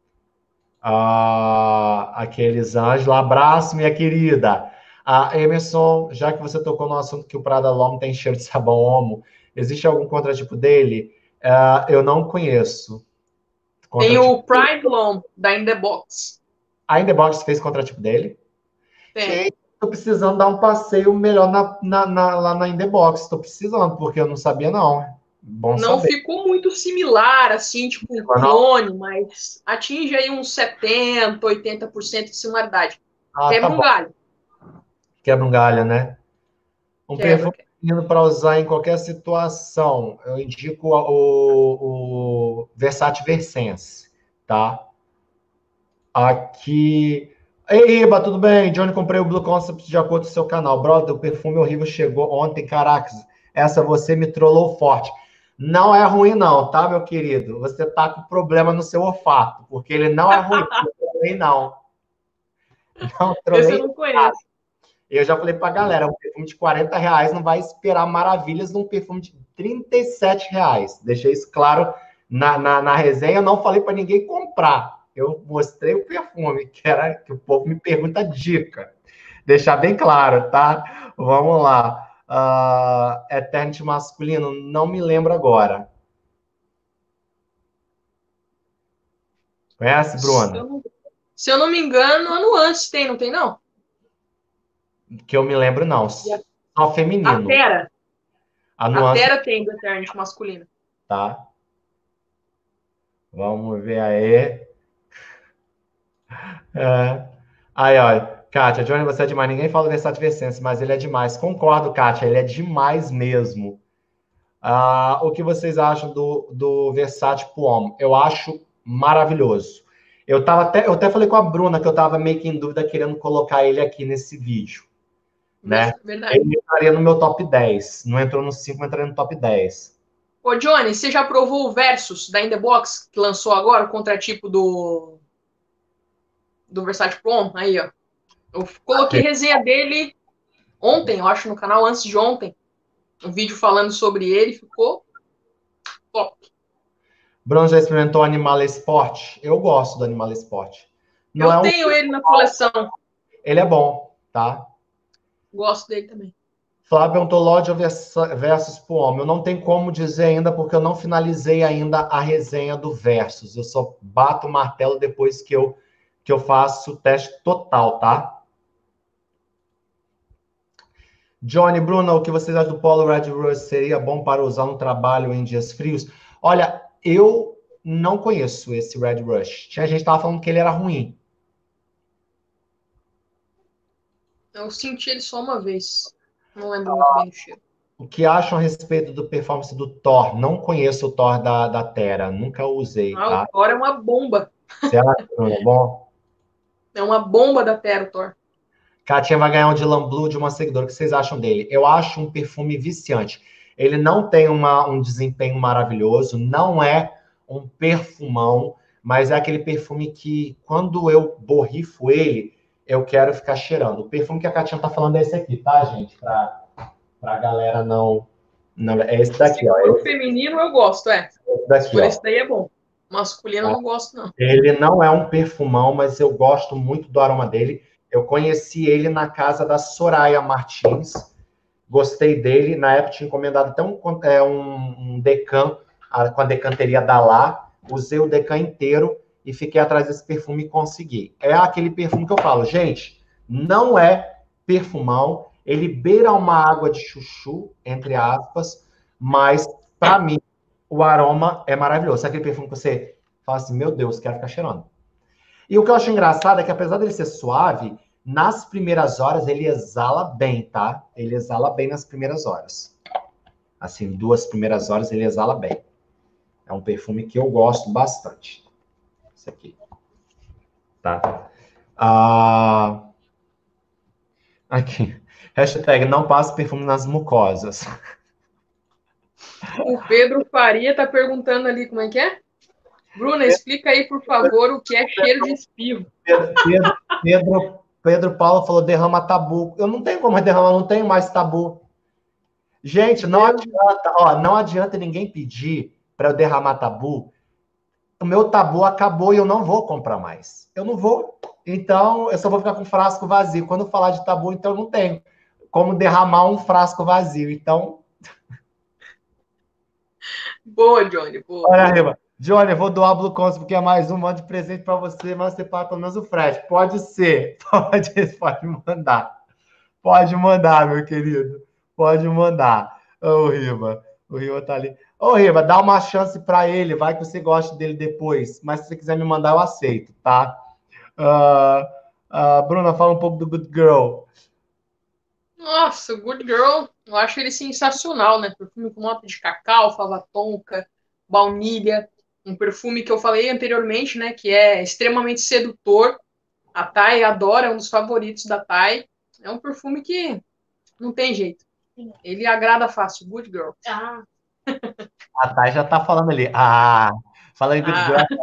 Aqueles anjos, abraço, minha querida. Emerson, já que você tocou no assunto que o Prada L'Homme tem cheiro de sabão Omo, existe algum contratipo dele? Eu não conheço. Tem o Pride L'Homme, da In The Box. A In The Box fez contratipo dele? Tem. Estou precisando dar um passeio melhor lá na In The Box. Estou precisando, porque eu não sabia, não. Bom não saber. Ficou muito similar, assim, tipo um clone, mas atinge aí uns 70%, 80% de similaridade. Quebra tá um galho. Quebra um galho, né? Um perfume para usar em qualquer situação. Eu indico o Versace Versense, tá? Aqui. Ei, Iba, tudo bem? Johnny, comprei o Blue Concept de acordo com o seu canal. Brother, o perfume horrível chegou ontem. Caracas, essa você me trollou forte. Não é ruim, não, tá, meu querido? Você tá com problema no seu olfato, porque ele não é ruim. Não trolei, não. Não trolei. Esse eu não conheço. Eu já falei pra galera, um perfume de R$40 não vai esperar maravilhas num perfume de R$37. Deixei isso claro na resenha. Eu não falei para ninguém comprar. Eu mostrei o perfume, que o povo me pergunta dica. Deixar bem claro, tá? Vamos lá. Eternity masculino, não me lembro agora. Conhece, Bruna? Se eu não me engano, ano antes tem, não tem, não? Que eu me lembro, não. Só feminino. A Terra tem do Eternity masculino. Tá. Vamos ver aí. Aí, olha. Kátia, Johnny, você é demais. Ninguém fala desse Versense, mas ele é demais. Concordo, Kátia, ele é demais mesmo. O que vocês acham do Versace Pour Homme? Eu acho maravilhoso. Eu até falei com a Bruna que eu estava meio que em dúvida querendo colocar ele aqui nesse vídeo. Né? Verdade. Ele entraria no meu top 10. Não entrou no 5, entraria no top 10. Ô, Johnny, você já provou o Versus da In The Box, que lançou agora, o contratipo do Versace Pour Homme? Aí, ó. Eu coloquei resenha dele ontem, eu acho, no canal, antes de ontem. Um vídeo falando sobre ele, ficou top. Bruno já experimentou Animal Sport? Eu gosto do Animal Sport. Eu tenho ele na coleção. Ele é bom, tá? Gosto dele também. Flávio Ontolódio versus Pour Homme. Eu não tenho como dizer ainda, porque eu não finalizei ainda a resenha do Versus. Eu só bato o martelo depois que eu faço o teste total, tá? Johnny, Bruno, o que vocês acham do Polo Red Rush? Seria bom para usar no trabalho em dias frios? Olha, eu não conheço esse Red Rush. Tinha gente que estava falando que ele era ruim. Eu senti ele só uma vez. Não lembro muito bem do cheiro. O que acham a respeito do performance do Thor? Não conheço o Thor da Terra. Nunca usei, tá? O Thor é uma bomba. Você acha, Bruno? É bom? É uma bomba da Terra, o Thor. Katia vai ganhar um Dylan Blue de uma seguidora. O que vocês acham dele? Eu acho um perfume viciante. Ele não tem um desempenho maravilhoso, não é um perfumão, mas é aquele perfume que, quando eu borrifo ele, eu quero ficar cheirando. O perfume que a Katia tá falando é esse aqui, tá, gente? Pra galera não Não, é esse Se daqui, ó. for feminino, eu gosto, é. Esse daqui, Por ó. esse daí é bom. Masculino, eu não gosto, não. Ele não é um perfumão, mas eu gosto muito do aroma dele. Eu conheci ele na casa da Soraya Martins. Gostei dele. Na época tinha encomendado até um Decan com a decanteria da Lá. Usei o Decan inteiro e fiquei atrás desse perfume e consegui. É aquele perfume que eu falo, gente, não é perfumão. Ele beira uma água de chuchu, entre aspas, mas para mim o aroma é maravilhoso. É aquele perfume que você fala assim, meu Deus, quero ficar cheirando. E o que eu acho engraçado é que apesar dele ser suave, nas primeiras horas ele exala bem, tá? Ele exala bem nas primeiras horas. Assim, 2 primeiras horas ele exala bem. É um perfume que eu gosto bastante. Esse aqui. Tá? Aqui. Hashtag não passe perfume nas mucosas. O Pedro Faria tá perguntando ali como é que é? Bruna, explica aí, por favor, o que é cheiro de espirro. Pedro Paulo falou derrama tabu. Eu não tenho como derramar, não tenho mais tabu. Gente, não adianta, ó, não adianta ninguém pedir para eu derramar tabu. O meu tabu acabou e eu não vou comprar mais. Eu não vou. Então, eu só vou ficar com frasco vazio. Quando falar de tabu, então eu não tenho como derramar um frasco vazio. Então, Boa, Johnny, boa. olha aí, Johnny, eu vou doar Blue Cons porque é mais um monte de presente para você, mas você paga pelo menos o frete. Pode ser. Pode mandar. Pode mandar, meu querido. Pode mandar. Ô, Riva. O Riva tá ali. Ô, Riva, dá uma chance para ele. Vai que você gosta dele depois. Mas se você quiser me mandar, eu aceito, tá? Bruna, fala um pouco do Good Girl. Nossa, Good Girl, eu acho ele sensacional, né? Perfume com nota de cacau, fava tonka, baunilha. Um perfume que eu falei anteriormente, né? Que é extremamente sedutor. A Thay adora, é um dos favoritos da Thay. É um perfume que não tem jeito. Ele agrada fácil. Good Girl. A Thay já tá falando ali. Fala aí, Good Girl. Ah,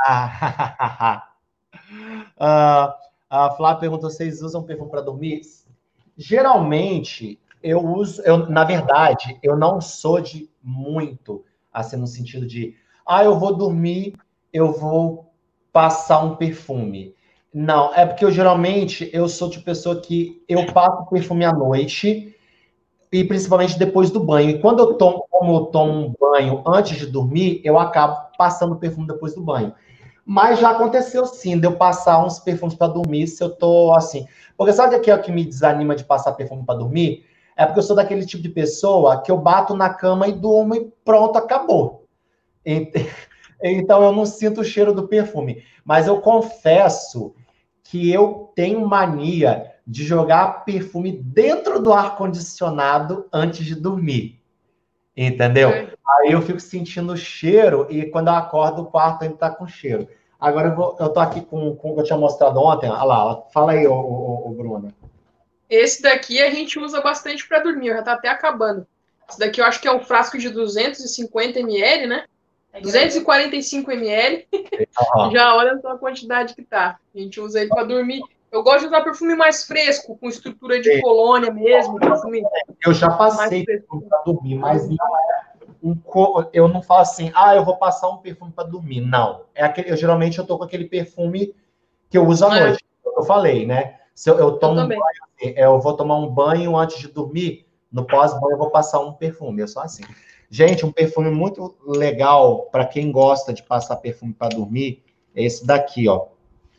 A Flávia perguntou: vocês usam perfume para dormir? Geralmente, eu uso. Na verdade, eu não sou de muito, assim, no sentido de, eu vou dormir, eu vou passar um perfume. Não, é porque geralmente eu sou de pessoa que eu passo perfume à noite e principalmente depois do banho. E quando como eu tomo um banho antes de dormir, eu acabo passando perfume depois do banho. Mas já aconteceu sim, de eu passar uns perfumes para dormir, se eu tô assim. Porque sabe o que é o que me desanima de passar perfume para dormir? É porque eu sou daquele tipo de pessoa que eu bato na cama e durmo e pronto, acabou. Então eu não sinto o cheiro do perfume. Mas eu confesso que eu tenho mania de jogar perfume dentro do ar-condicionado antes de dormir. Entendeu? Aí eu fico sentindo o cheiro e quando eu acordo, o quarto ainda tá com cheiro. Agora eu tô aqui com o que eu tinha mostrado ontem. Olha lá, fala aí, ô Bruno. esse daqui a gente usa bastante para dormir, já tá até acabando. Esse daqui eu acho que é um frasco de 250 ml, né? 245 ml. Já olha só a quantidade que tá. A gente usa ele para dormir. Eu gosto de usar perfume mais fresco, com estrutura de colônia mesmo. Perfume eu já passei perfume para dormir, mas não eu não falo assim, eu vou passar um perfume para dormir. Não. Geralmente eu tô com aquele perfume que eu uso à noite. Eu falei, né? Se eu tomo um banho, eu vou tomar um banho antes de dormir, no pós-banho eu vou passar um perfume. Eu sou assim. Gente, um perfume muito legal para quem gosta de passar perfume para dormir é esse daqui, ó.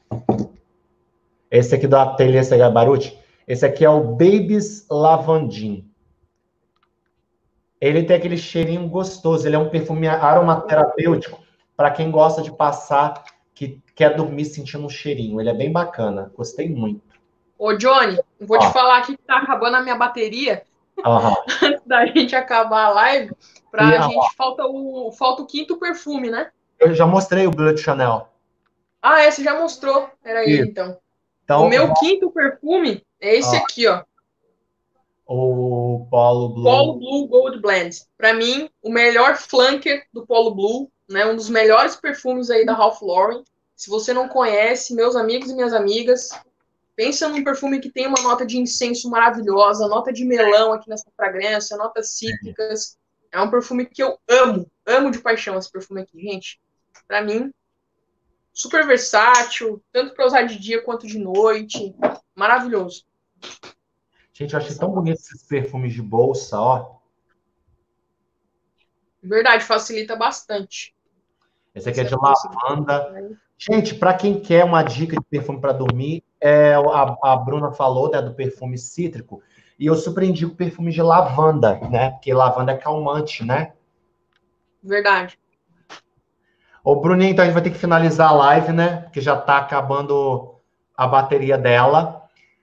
Esse aqui do Ateliê Segabaruti. Esse aqui é o Baby's Lavandim. Ele tem aquele cheirinho gostoso. Ele é um perfume aromaterapêutico para quem gosta de passar, que quer dormir sentindo um cheirinho. Ele é bem bacana. Gostei muito. Ô, Johnny, vou te falar aqui que tá acabando a minha bateria. Antes da gente acabar a live, gente falta o quinto perfume, né? Eu já mostrei o Blood Chanel. Você já mostrou. Era ele, então. O meu quinto perfume é esse aqui, ó. O Polo Blue. Polo Blue Gold Blend. Para mim, o melhor flanker do Polo Blue, né? Um dos melhores perfumes aí da Ralph Lauren. Se você não conhece, meus amigos e minhas amigas, pensa num perfume que tem uma nota de incenso maravilhosa, nota de melão aqui nessa fragrância, notas cítricas. É um perfume que eu amo de paixão esse perfume aqui, gente. Pra mim, super versátil, tanto para usar de dia quanto de noite. Maravilhoso. Gente, eu achei tão bonito esses perfumes de bolsa, ó. Verdade, facilita bastante. Esse aqui é de lavanda. Gente, para quem quer uma dica de perfume para dormir, a Bruna falou, né, do perfume cítrico, e eu super indico perfume de lavanda, né? Porque lavanda é calmante, né? Verdade. Ô, Bruninho, então a gente vai ter que finalizar a live, né? Porque já está acabando a bateria dela.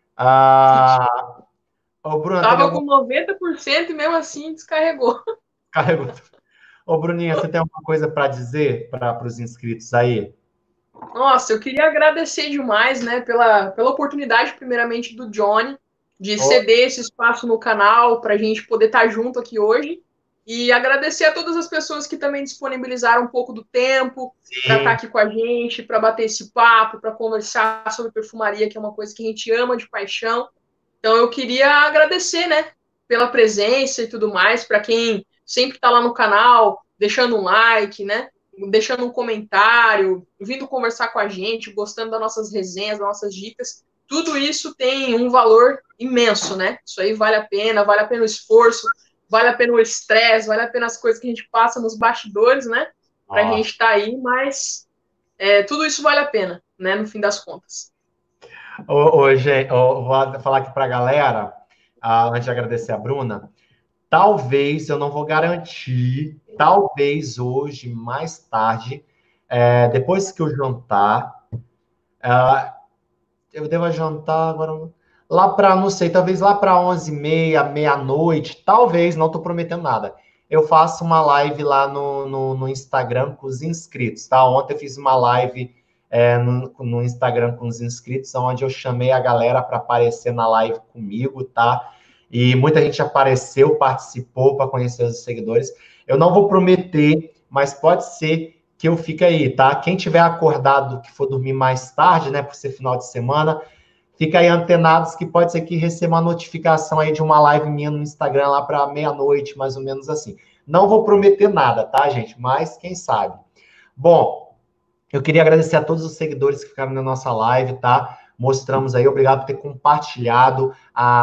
Ô, Bruna, Tava com 90% e mesmo assim descarregou. Carregou. Ô, Bruninha, você tem alguma coisa para dizer para os inscritos aí? Nossa, eu queria agradecer demais, né, pela oportunidade, primeiramente, do Johnny, de ceder esse espaço no canal para a gente poder estar junto aqui hoje. E agradecer a todas as pessoas que também disponibilizaram um pouco do tempo para estar aqui com a gente, para bater esse papo, para conversar sobre perfumaria, que é uma coisa que a gente ama de paixão. Então eu queria agradecer, né, pela presença e tudo mais, para quem sempre está lá no canal, deixando um like, né, deixando um comentário, vindo conversar com a gente, gostando das nossas resenhas, das nossas dicas. Tudo isso tem um valor imenso, né? Isso aí vale a pena o esforço, vale a pena o estresse, vale a pena as coisas que a gente passa nos bastidores, né? Para a gente estar aí, mas tudo isso vale a pena, né? No fim das contas. Gente, vou falar aqui para a galera, antes de agradecer a Bruna. Talvez, eu não vou garantir, talvez hoje, mais tarde, depois que eu jantar, eu devo jantar agora, lá para, não sei, talvez lá para 11h30, meia-noite, talvez, não estou prometendo nada. Eu faço uma live lá no Instagram com os inscritos, tá? Ontem eu fiz uma live no Instagram com os inscritos, onde eu chamei a galera para aparecer na live comigo, tá? E muita gente apareceu, participou para conhecer os seguidores. Eu não vou prometer, mas pode ser que eu fique aí, tá? Quem tiver acordado, que for dormir mais tarde, né, por ser final de semana, fica aí antenados que pode ser que receba uma notificação aí de uma live minha no Instagram lá para meia-noite, mais ou menos assim. Não vou prometer nada, tá, gente? Mas quem sabe. Bom, eu queria agradecer a todos os seguidores que ficaram na nossa live, tá? Mostramos aí, obrigado por ter compartilhado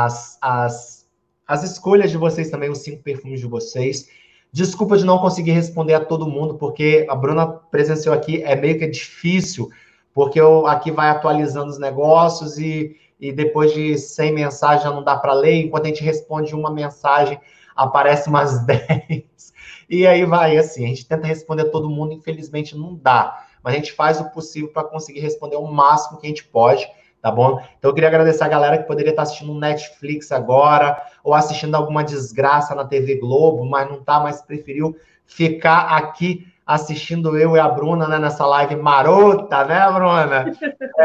as escolhas de vocês também, os 5 perfumes de vocês. Desculpa de não conseguir responder a todo mundo, porque a Bruna presenciou aqui, é meio que difícil, porque eu aqui vai atualizando os negócios e depois de 100 mensagens já não dá para ler, enquanto a gente responde uma mensagem, aparece umas 10. E aí vai, assim, a gente tenta responder a todo mundo, infelizmente não dá. Mas a gente faz o possível para conseguir responder o máximo que a gente pode, tá bom? Então eu queria agradecer a galera que poderia estar assistindo um Netflix agora, ou assistindo alguma desgraça na TV Globo, mas não tá, mas preferiu ficar aqui assistindo eu e a Bruna, né, nessa live marota, né, Bruna?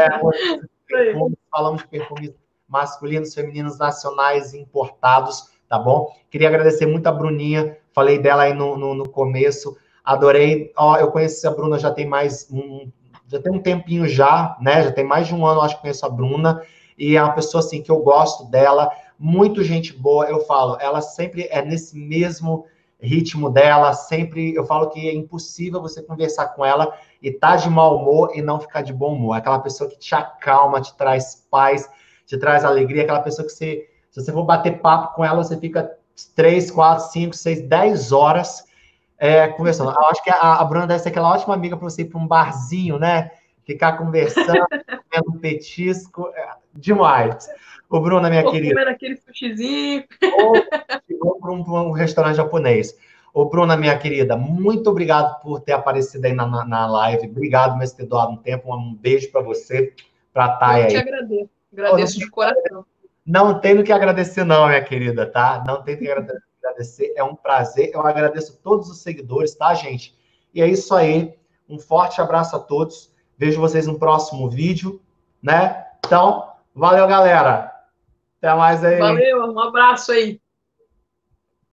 Falamos de perfumes masculinos, femininos, nacionais importados, tá bom? Queria agradecer muito a Bruninha, falei dela aí no começo, adorei. Ó, eu conheci a Bruna já tem já tem um tempinho já, né? Já tem mais de um ano, acho que conheço a Bruna, e é uma pessoa assim que eu gosto dela, muito gente boa, eu falo, ela sempre é nesse mesmo ritmo dela, sempre, eu falo que é impossível você conversar com ela e tá de mau humor e não ficar de bom humor. Aquela pessoa que te acalma, te traz paz, te traz alegria, aquela pessoa que se você for bater papo com ela, você fica 3, 4, 5, 6, 10 horas conversando. Eu acho que a Bruna deve ser aquela ótima amiga para você ir para um barzinho, né? Ficar conversando, comendo um petisco. Demais. Ô, Bruna, minha querida. Comendo aquele sushizinho. Chegou para um restaurante japonês. Ô, Bruna, minha querida, muito obrigado por ter aparecido aí na live. Obrigado mesmo por ter doado um tempo. Um beijo para você, para a Thay aí. Eu te agradeço. Agradeço de coração. Não tenho que agradecer, não, minha querida, tá? Não tenho que agradecer. É um prazer. Eu agradeço a todos os seguidores, tá, gente? E é isso aí. Um forte abraço a todos. Vejo vocês no próximo vídeo, né? Então, valeu, galera. Até mais aí. Valeu, um abraço aí.